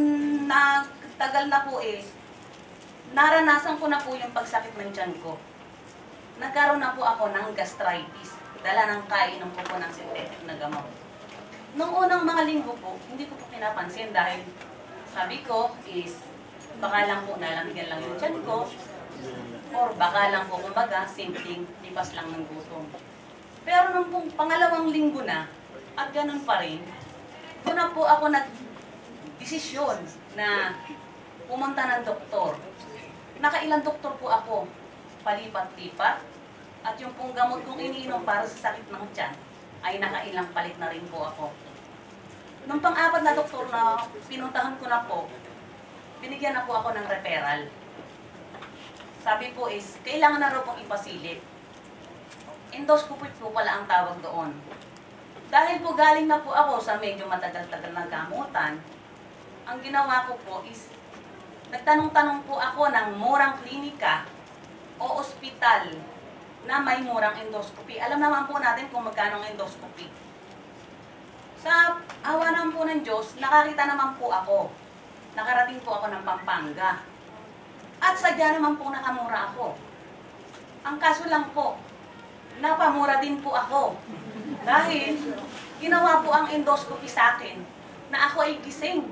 nagtagal na po eh, naranasan ko na po yung pagsakit ng tiyan ko. nagkaroon na po ako ng gastritis. Dala ng kainom ko po ng synthetic na gamot. Nung unang mga linggo po, hindi ko po pinapansin dahil sabi ko is baka lang po nalamigyan lang yung tiyan ko or baka lang po kumbaga simpleng lipas lang ng gutom. Pero nung pong pangalawang linggo na at ganun pa rin, doon na po ako nag-desisyon na pumunta ng doktor. Nakailang doktor po ako, palipat-lipat, at yung pong gamot kong iniinom para sa sakit ng tiyan ay nakailang palit na rin po ako. Nung pang-apat na doktor na pinuntahan ko na po, binigyan na po ako ng referral. Sabi po is, kailangan na raw pong ipasilip. Endoscopy po pala ang tawag doon. Dahil po galing na po ako sa medyo matagal-tagal na gamutan, ang ginawa ko po is, nagtanong-tanong po ako ng murang klinika o ospital na may murang endoscopy. Alam naman po natin kung magkano ang endoscopy. Sa awa naman po ng Diyos, nakakita naman po ako. Nakarating po ako ng Pampanga. At sadya naman po nakamura ako. Ang kaso lang po, napamura din po ako. Dahil ginawa po ang endoscopy sa akin na ako ay gising.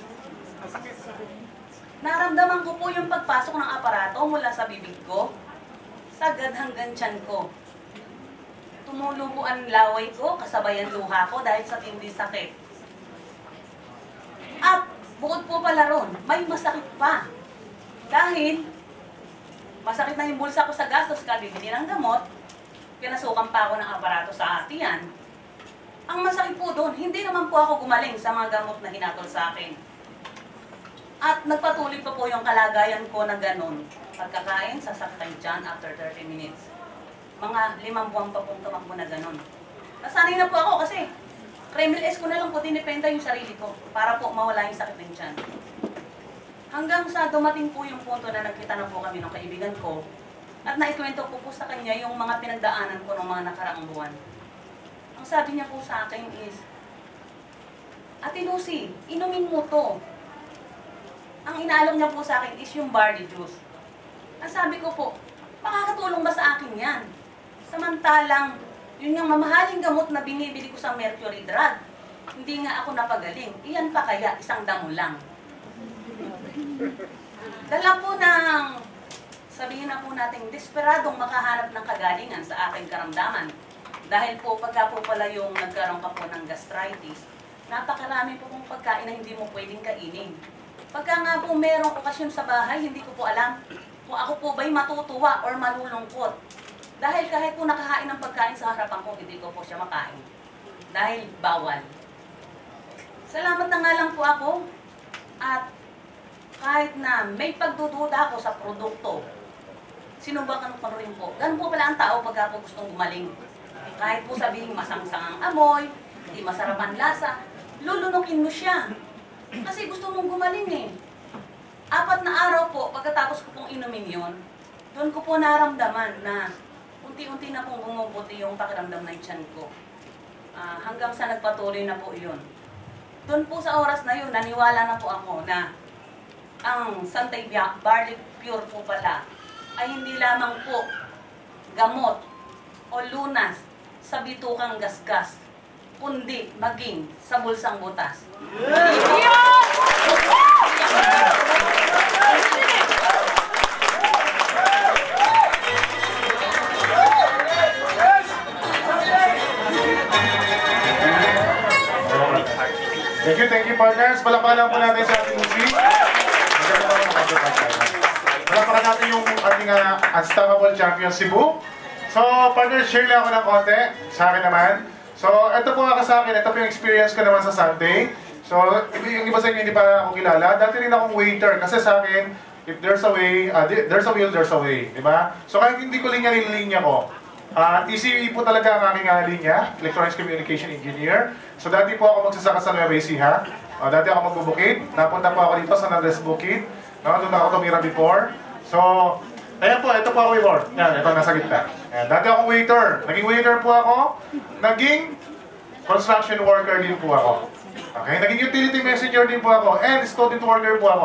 Naramdaman ko po yung pagpasok ng aparato mula sa bibig ko, sagad hanggang tiyan ko. Tumulo po ang laway ko, kasabay ang luha ko dahil sa tindi sakit. At bukod po pala ron, may masakit pa. Dahil masakit na yung bulsa ko sa gastos, kabibili ng gamot, pinasukan pa ako ng aparato sa atiyan. Ang masakit po doon, hindi naman po ako gumaling sa mga gamot na hinatol sa akin. At nagpatuloy pa po yung kalagayan ko na ganun. Pagkakain, sasaktan dyan after thirty minutes. Mga limang buwan pa pong tumakbo na ganun. Nasanay na po ako kasi Kremil S ko na lang po dinipenda yung sarili ko para po mawala yung sakit ng tiyan. Hanggang sa dumating po yung punto na nagkita na po kami ng kaibigan ko at naikwento ko po sa kanya yung mga pinagdaanan ko ng mga nakaraang buwan. Ang sabi niya po sa akin is, Ate Lucy, inumin mo to. Ang inaalok niya po sa akin is yung barley juice. Ang sabi ko po, makakatulong ba sa akin yan? Samantalang, yun yung mamahaling gamot na binibili ko sa mercury drug. Hindi nga ako napagaling. Iyan pa kaya, isang damo lang. Dala po ng, sabihin na po natin, desperadong makahanap ng kagalingan sa aking karamdaman. Dahil po, pagka po pala yung nagkaroon ka po ng gastritis, napakarami po pong pagkain na hindi mo pwedeng kainin. Pagka nga po merong okasyon sa bahay, hindi ko po alam kung ako po ba'y matutuwa or malulungkot. Dahil kahit po nakahain ng pagkain sa harapan ko, hindi ko po siya makain. Dahil bawal. Salamat na nga lang po ako. At kahit na may pagdududa ako sa produkto, sinubukan ko rin po. Ganun po pala ang tao pagka po gustong gumaling. Kahit po sabihin masangsang ang amoy, hindi masarap ang lasa, lulunukin mo siya. Kasi gusto mong gumaling eh. Apat na araw po, pagkatapos ko pong inumin yun, doon ko po naramdaman na unti-unti na pong bumubuti yung pakiramdam ng tiyan ko. Uh, hanggang sa nagpatuloy na po yun. Doon po sa oras na yun, naniwala na po ako na ang Santé Barley Pure po pala ay hindi lamang po gamot o lunas sa bitukang gasgas, kundi maging sa bulsang butas. Yeah! Thank you, thank you partners. Palakpakan po natin sa ating Lucy. Palakpakan natin yung ating uh, Unstoppable Champion Cebu. So, partners, share lang ako ng konti sa akin naman. So, ito po ako sa akin, ito po yung experience ko naman sa Santé. So, yung iba sa inyo hindi pa ako kilala. Dati rin akong waiter kasi sa akin, if there's a way, uh, there's a will, there's a way. Diba? So, kahit hindi ko linya nilinya ko, uh, T C E po talaga ang aking uh, linya, Electronics Communication Engineer. So, dati po ako magsasaka sa Nueva Ecija. Uh, dati ako magbubukid. Napunta po ako dito sa Nandres Bukid. No, doon ako tumira before. So, ayan po, ito po ako before. Yan, ito nasa gitna. Ayan, dati akong waiter. Naging waiter po ako. Naging construction worker din po ako. Okay, naging utility messenger din po ako. And student worker po ako.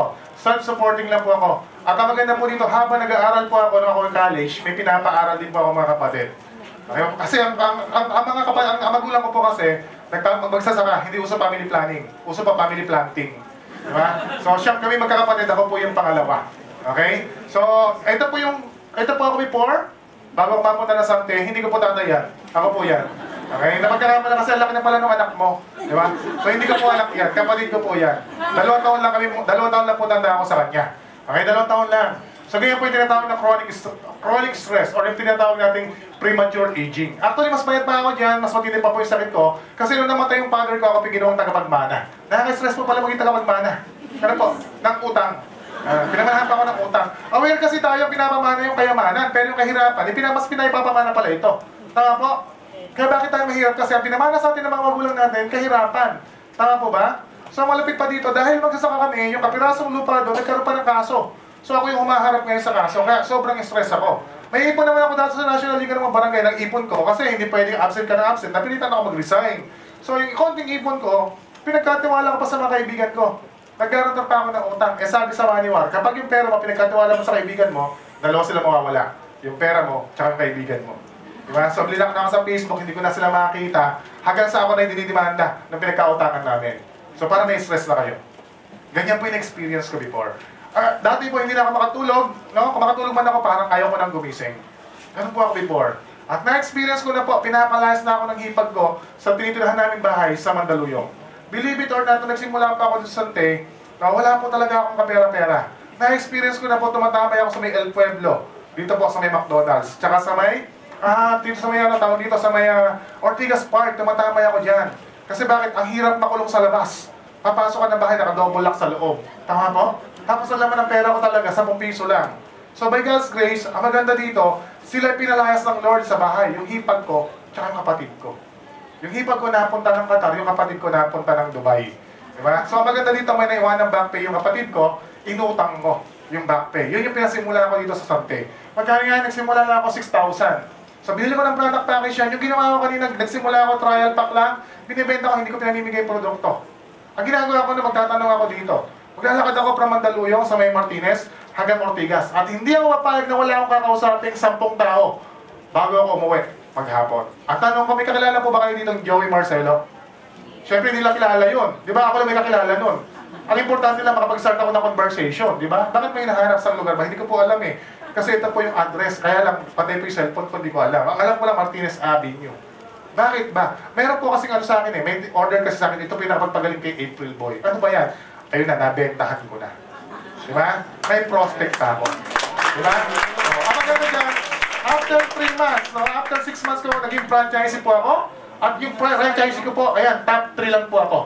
Self-supporting lang po ako. At ang maganda po dito, habang nag-aaral po ako nung ako ng college, may pinapaaral din po ako mga kapatid. Okay? Kasi ang, ang, ang, ang mga kapatid, ang, ang magulang ko po kasi, nagpa- magsasaka, hindi uso family planning. Uso pa family planting. Diba? So, siyang kami magkakapatid, ako po yung pangalawa. Okay? So, ito po yung, ito po ako before, bago ako mapunta na Santé, hindi ko po tatay yan. Ako po yan. Okay? Napagkakama na kasi ang laki na pala ng anak mo. Diba? So, hindi ko po anak yan. Kapatid ko po yan. Dalawang taon lang kami, dalawang taon lang po tanda ako sa kanya. Okay? Dalawang taon lang. So, ganyan po yung tinatawag na chronic, chronic stress or yung tinatawag nating premature aging. Actually, mas bayad pa ako dyan, mas matindi pa po yung sakit ko. Kasi nung namatay yung father ko, ako pinginawang tagapagmana. Nakaka-stress po pala maging tagapagmana. Ano po? Ng utang. Uh, pinamanahan pa ako ng utang. Aware kasi tayo, pinapamana yung kayamanan, pero yung kahirapan, eh, mas pinapapamana pala ito. Tama po? Kaya bakit tayo mahirap? Kasi ang pinamana sa atin ng mga magulang natin, kahirapan. Tama po ba? So malapit pa dito, dahil magsasaka kami, yung kapirasong lupa doon, nagkaroon pa ng kaso. So ako yung humaharap ngayon sa kaso, kaya sobrang stress ako. May ipon naman ako dati sa National League ng mga barangay, ng ipon ko, kasi hindi pwedeng absent ka na absent, napilitan ako mag-resign. So yung konting ipon ko, pinagkatiwala ko pa sa mga kaibigan ko. Nagkaroon pa ako ng utang. Eh sabi sa Maniwar, kapag yung pera mo, pinagkatiwala mo sa kaibigan mo, dalawa sila mawawala. Yung pera mo, tsaka yung kaibigan mo. Diba? So, blinak na ako sa Facebook, hindi ko na sila makakita, hanggang sa ako na hindi dinidemanda ng pinagkautangan namin. So, para may stress na kayo. Ganyan po yung experience ko before. Uh, dati po, hindi na ako makatulog. No? Kung makatulog man ako, parang ayaw ko nang gumising. Ganun po ako before. At na-experience ko na po, pinapalayas na ako ng hipag ko sa tinitirahan naming bahay sa Mandaluyong. Believe it or not, nagsimula pa ako sa Santé, na wala po talaga akong kapera-pera. Na-experience ko na po, tumatambay ako sa may El Pueblo. Dito po sa may McDonald's. Tsaka sa may Ah, dito sa may ano, tawag dito sa may uh, Ortigas Park, tumatambay ako dyan. Kasi bakit? Ang hirap makulong sa labas. Papasok ka ng bahay, naka-double lock sa loob. Tama po? Tapos ang laman ng pera ko talaga, ten piso lang. So by God's grace, ang maganda dito, sila pinalayas ng Lord sa bahay. Yung hipag ko, tsaka yung kapatid ko. Yung hipag ko napunta ng Qatar, yung kapatid ko napunta ng Dubai. Diba? So ang maganda dito, may naiwan ng back pay yung kapatid ko, inutang ko yung back pay. Yun yung pinasimula ko dito sa Santé. Magkano nga, nagsimula lang ako six thousand. So, binili ko ng product package yan. Yung ginawa ko kanina, nagsimula ako, trial pack lang, binibenta ko, hindi ko pinamimigay yung produkto. Ang ginagawa ko na magtatanong ako dito. Maglalakad ako from Mandaluyong sa May Martinez hanggang Ortigas. At hindi ako mapayag na wala akong kakausaping sampung tao bago ako umuwi maghapon. At tanong ko, may kakilala po ba kayo dito ng Joey Marcelo? Siyempre, hindi lang kilala yun. Di ba? Ako lang may kakilala nun. Ang importante lang, makapag-start ako ng conversation. Di ba? Bakit may hinahanap sa lugar ba? Hindi ko po alam eh. Kasi ito po yung address, kaya lang, pati po yung cellphone ko, hindi ko alam. Ang alam ko lang, Martinez Avenue. Bakit ba? Meron po kasing ano sa akin eh, may order kasi sa akin, ito pinapagpagaling kay April Boy. Ano ba yan? Ayun na, nabentahan ko na. Diba? May prospect pa ako. Diba? So, ang maganda dyan, after three months, no? After six months ko, naging franchisee po ako. At yung franchisee ko po, ayan, top three lang po ako.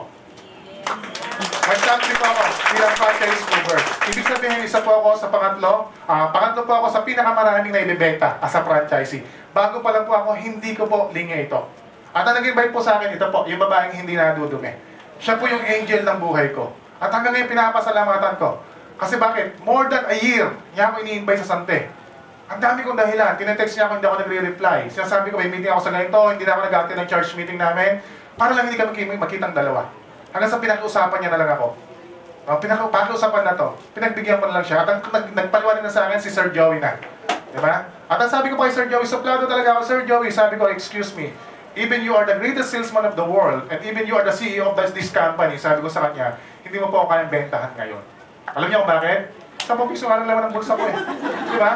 Mag-top three po ako, bilang franchise mover. Ibig sabihin, isa po ako sa pangatlo. Uh, pangatlo po ako sa pinakamaraming na ibibenta as a franchisee. Bago pa lang po ako, hindi ko po linya ito. At ang nag-invite po sa akin, ito po, yung babaeng hindi nadudumi. Siya po yung angel ng buhay ko. At hanggang ngayon, pinapasalamatan ko. Kasi bakit? More than a year, niya ako ini-invite sa Santé. Ang dami kong dahilan. Tinetext niya ako, hindi ako nagre-reply. Sinasabi ko, may meeting ako sa ganito, hindi na ako nag-attend ng church meeting namin. Para lang hindi kami magkitang dalawa. Hanggang sa pinag-usapan niya na lang ako. Uh, Pinag-usapan na to. Pinagbigyan ko na lang siya. At ang nag nagpaliwanag na sa akin si Sir Joey na. Diba? At ang sabi ko pa kay Sir Joey, suplado talaga ako, Sir Joey, sabi ko, excuse me, even you are the greatest salesman of the world, and even you are the C E O of this company, sabi ko sa kanya, hindi mo po ako kayang bentahan ngayon. Alam niyo kung bakit? Sa piso nga lang naman ang bulsa ko eh. Diba?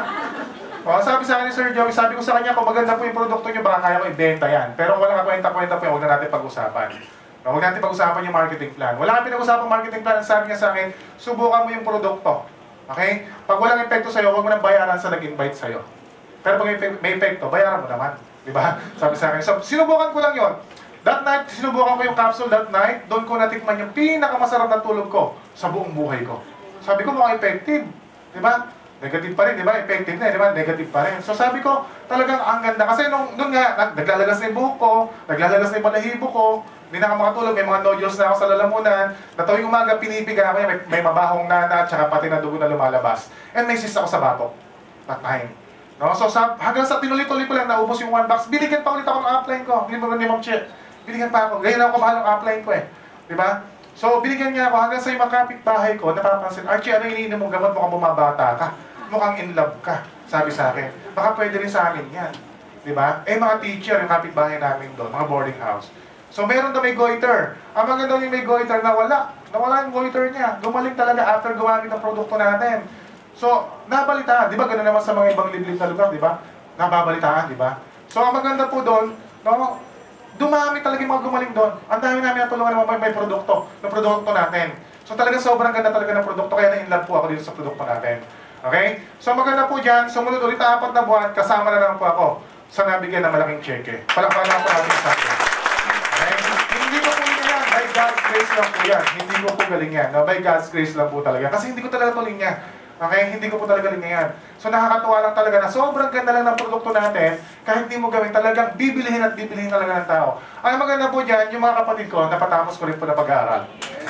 O, sabi sa akin ni Sir Joey, sabi ko sa kanya, kung maganda po yung produkto niyo, baka kaya ko ibenta yan. Pero kung wala ka kwenta-kwenta po yan, huwag na natin pag-usapan. Huwag natin pag-usapan yung marketing plan. Wala kang pinag-usapan marketing plan. Sabi niya sa akin, subukan mo yung produkto. Okay? Pag walang epekto sa'yo, huwag mo nang bayaran sa nag-invite sa'yo. Pero pag may epekto, bayaran mo naman. Diba? Sabi sa akin. So, sinubukan ko lang yon. That night, sinubukan ko yung capsule that night. Doon ko natikman yung pinakamasarap na tulog ko sa buong buhay ko. Sabi ko, mukhang effective. Diba? Negative pa rin, di ba? Effective na, di ba? Negative pa rin. So sabi ko, talagang ang ganda. Kasi nung, nung nga, naglalagas na yung buhok ko, naglalagas na yung balahibo ko, hindi na ako makatulog, may mga nodules na ako sa lalamunan, na tuwing umaga, pinipiga ako yan, may, may mabahong nana, tsaka pati na dugo na lumalabas. And may cyst ako sa batok. That time. No? So sa, hanggang sa tinuloy-tuloy ko lang, naubos yung one box, binigyan pa ulit ako ng upline ko. Hindi mo rin ni Ma'am Che. Binigyan pa ako. Ganyan ako kamahal ng upline ko eh. Di ba? So, binigyan niya ako hanggang sa yung mga kapitbahay ko, napapansin, Archie, ano iniinom mong gamot? Mukhang bumabata ka. Mukhang in love ka. Sabi sa akin, baka pwede rin sa amin yan. Di ba? Eh, mga teacher, yung kapitbahay namin doon, mga boarding house. So, meron na may goiter. Ang maganda yung may goiter, nawala. Nawala yung goiter niya. Gumaling talaga after gumamit ang produkto natin. So, nabalitaan. Di ba, gano'n naman sa mga ibang liblib na lugar, di ba? Nababalitaan, di ba? So, ang maganda po doon, no, dumami talaga yung mga gumaling doon. Ang dami namin natulungan naman may produkto, ng produkto natin. So, talaga sobrang ganda talaga ng produkto, kaya na-inlove po ako dito sa produkto natin. Okay? So, maganda po dyan, sumunod ulit na apat na buwan, kasama na lang po ako sa nabigyan ng malaking cheque. Palakpakan lang po natin sa akin. Okay? Hindi ko po yan. By God's grace lang po yan. Hindi ko po galing yan. No? By God's grace lang po talaga. Kasi hindi ko talaga tuling yan. Okay? Hindi ko po talaga galing yan. So nakakatuwa lang talaga na sobrang ganda lang ng produkto natin. Kahit hindi mo gawin, talagang bibilihin at bibilihin talaga ng tao. Ang maganda po dyan, yung mga kapatid ko, napatapos ko rin po na pag-aaral.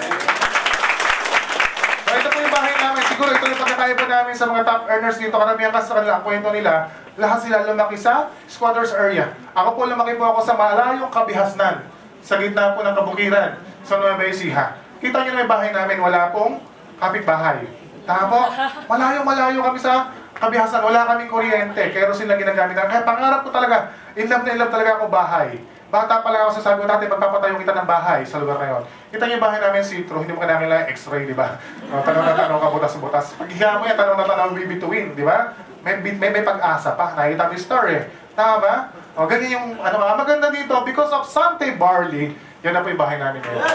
So ito po yung bahay namin. Siguro ito yung pagkakaya po namin sa mga top earners dito. Karamihan kasi sa kanila, ang kwento nila, lahat sila lumaki sa squatters area. Ako po lumaki po ako sa malayong Kabihasnan, sa gitna po ng kabukiran, sa Nueva Ecija. Kita nyo na yung bahay namin, wala pong kapitbahay. Tama po, malayo-malayo kami sa Kabihasnan, wala kaming kuryente, kerosene lang ginagamit namin. Kaya pangarap ko talaga, in love na in love talaga ako bahay. Bata pa lang ako sasabi ko, dati magpapatayo kita ng bahay sa lugar na yun. Kita niyo yung bahay namin sitro, hindi mo kailangan lang x-ray, di ba? O, tanong na tanong ka, butas-butas. Pag higa mo yan, tanong na tanong bibituin, di ba? May, may, may pag-asa pa, nakikita mo yung story. Tama ba? O, ganyan yung, ano ba, maganda dito, because of Santé Barley, yan na po yung bahay namin ngayon.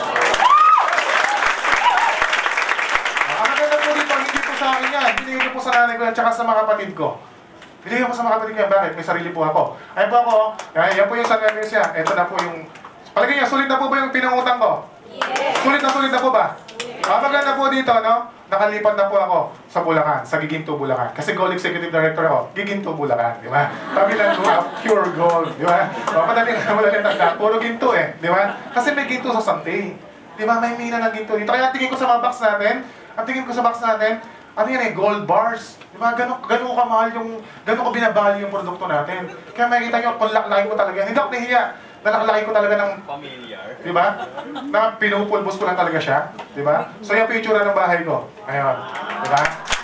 Ang maganda po dito, hindi po sa akin yan, binigay ko po sa nanay ko yan, tsaka sa mga kapatid ko. Binigay ko sa mga kapatid ko yan, bakit? May sarili po ako. Ayun po ako, yan, yan po yung San Andres yan, ito na po yung, palagay niya, sulit na po ba yung pinangutang ko? Yes. Sulit na sulit na po ba? Ang maganda po dito, no? Nakalipat na po ako sa Bulacan, sa Giginto, Bulacan. Kasi Gold Executive Director ako, Giginto, Bulacan, di ba? Pabilan ko, pure gold, di ba? O, madaling, madaling tanda, puro ginto eh, di ba? Kasi may ginto sa Santé. Di ba? May mina ng ginto dito. Kaya tingin ko sa mga box natin, ang tingin ko sa box natin, ano yan eh, gold bars. Di ba? Gano'n gano'n kamahal yung, gano'n ko binabali yung produkto natin. Kaya makikita nyo, kung laklakin ko talaga, hindi ako nahiya. Nalaklaki ko talaga ng familiar. Di ba? Na pinupulbos ko lang talaga siya. Di ba? So yung picture ng bahay ko. Ayun. Di ba?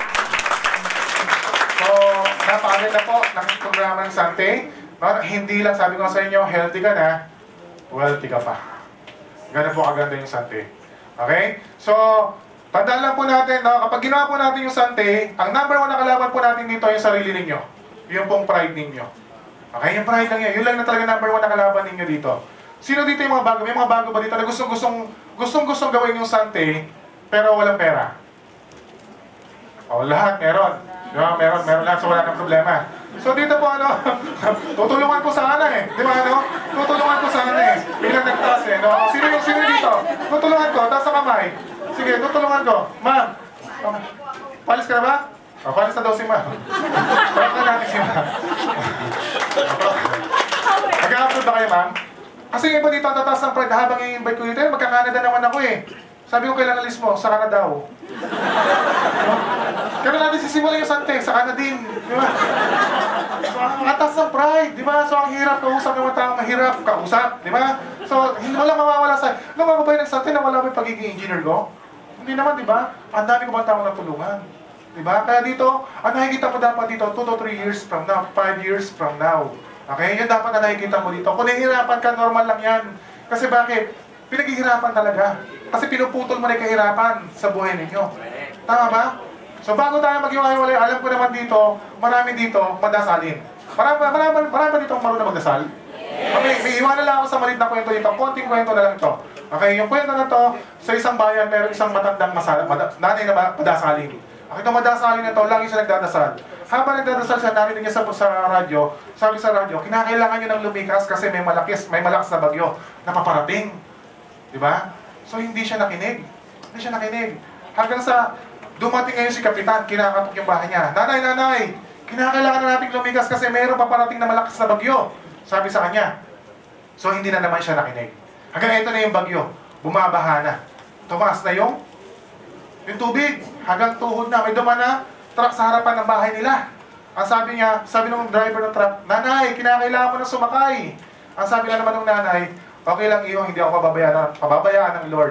So, napakaganda po ng programa ng Santé. No? Hindi lang sabi ko sa inyo, healthy ka na, wealthy ka pa. Ganun po kaganda yung Santé. Okay? So, tandaan lang po natin, no? Kapag ginawa po natin yung Santé, ang number one na kalaban po natin dito yung sarili ninyo. Yung pong pride ninyo. Okay, yung pride lang yun. Yun lang na talaga number one na kalaban ninyo dito. Sino dito yung mga bago? May mga bago ba dito na gustong-gustong gustong-gustong gawin yung Santé, pero walang pera? O, lahat meron. Diba? Meron, meron lahat, so wala nang problema. So dito po ano, tutulungan ko sana eh. Di ba ano? Tutulungan ko sana eh. Bilang nagtaas eh. No? Sino yung sino dito? Tutulungan ko, taas sa kamay. Sige, tutulungan ko. Ma'am, palis ka na ba? O, palis na daw si Ma'am. Parang na natin si Ma'am. Nag-upload ba kayo, Ma'am? Kasi yung iba dito ang tataas ng pride habang i-invite ko dito, magka-Canada naman ako eh. Sabi ko kailan alis mo? Sa Canada daw. Kailan natin sisimulan yung Santé? Sa Canada din. Di ba? So, ang atas ng pride. Di ba? So, ang hirap kausap ng mga taong mahirap kausap. Di ba? So, hindi wala mawawala sa... Nung ako ba yung nag-Santé, nawala ba yung pagiging engineer ko? Hindi naman, di ba? Ang dami ko bang taong natulungan. Diba? Kaya dito, ang nakikita mo dapat dito, two to three years from now, five years from now. Okay? Yun dapat na nakikita mo dito. Kung nahihirapan ka, normal lang yan. Kasi bakit? Pinaghihirapan talaga. Kasi pinuputol mo na yung kahirapan sa buhay ninyo. Tama ba? So bago tayo mag-iwalay, alam ko naman dito, marami dito, madasalin. Marami, marami, marami ba dito marunong magdasal? Okay, may iwanan lang ako sa maliit na kwento dito. Konting kwento na lang ito. Okay, yung kwento na to, sa isang bayan, meron isang matandang masal, mad, nanay na madasalin. Ang itong madasalin na ito, lagi siya nagdadasal. Habang nagdadasal siya, narinig niya sa, sa radyo, sabi sa radyo, kinakailangan niyo ng lumikas kasi may malakis, may malakas na bagyo na paparating. Diba? So hindi siya nakinig. Hindi siya nakinig. Hanggang sa dumating ngayon si Kapitan, kinakatok yung bahay niya. Nanay, nanay, kinakailangan na natin lumikas kasi mayroong paparating na malakas na bagyo. Sabi sa kanya. So hindi na naman siya nakinig. Hanggang ito na yung bagyo. Bumabaha na. Tumaas na yung yung tubig, hanggang tuhod na, may duman na truck sa harapan ng bahay nila. Ang sabi niya, sabi ng driver ng truck, nanay, kinakailangan mo na sumakay. Ang sabi na naman ng nanay, okay lang iyo, hindi ako pababayaan, pababayaan ng Lord.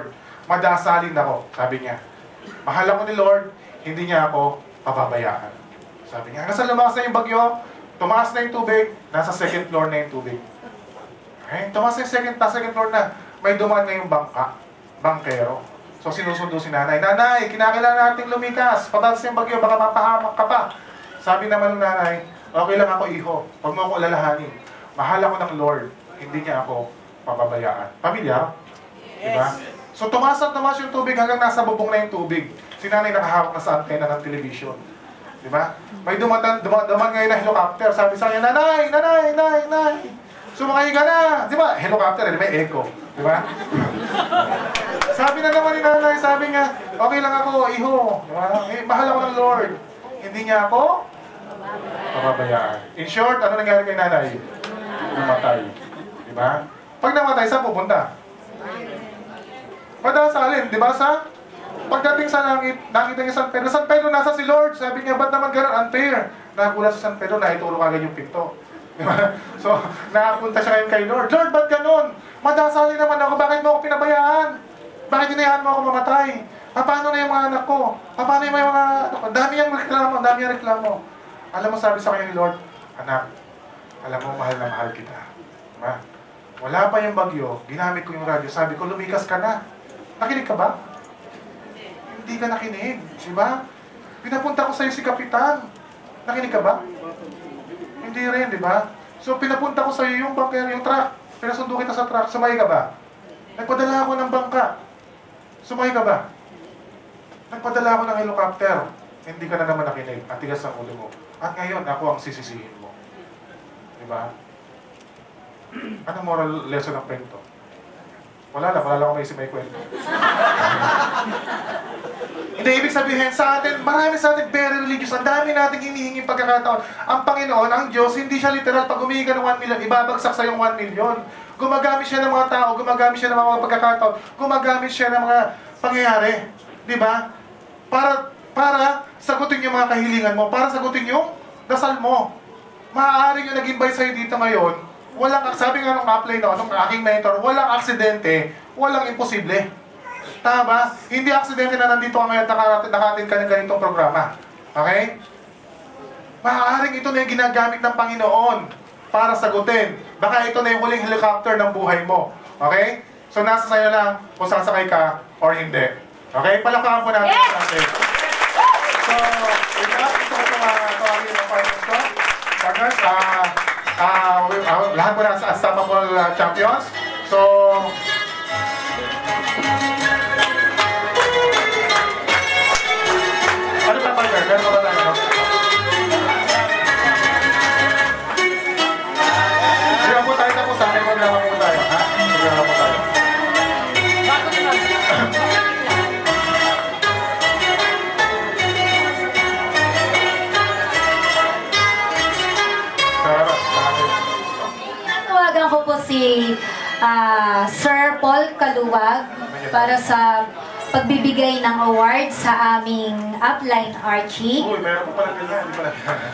madasalin ako, sabi niya. Mahal ako ni Lord, hindi niya ako pababayaan. Sabi niya, hanggang sa lumakas na yung bagyo, tumaas na yung tubig, nasa second floor na yung tubig. Okay? Tumaas na yung second, nasa second floor na, may dumaan na yung bangka, bangkero. So sinusundo si nanay, Nanay, kinakailangan nating lumikas, pataas yung bagyo, baka mapahamak ka pa. Sabi naman ng nanay, okay lang ako iho, huwag mo ako alalahanin. Mahal ako ng Lord, hindi niya ako pababayaan. Pamilyar? Yes. Diba? So tumaas at tumaas yung tubig hanggang nasa bubong na yung tubig. Si nanay nakahawak na sa antena ng television. Diba? May dumadan, dumadan ngayon na helicopter. Sabi sa kanya, Nanay, Nanay, Nanay, Nanay. Sumakay ka na. Diba? Helicopter, eh, may echo. Diba? Sabi na naman ni nanay, sabi niya, okay lang ako, iho. Diba? Eh, mahal ako ng Lord. Hindi niya ako pababayaan. In short, ano nangyari kay nanay? Namatay. Diba? Pag namatay, saan pupunta? Padasalin, di ba sa? Pagdating sa langit, nakita niya San Pedro. San Pedro, nasa si Lord. Sabi niya, ba't naman gano'n? Unfair. Nakakulat sa San Pedro, naituro agad yung pinto. Diba? So, nakapunta siya ngayon kay Lord. Lord, ba't gano'n? Madasalin naman ako. Bakit mo ako pinabayaan? Bakit hinayaan mo ako mamatay? Paano na yung mga anak ko? Paano yung mga anak ko? Dami yung reklamo, dami yung reklamo. Alam mo, sabi sa kanya ni Lord, Anak, alam mo, mahal na mahal kita. Diba? Wala pa yung bagyo, ginamit ko yung radyo. Sabi ko, lumikas ka na. Nakinig ka ba? Hindi ka nakinig. Diba? Pinapunta ko sa'yo si Kapitan. Nakinig ka ba? Hindi rin, diba? So, pinapunta ko sa'yo yung bangker, yung truck. Pinasundo kita sa truck. Sumakay ka ba? Nagpadala ako ng bangka. Sumakay ka ba? Nagpadala ako ng helicopter. Hindi ka na naman nakinig. At tigas ang ulo mo. At ngayon, ako ang sisisihin mo. Diba? Anong moral lesson ng kwento? Wala lang, wala lang ako may isip may kwento. Hindi, ibig sabihin sa atin, marami sa atin very religious. Ang dami nating hinihinging pagkakataon. Ang Panginoon, ang Diyos, hindi siya literal. Pag humingi ka ng one million, ibabagsak sa yung one million. Gumagamit siya ng mga tao, gumagamit siya ng mga pagkakataon, gumagamit siya ng mga pangyayari. Diba? Para, para sagutin yung mga kahilingan mo, para sagutin yung dasal mo. Maaaring yung nag-invite sa'yo dito ngayon, walang, sabi nga nung apply no, nung aking mentor, walang aksidente, walang imposible. Tama ba? Hindi aksidente na nandito ka ngayon, nakatid ka ng ganitong programa. Okay? Maaaring ito na yung ginagamit ng Panginoon para sagutin. Baka ito na yung huling helicopter ng buhay mo. Okay? So nasa sa'yo lang kung sasakay ka or hindi. Okay? Palakpakan po natin. Yes! Natin. So, with that, ito po mga tawagin ng partners ko. Partners, ah, uh, uh, lahat po na sa Unstoppable uh, Champions. So, ano ba partner? Meron ba tayo? No? Sige po tayo tapos. Sa akin mo naman po tayo. Ha? Sige naman po tayo. Tawagan ko po si uh, Sir Paul Kaluwag para sa pagbibigay ng award sa aming upline Archie. Uy, meron po pala ganyan. Hindi pala.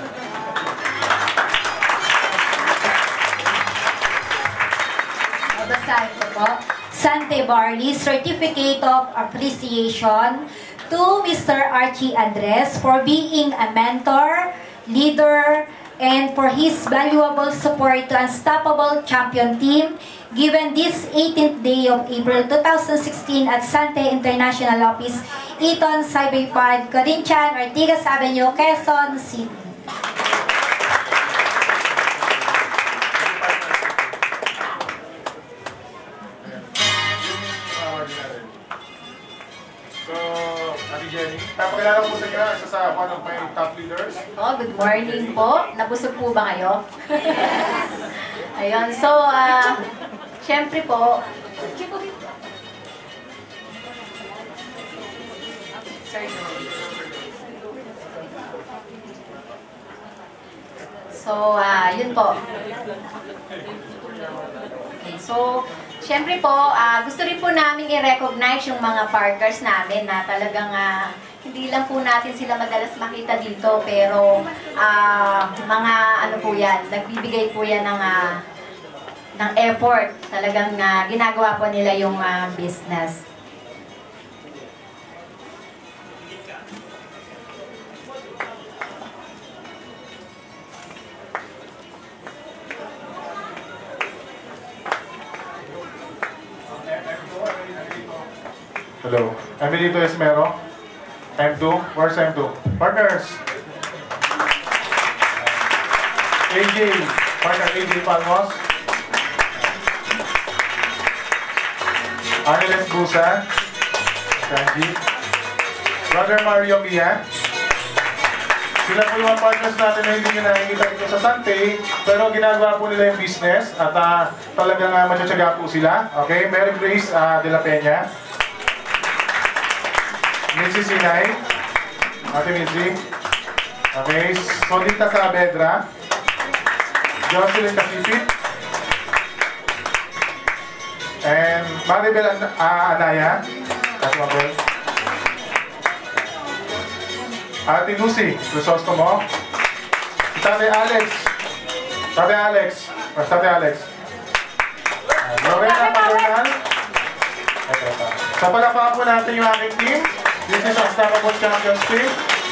Basahin ko po. Santé Barley, Certificate of Appreciation to Mister Archie Andres for being a mentor, leader, and for his valuable support to Unstoppable Champion Team given this eighteenth day of April two thousand sixteen at Santé International Office, Eton, Saybay Park, Corinthian, Ortigas Avenue, Quezon City. So, Ate Jenny, papakilala po sa inyo isa sa one of my top leaders. Oh, good morning po. Nabusog po ba kayo? Ayun, so, ah, uh, syempre po, so, ah, uh, yun po. Okay, so, syempre po, uh, gusto rin po namin i-recognize yung mga partners namin na talagang uh, hindi lang po natin sila madalas makita dito, pero uh, mga ano po yan, nagbibigay po yan ng, uh, ng effort. Talagang uh, ginagawa po nila yung uh, business. Hello. Emilito Esmero. M two. Where's M two? Partners. A J. Partner A J Palmos. Arneles Busa. Sanji. Brother Mario Mia. Sila po yung mga partners natin na hindi nyo nakikita dito sa Santé, pero ginagawa po nila yung business at uh, talagang uh, matsatsaga po sila. Okay? Mary Grace uh, de la Peña. Mitzi Sinay. Ate Mitzi. Okay? Solita Saavedra. Jocelyn Casipit. And Maribel An uh, Anaya. That's one girl. Ate Lucy, Crisostomo. Tate Alex. Tate Alex. Tate Alex. Lorena Paternal. Ito, ito. Sa palakpakan po natin yung aking team. This is Unstoppable Champions team.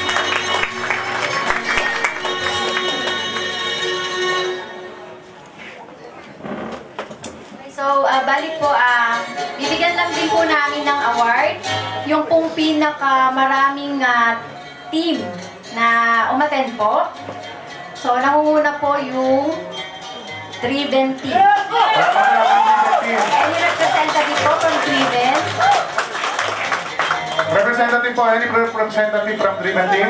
So, uh, balik po, uh, bibigyan lang din po namin ng award. Yung pong pinaka maraming uh, team na umattend po. So, nangunguna po yung Driven team. Any representative po from Driven? Representative po, any representative from Driven team?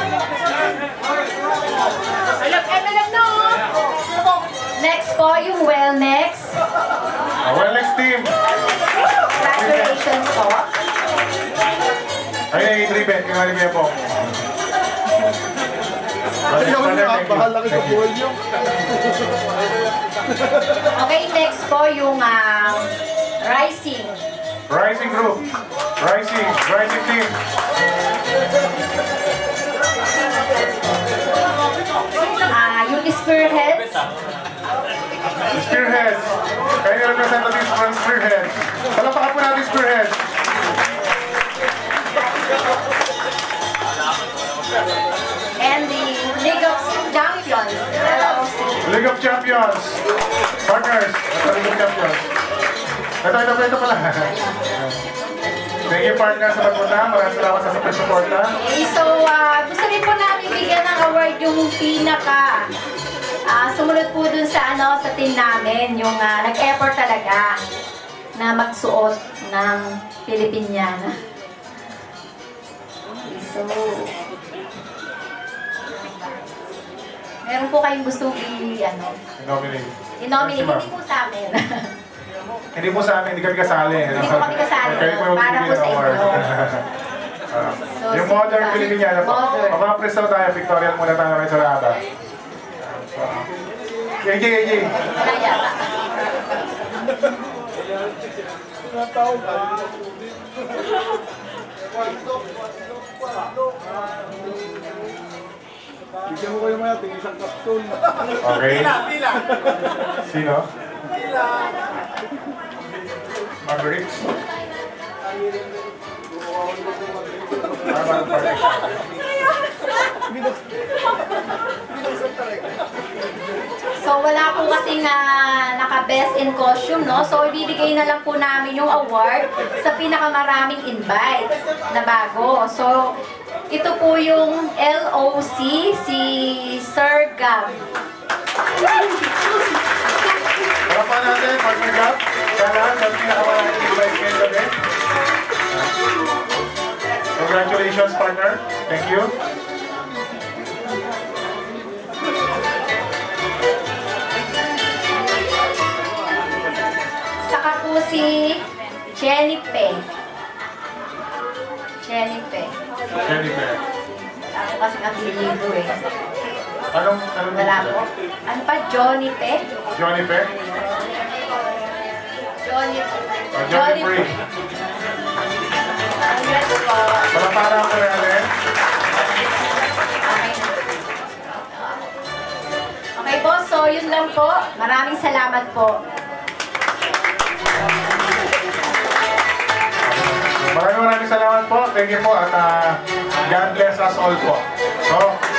Next po, yung Wellnex. Uh, Wellnex team. Congratulations po. Ay, ay, Driven, kingali niya po. Okay, next po yung uh, Rising. Rising group. Rising. Rising team. Uh, yung Spearheads. Spearheads. Kayo yung representatives from Spearheads. Palapakan po natin Spearheads. And the League of Champions. L O C. League of Champions. Partners. Ito League of Champions. Ito, ito, ito pala. Thank you, partner, sa pagpunta. Maraming salamat sa super supporta. Okay, so uh, gusto rin po namin bigyan ng award yung pinaka uh, sumunod po dun sa ano sa team namin, yung uh, nag-effort talaga na magsuot ng Pilipiniana. Okay, so meron po kayong gusto i ano? I-nominate. I-nominate, hindi po sa amin. Hindi po sa amin, hindi kami kasali. Hindi po kami kasali. Kayo po yung Para po sa award. inyo. uh, So, yung modern Pilipiniana po. Modern. Mapapresto tayo, pictorial muna tayo ngayon sa Raba. A J, A J. Wala yata. Bigyan mo kayo mga tingin isang kapsul. Okay. Pila, pila. Sino? Pila. Marguerite. So wala po kasing uh, naka-best in costume, no? So ibibigay na lang po namin yung award sa pinakamaraming invites na bago. So ito po yung L O C, si Sir Gab. Parapan natin, partner Gab. Sana sa pinakamaraming invite kayo gabi. Congratulations, partner. Thank you. Saka po si Jennifer. Jennifer. Jennifer. Ako kasi apelido eh. Anong, anong Wala po. Ano pa? Johnny Pe? Johnny Pe? Johnny Uh, Johnny Free. Yes po. Palapara ko na natin. Okay. Okay po, so yun lang po. Maraming salamat po. Maraming maraming salamat po. Thank you po at uh, God bless us all po. So,